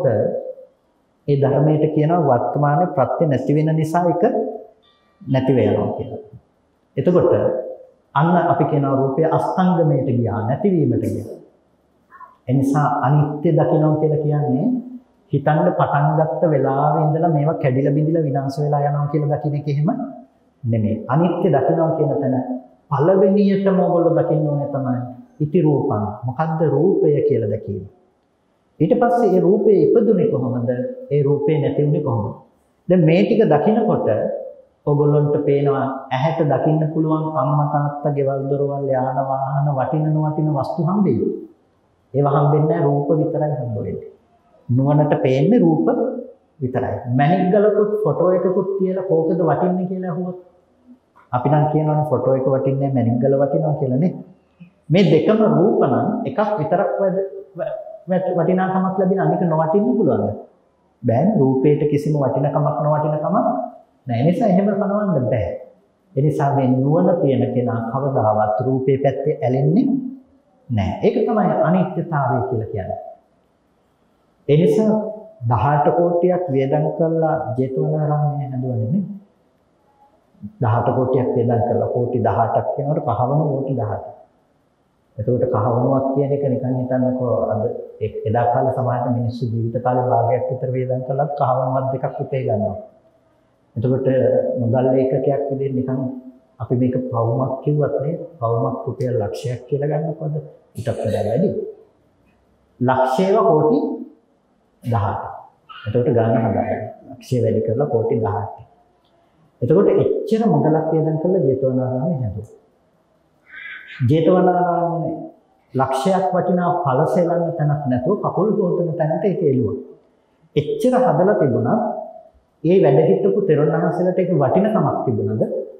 ඒ ධර්මයට කියනවා වර්තමානයේ ප්‍රත්‍ය නැති වෙන නිසා එක නැති වෙනවා කියලා. එතකොට අන්න අපි කියනවා රූපය අස්තංගමයට ගියා නැතිවීමට ගියා. එනිසා අනිත්‍ය දකිනවා කියලා කියන්නේ හිතන්න පටන් ගත්ත වෙලාවේ ඉඳලා මේවා කැඩිලා බිඳිලා විනාශ වෙලා යනවා කියලා දකින්න එක එහෙම නෙමෙයි. අනිත්‍ය දකිනවා කියන තැන පළවෙනියටම ඔයගොල්ලෝ දකින්න ඕනේ තමයි ඉති රූපං. මොකද්ද රූපය කියලා දැකීම. ඊට පස්සේ ඒ රූපේ ඉපදුනේ කොහොමද? ඒ රූපේ නැති වුනේ කොහොමද? දැන් මේ ටික දකිනකොට ඔයගොල්ලන්ට පේනවා ඇහැට දකින්න පුළුවන් අම්මා තාත්තා ගෙවල් දොරවල් යාන වාහන වටින නොවටින වස්තු හම්බෙයි. ඒවා හම්බෙන්නේ නැහැ රූප විතරයි හම්බ වෙන්නේ. නුවණට පේන්නේ රූප විතරයි. මැණික් ගලකුත් ෆොටෝ එකකුත් තියලා කෝකද වටින්නේ කියලා අහුවොත් අපි නම් කියනවනේ ෆොටෝ එක වටින්නේ මැණික් ගල වටිනවා කියලා නේ. මේ දෙකම රූප නම් එකක් විතරක් වටිනාකමක් ලැබෙන අනික නොවටින්න පුළුවන්ද? බෑනේ. රූපේට කිසිම වටිනකමක් නොවටිනකමක් නැහැ. ඒ නිසා එහෙම කනවන්න බෑ. ඒ නිසා මේ නුවණ තියෙන කෙනා කවදාවත් රූපේ පැත්තේ ඇලෙන්නේ නැහැ. ඒක තමයි අනිත්‍යතාවය කියලා කියන්නේ. ඒ නිසා දහඅට කෝටියක් වියදම් කරලා ජේතවනාරාමයේ හැදුවනේ නේ. දහඅට කෝටියක් වියදම් කරලා කෝටි දහඅටක් කියනකොට කහවණු කෝටි දහඅට. එතකොට කහවණුවක් කියන එක නිකන් හිතන්නකෝ අද එදා කාලේ සමාජයේ මිනිස්සු ජීවිත කාලේ භාගයක් විතර වියදම් කළත් කහවණුවක් දෙකක් උපේ ගන්නවා. එතකොට මුදල් ඒකකයක් විදිහට නිකන් අපි මේක පවුමක් කිව්වත් නේ පවුමක් රුපියල් ලක්ෂයක් කියලා ගන්නකොද ඊටත් වඩා වැඩි. ලක්ෂයව කෝටි දහඅට. එතකොට ගන්න හදාගන්න. ලක්ෂය වැඩි කරලා කෝටි දහඅට. එතකොට එච්චර මුදලක් වියදම් කරලා ජේතවනාරාමයේ හැදුවා. ජේතවනාරාමයේ ලක්ෂයක් වටිනා ඵල සෙලන්න තැනක් නැතුව කකුල් හොතන තැනට ඒක එළුවා. එච්චර හදලා තිබුණා ඒ වැඩ හිටපු තෙරුණහන්සලට ඒක වටිනකමක් තිබුණාද?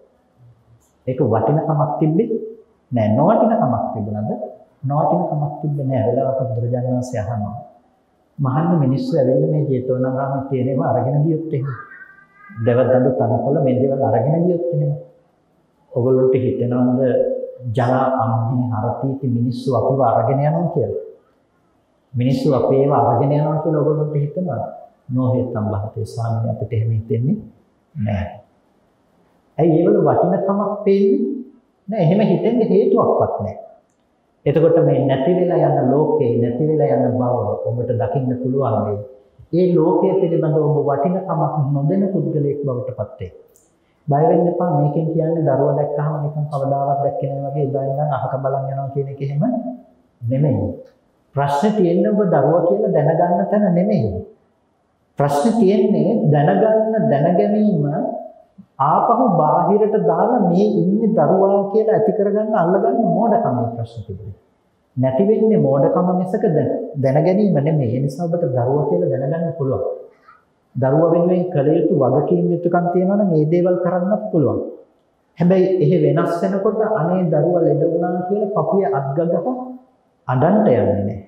ඒක වටිනකමක් තිබ්බේ නෑ. නොවටිනකමක් තිබුණාද? නොවටිනකමක් තිබ්බේ නෑ. වෙලාවක බුදුරජාණන් වහන්සේ අහනවා මහන්න මිනිස්සු ඇවිල්ලා මේ ජේතවනාරාමයේ තියෙනවා අරගෙන ගියොත් එහෙම. දෙවදඬු තනකොළ මේ දේවල් අරගෙන ගියොත් එහෙම. ඔයගොල්ලන්ට හිතෙනවද ජන අම්හි හරතීති මිනිස්සු අපිව අරගෙන යනවා කියලා? මිනිස්සු අපේව අරගෙන යනවා කියලා ඔයගොල්ලන්ට හිතෙනවද? නොහෙතම් බහතේ ස්වාමීන් අපිට එහෙම හිතෙන්නේ නැහැ. ඇයි ඒවල වටිනකමක් පේන්නේ නැහැ. එහෙම හිතෙන්න හේතුවක්වත් නැහැ. එතකොට මේ නැති වෙලා යන ලෝකේ නැති වෙලා යන බව ඔබට දකින්න පුළුවන් වෙයි. ඒ ලෝකයේ පිළිබඳව ඔබ වටිනකමක් නොදෙන පුද්ගලයෙක් බවට පත් වෙයි. බය වෙන්න එපා. මේකෙන් කියන්නේ දරුවා දැක්කහම නිකන් කවදාවත් දැක්කේ නැහැ වගේ ඉඳන් ඉඳන් අහක බලන් යනවා කියන එක එහෙම නෙමෙයි. ප්‍රශ්නේ තියෙන්නේ ඔබ දරුවා කියලා දැනගන්න තැන නෙමෙයි. ප්‍රශ්නේ තියෙන්නේ දැනගන්න දැනගැනීම ආපහු බාහිරට දාලා මේ ඉන්නේ දරුවා කියලා ඇති කරගන්න අල්ලගන්න මෝඩකමේ ප්‍රශ්න තිබුණේ. නැති වෙන්නේ මෝඩකම මිසක දැනගැනීම නෙමෙයි. ඒ නිසා ඔබට දරුවා කියලා දැනගන්න පුළුවන්. දරුවා වෙනුවෙන් කළ යුතු වගකීම් යුතුකම් තියෙනවා නම් මේ දේවල් කරන්නත් පුළුවන්. හැබැයි එහෙ වෙනස් වෙනකොට අනේ දරුවා ලෙඩ වුණා කියලා පපුවේ අත්ගගක අඬන්න යන්නේ නැහැ.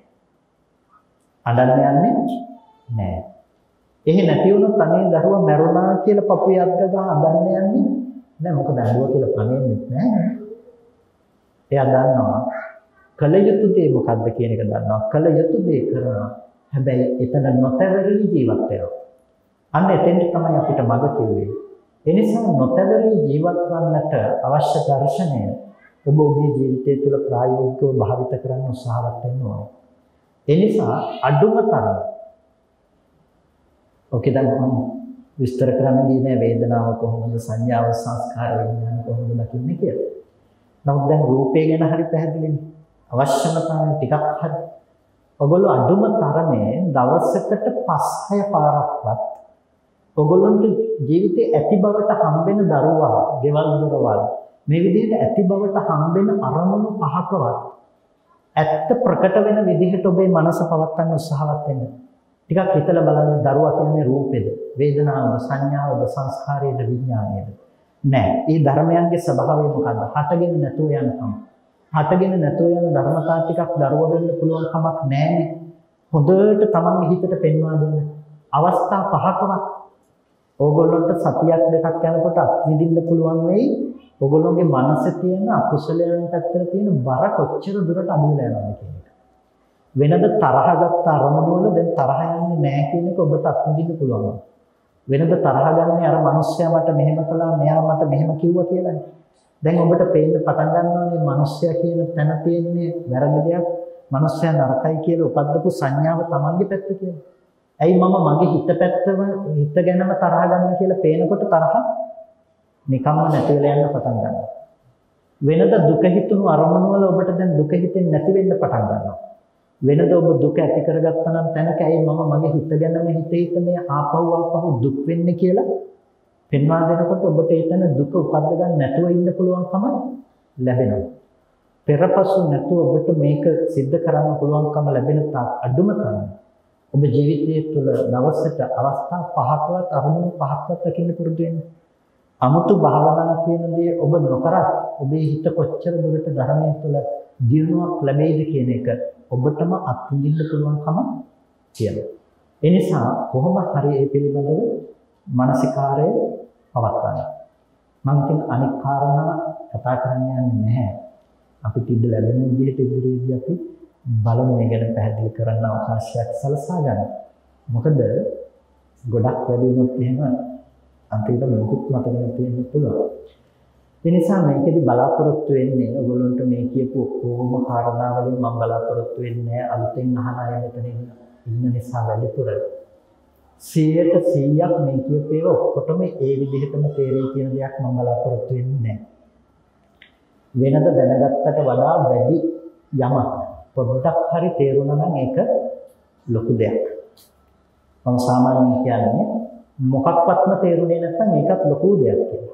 අඬන්න යන්නේ නැහැ. එහෙ නැති වුණොත් අනේ දරුවා මැරුණා කියලා පපුවේ අත්ගග අඬන්න යන්නේ නැහැ. මොකද දරුවා කියලා පණෙන්නේ නැහැ. එයා දන්නවා කළ යුතු දේ මොකද්ද කියන එක දන්නවා. කළ යුතු දේ කරනවා. හැබැයි එතන නොතැවරී ජීවත් වෙනවා. අන්න එතෙන්ට තමයි අපිට මඟ කිව්වේ. ඒ නිසා නොතැවරී ජීවත් වන්නට අවශ්‍ය දර්ශනය ඔබ ඔබේ ජීවිතය තුළ ප්‍රායෝගිකව භාවිත කරන්න උත්සාහවත් වෙන්න ඕනේ. ඒ නිසා අඩුම තරමේ ඔකේ දැන් මම විස්තර කරන්න ගියේ නෑ වේදනාව කොහොමද සංඥාව සංස්කාර විඥාන කොහොමද දකින්නේ කියලා. නමුත් දැන් රූපය ගැන හරි පැහැදිලිනේ. අවශ්‍යමතාවය ටිකක් හරි. ඔයගොල්ලෝ අඩුම තරමේ දවසකට පහ හය පාරක්වත් ඔයගොල්ලන්ට ජීවිතේ ඇති බවට හම්බෙන දරුවා, ගෙවල් දොරවල් මේ විදිහට ඇති බවට හම්බෙන අරමුණු පහකවත් ඇත්ත ප්‍රකට වෙන විදිහට ඔබේ මනස පවත්වන්න උත්සාහවත් වෙන්න. ටිකක් හිතලා බලන්න දරුවා කියන්නේ රූපෙද, වේදනාවද, සංඥාවද, සංස්කාරයේද, විඥානයේද? නෑ. මේ ධර්මයන්ගේ ස්වභාවය මොකද්ද? හටගෙන නැතුව යනකම්. හටගෙන නැතුව යන ධර්මතා ටිකක් දරුවා වෙන්න පුළුවන් කමක් නෑනේ. හොඳට තමන්ගේ හිතට පෙන්වා දෙන්න. අවස්ථා පහකවත් ඕගොල්ලන්ට සතියක් දෙකක් යනකොට අත්විඳින්න පුළුවන් වෙයි. ඕගොල්ලෝගේ මනසේ තියෙන අකුසලයන් පැත්තට තියෙන බර කොච්චර දුරට අඩු වෙලා යනවද කියන එක. වෙනද තරහගත්ත අරමුණු වල දැන් තරහ යන්නේ නැහැ කියන එක ඔබට අත්විඳින්න පුළුවන්. වෙනද තරහ ගන්නේ අර මිනිස්සයා මට මෙහෙම කළා, මෙයා මට මෙහෙම කිව්වා කියලානේ. දැන් ඔබට පේන්න පටන් ගන්නවානේ මිනිස්සයා කියන තැන තියෙන්නේ වැරදි දෙයක්. මිනිස්සයා නරකයි කියලා උපද්දපු සංඥාව Tamange පැත්ත කියලා. ඇයි මම මගේ හිත පැත්තම හිත ගැනම තරහ ගන්න කියලා පේනකොට තරහ නිකම්ම නැති වෙලා යන්න පටන් ගන්නවා. වෙනද දුක හිතුණු අරමුණු වල ඔබට දැන් දුක හිතෙන්නේ නැති වෙන්න පටන් ගන්නවා. වෙනද ඔබ දුක ඇති කරගත්තා නම් තැනක ඇයි මම මගේ හිත ගැනම හිත හිත මේ ආපහු ආපහු දුක් වෙන්නේ කියලා පෙන්වා දෙනකොට ඔබට ඒතන දුක උපද්ද ගන්න නැතුව ඉන්න පුළුවන්කම ලැබෙනවා. පෙරපසු නැතුව ඔබට මේක सिद्ध කරන්න පුළුවන්කම ලැබෙන තාක් අඩුම තරම ඔබ ජීවිතයේ තුල දවසට අවස්ථා පහකවත් අරමුණු පහක්වත් දකින්න පුරුදු වෙන්න. අමුතු භාවනා කියන දේ ඔබ නොකරත් ඔබේ හිත කොච්චර දුරට ධර්මයේ තුල දියුණුවක් ලැබෙයිද කියන එක ඔබටම අත්විඳින්න පුළුවන්කම තියෙනවා. ඒ නිසා කොහොම හරි මේ පිළිබඳව මානසිකාරය පවත්වන්න. මම ඉතින් අනික් කාරණා කතා කරන්න යන්නේ නැහැ. අපිට ඉඳ ලැබෙන විදිහට ඉදිරියේදී අපි බලමු මේ ගැන පැහැදිලි කරන්න අවකාශයක් සලසා ගන්න. මොකද ගොඩක් වැඩි වුණොත් එහෙම අන්තිමට මොකුත් මතක නැති වෙන්න පුළුවන්. ඒ නිසා මේකෙදි බලාපොරොත්තු වෙන්නේ ඔයගොල්ලන්ට මේ කියපු ඔක්කොම කාරණා වලින් මම බලාපොරොත්තු වෙන්නේ අලුතෙන් අහන අය මෙතන ඉන්න නිසා වැඩිපුර සියයට සීයක් මේ කියපු ඒවා ඔක්කොටම ඒ විදිහටම තේරෙයි කියන දෙයක් මම බලාපොරොත්තු වෙන්නේ නැහැ. වෙනද දැනගත්තට වඩා වැඩි යමක් පොඩ්ඩක් හරි තේරුණා නම් ඒක ලොකු දෙයක්. මම සාමාන්‍යයෙන් කියන්නේ මොකක්වත්ම තේරුනේ නැත්නම් ඒකත් ලොකු දෙයක් කියලා.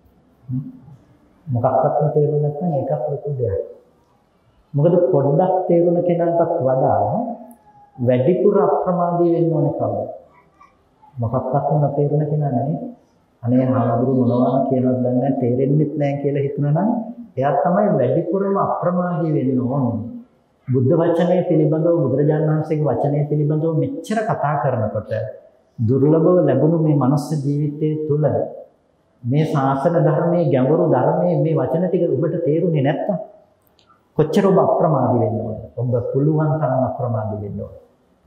මොකක්වත්ම තේරුනේ නැත්නම් ඒකත් ලොකු දෙයක්. මොකද පොඩ්ඩක් තේරුණ කෙනාටත් වඩා වැඩිපුර අප්‍රමාදී වෙන්න ඕනේ කවුද? මොකක්වත්ම නොතේරුණ කෙනා නෙවෙයි. අනේ හාමුදුරු මොනවා කියනවද දන්නේ නැහැ තේරෙන්නෙත් නැහැ කියලා හිතනවා නම් එයා තමයි වැඩිපුරම අප්‍රමාදී වෙන්න ඕනේ. බුද්ධ වචනේ පිළිබඳව බුදුරජාණන් වහන්සේගේ වචනේ පිළිබඳව මෙච්චර කතා කරනකොට දුර්ලභව ලැබුණු මේ මනුස්ස ජීවිතයේ තුල මේ ශාසන ධර්මයේ ගැඹුරු ධර්මයේ මේ වචන ටික ඔබට තේරුනේ නැත්තම් කොච්චර ඔබ අප්‍රමාදී වෙන්න ඕනද? ඔබ පුළුවන් තරම් අප්‍රමාදී වෙන්න ඕන.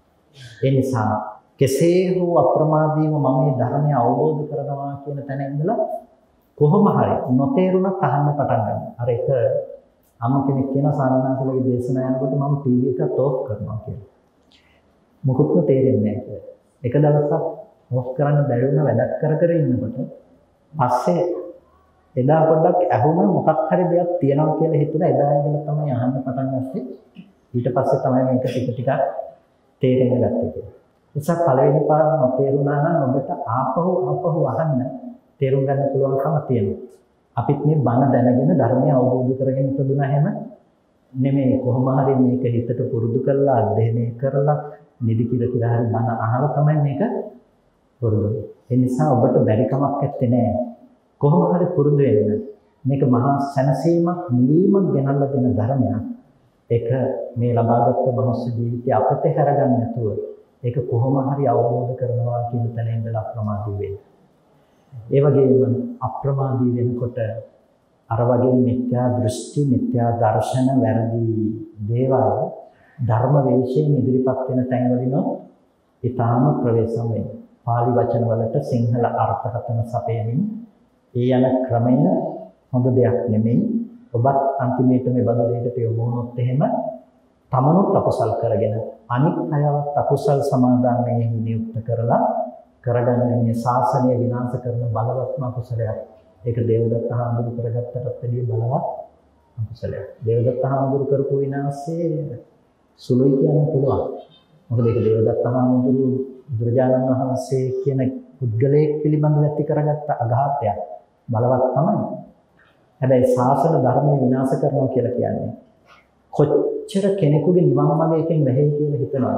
ඒ නිසා කෙසේ හෝ අප්‍රමාදීව මම මේ ධර්මය අවබෝධ කරනවා කියන තැන ඉඳලා කොහොම හරි නොතේරුණත් අහන්න පටන් ගන්න. අර එක අම්ම කෙනෙක් කියන සාමාන්‍යසලගේ දේශනා යනකොට මම ටීවී එක ඔෆ් කරනවා කියලා. මොකක්ද තේරෙන්නේ නැහැ කියලා. එක දවසක් ඔෆ් කරන්න බැරි වුණා වැඩක් කර කර ඉන්නකොට පස්සේ එදා පොඩ්ඩක් ඇහුණා මොකක් හරි දෙයක් තියෙනවා කියලා හිතුණා. එදා ඉඳලා තමයි අහන්න පටන් ගත්තේ. ඊට පස්සේ තමයි මේක ටික ටික තේරෙන්න ගත්තේ කියලා. නිසා පළවෙනි පාර නොතේරුණා නම් ඔබට ආපහු ආපහු අහන්න තේරුම් ගන්න පුළුවන්කම තියෙනවා. අපිත් මේ බණ දැනගෙන ධර්මය අවබෝධ කරගෙන ඉපදුනා හැම නෙමෙයි කොහොම හරි මේක හිතට පුරුදු කරලා අධ්‍යයනය කරලා නිදි කිර කිර හරි බණ අහලා තමයි මේක පුරුදු වෙන්නේ. ඒ නිසා ඔබට බැරි කමක් නැත්තේ නෑ. කොහොම හරි පුරුදු වෙන්න. මේක මහා සැනසීමක් නිවීමක් ගෙනල්ලා දෙන ධර්මයක්. ඒක මේ ලබාගත් මනුස්ස ජීවිතය අපට හැරගන්න නැතුව ඒක කොහොම හරි අවබෝධ කරනවා කියන තැන ඉඳලා අප්‍රමාදී වෙන්න. ඒ වගේම අප්‍රමාදී වෙනකොට අර වගේ මිත්‍යා දෘෂ්ටි මිත්‍යා දර්ශන වැරදි දේවල් ධර්ම වේශයෙන් ඉදිරිපත් වෙන තැන්වලින් ඊටාම ප්‍රවේශම් වෙනවා. පාලි වචන වලට සිංහල අර්ථකථන සපයමින් ඒ යන ක්‍රමය හොඳ දෙයක් නෙමෙයි. ඔබත් අන්තිමේට මේ බඳු දෙයකට යොමු වුණොත් එහෙම තමනුත් අකුසල් කරගෙන අනිත් අයවත් අකුසල් සමාදානයේ නියුක්ත කරලා කරගන්න මේ ශාසනය විනාශ කරන බලවත්ම අකුසලයක්. ඒක දේවදත්ත හාමුදුරු කරගත්තටත් වැඩිය බලවත් අකුසලයක්. දේවදත්ත හාමුදුරු කරපු විනාශයේ සුළුයි කියන්න පුළුවන්. මොකද ඒක දේවදත්ත හාමුදුරු බුදුරජාණන් වහන්සේ කියන පුද්ගලයෙක් පිළිබඳව ඇති කරගත්ත අඝාතයක් බලවත් තමයි. හැබැයි ශාසන ධර්මයේ විනාශ කරනවා කියලා කියන්නේ කොච්චර කෙනෙකුගේ නිවන් මාර්ගයෙන් වැහෙයි කියලා හිතනවා.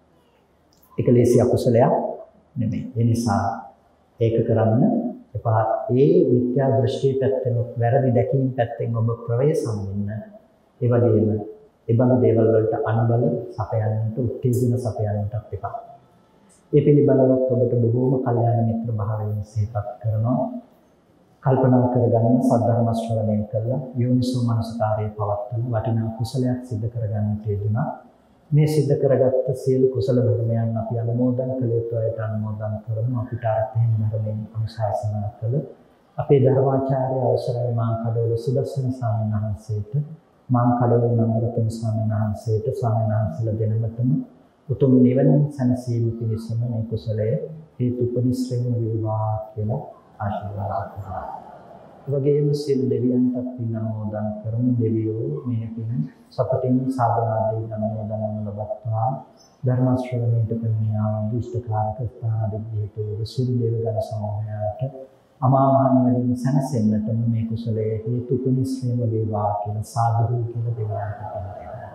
ඒක ලේසි අකුසලයක් නෙමෙයි. ඒ නිසා ඒක කරන්න එපා. ඒ මිත්‍යා දෘෂ්ටිය පැත්තෙන් වැරදි දැකීම් පැත්තෙන් ඔබ ප්‍රවේශම් වෙන්න. ඒ වගේම ඒ බඳු දේවල් වලට අනුබල සපයන්නට උත්තේජන සපයන්නටත් එපා. ඒ පිළිබඳව ඔබට බොහෝම කල්යාණ මිත්‍ර භාවයෙන් සිහිපත් කරනවා. කල්පනා කරගන්න සද්ධර්ම ශ්‍රවණය කළා යෝනිසෝ මනසකාරයේ පවත්තන වටිනා කුසලයක් සිදු කරගන්න තියෙනවා. මේ සිදු කරගත්ත සියලු කුසල ධර්මයන් අපි අනුමෝදන් කළ යුතු අයට අනුමෝදන් කරමු. අපිට අර්ථයෙන් ධර්මයෙන් අනුශාසනා කළ අපේ ධර්මාචාර්ය අවසරයි මාං කඩවල සුදස්සන ස්වාමීන් වහන්සේට, මාං කඩවල නන්දරතන ස්වාමීන් වහන්සේට, ස්වාමීන් වහන්සේලා දෙනමතම උතුම් නිවන සැනසීම පිණිසම මේ කුසලය හේතුපනිශ්‍රේම වේවා කියලා ආශිර්වාද කරනවා. ඒ වගේම සියලු දෙවියන්ටත් පින් අනුමෝදන් කරමු. දෙවියෝ මේ පින් සතුටින් සාධනාදී අනුමෝදන් ලබත්වා ධර්ම ශ්‍රවණයට පැමිණියා දුෂ්ටකාරක ස්ථානදී හේතු සියලු දේවගණ සමූහයාට අමා මහ නිවනින් සැනසෙන්නට මේ කුසලයේ හේතුපනිශ්‍රේම වේවා කියලා සාදු කියලා දෙවියන්ට පින්.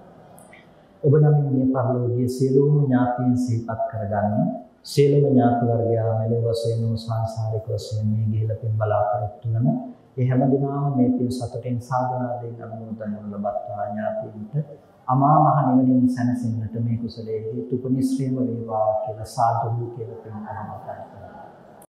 ඔබ නම් මේ පරිලෝකීය සියලුම ඥාතීන් සිහිපත් කරගන්න. සියලුම ඥාති වර්ගයා මෙලොව වශයෙන් සංසාරික වශයෙන් මේ ගිහිලා පින් බලාපොරොත්තු වෙන ඒ හැම දිනම මේ පින් සතුටින් සාධනාවෙන් අනුමෝදන් ලබත්වා ඥාතීන්ට අමා මහ නිවනින් සැනසෙන්නට මේ කුසලයේ හේතුපනිශ්‍රේම වේවා කියලා සාදු කියලා පින් අනුමෝදන් කරනවා.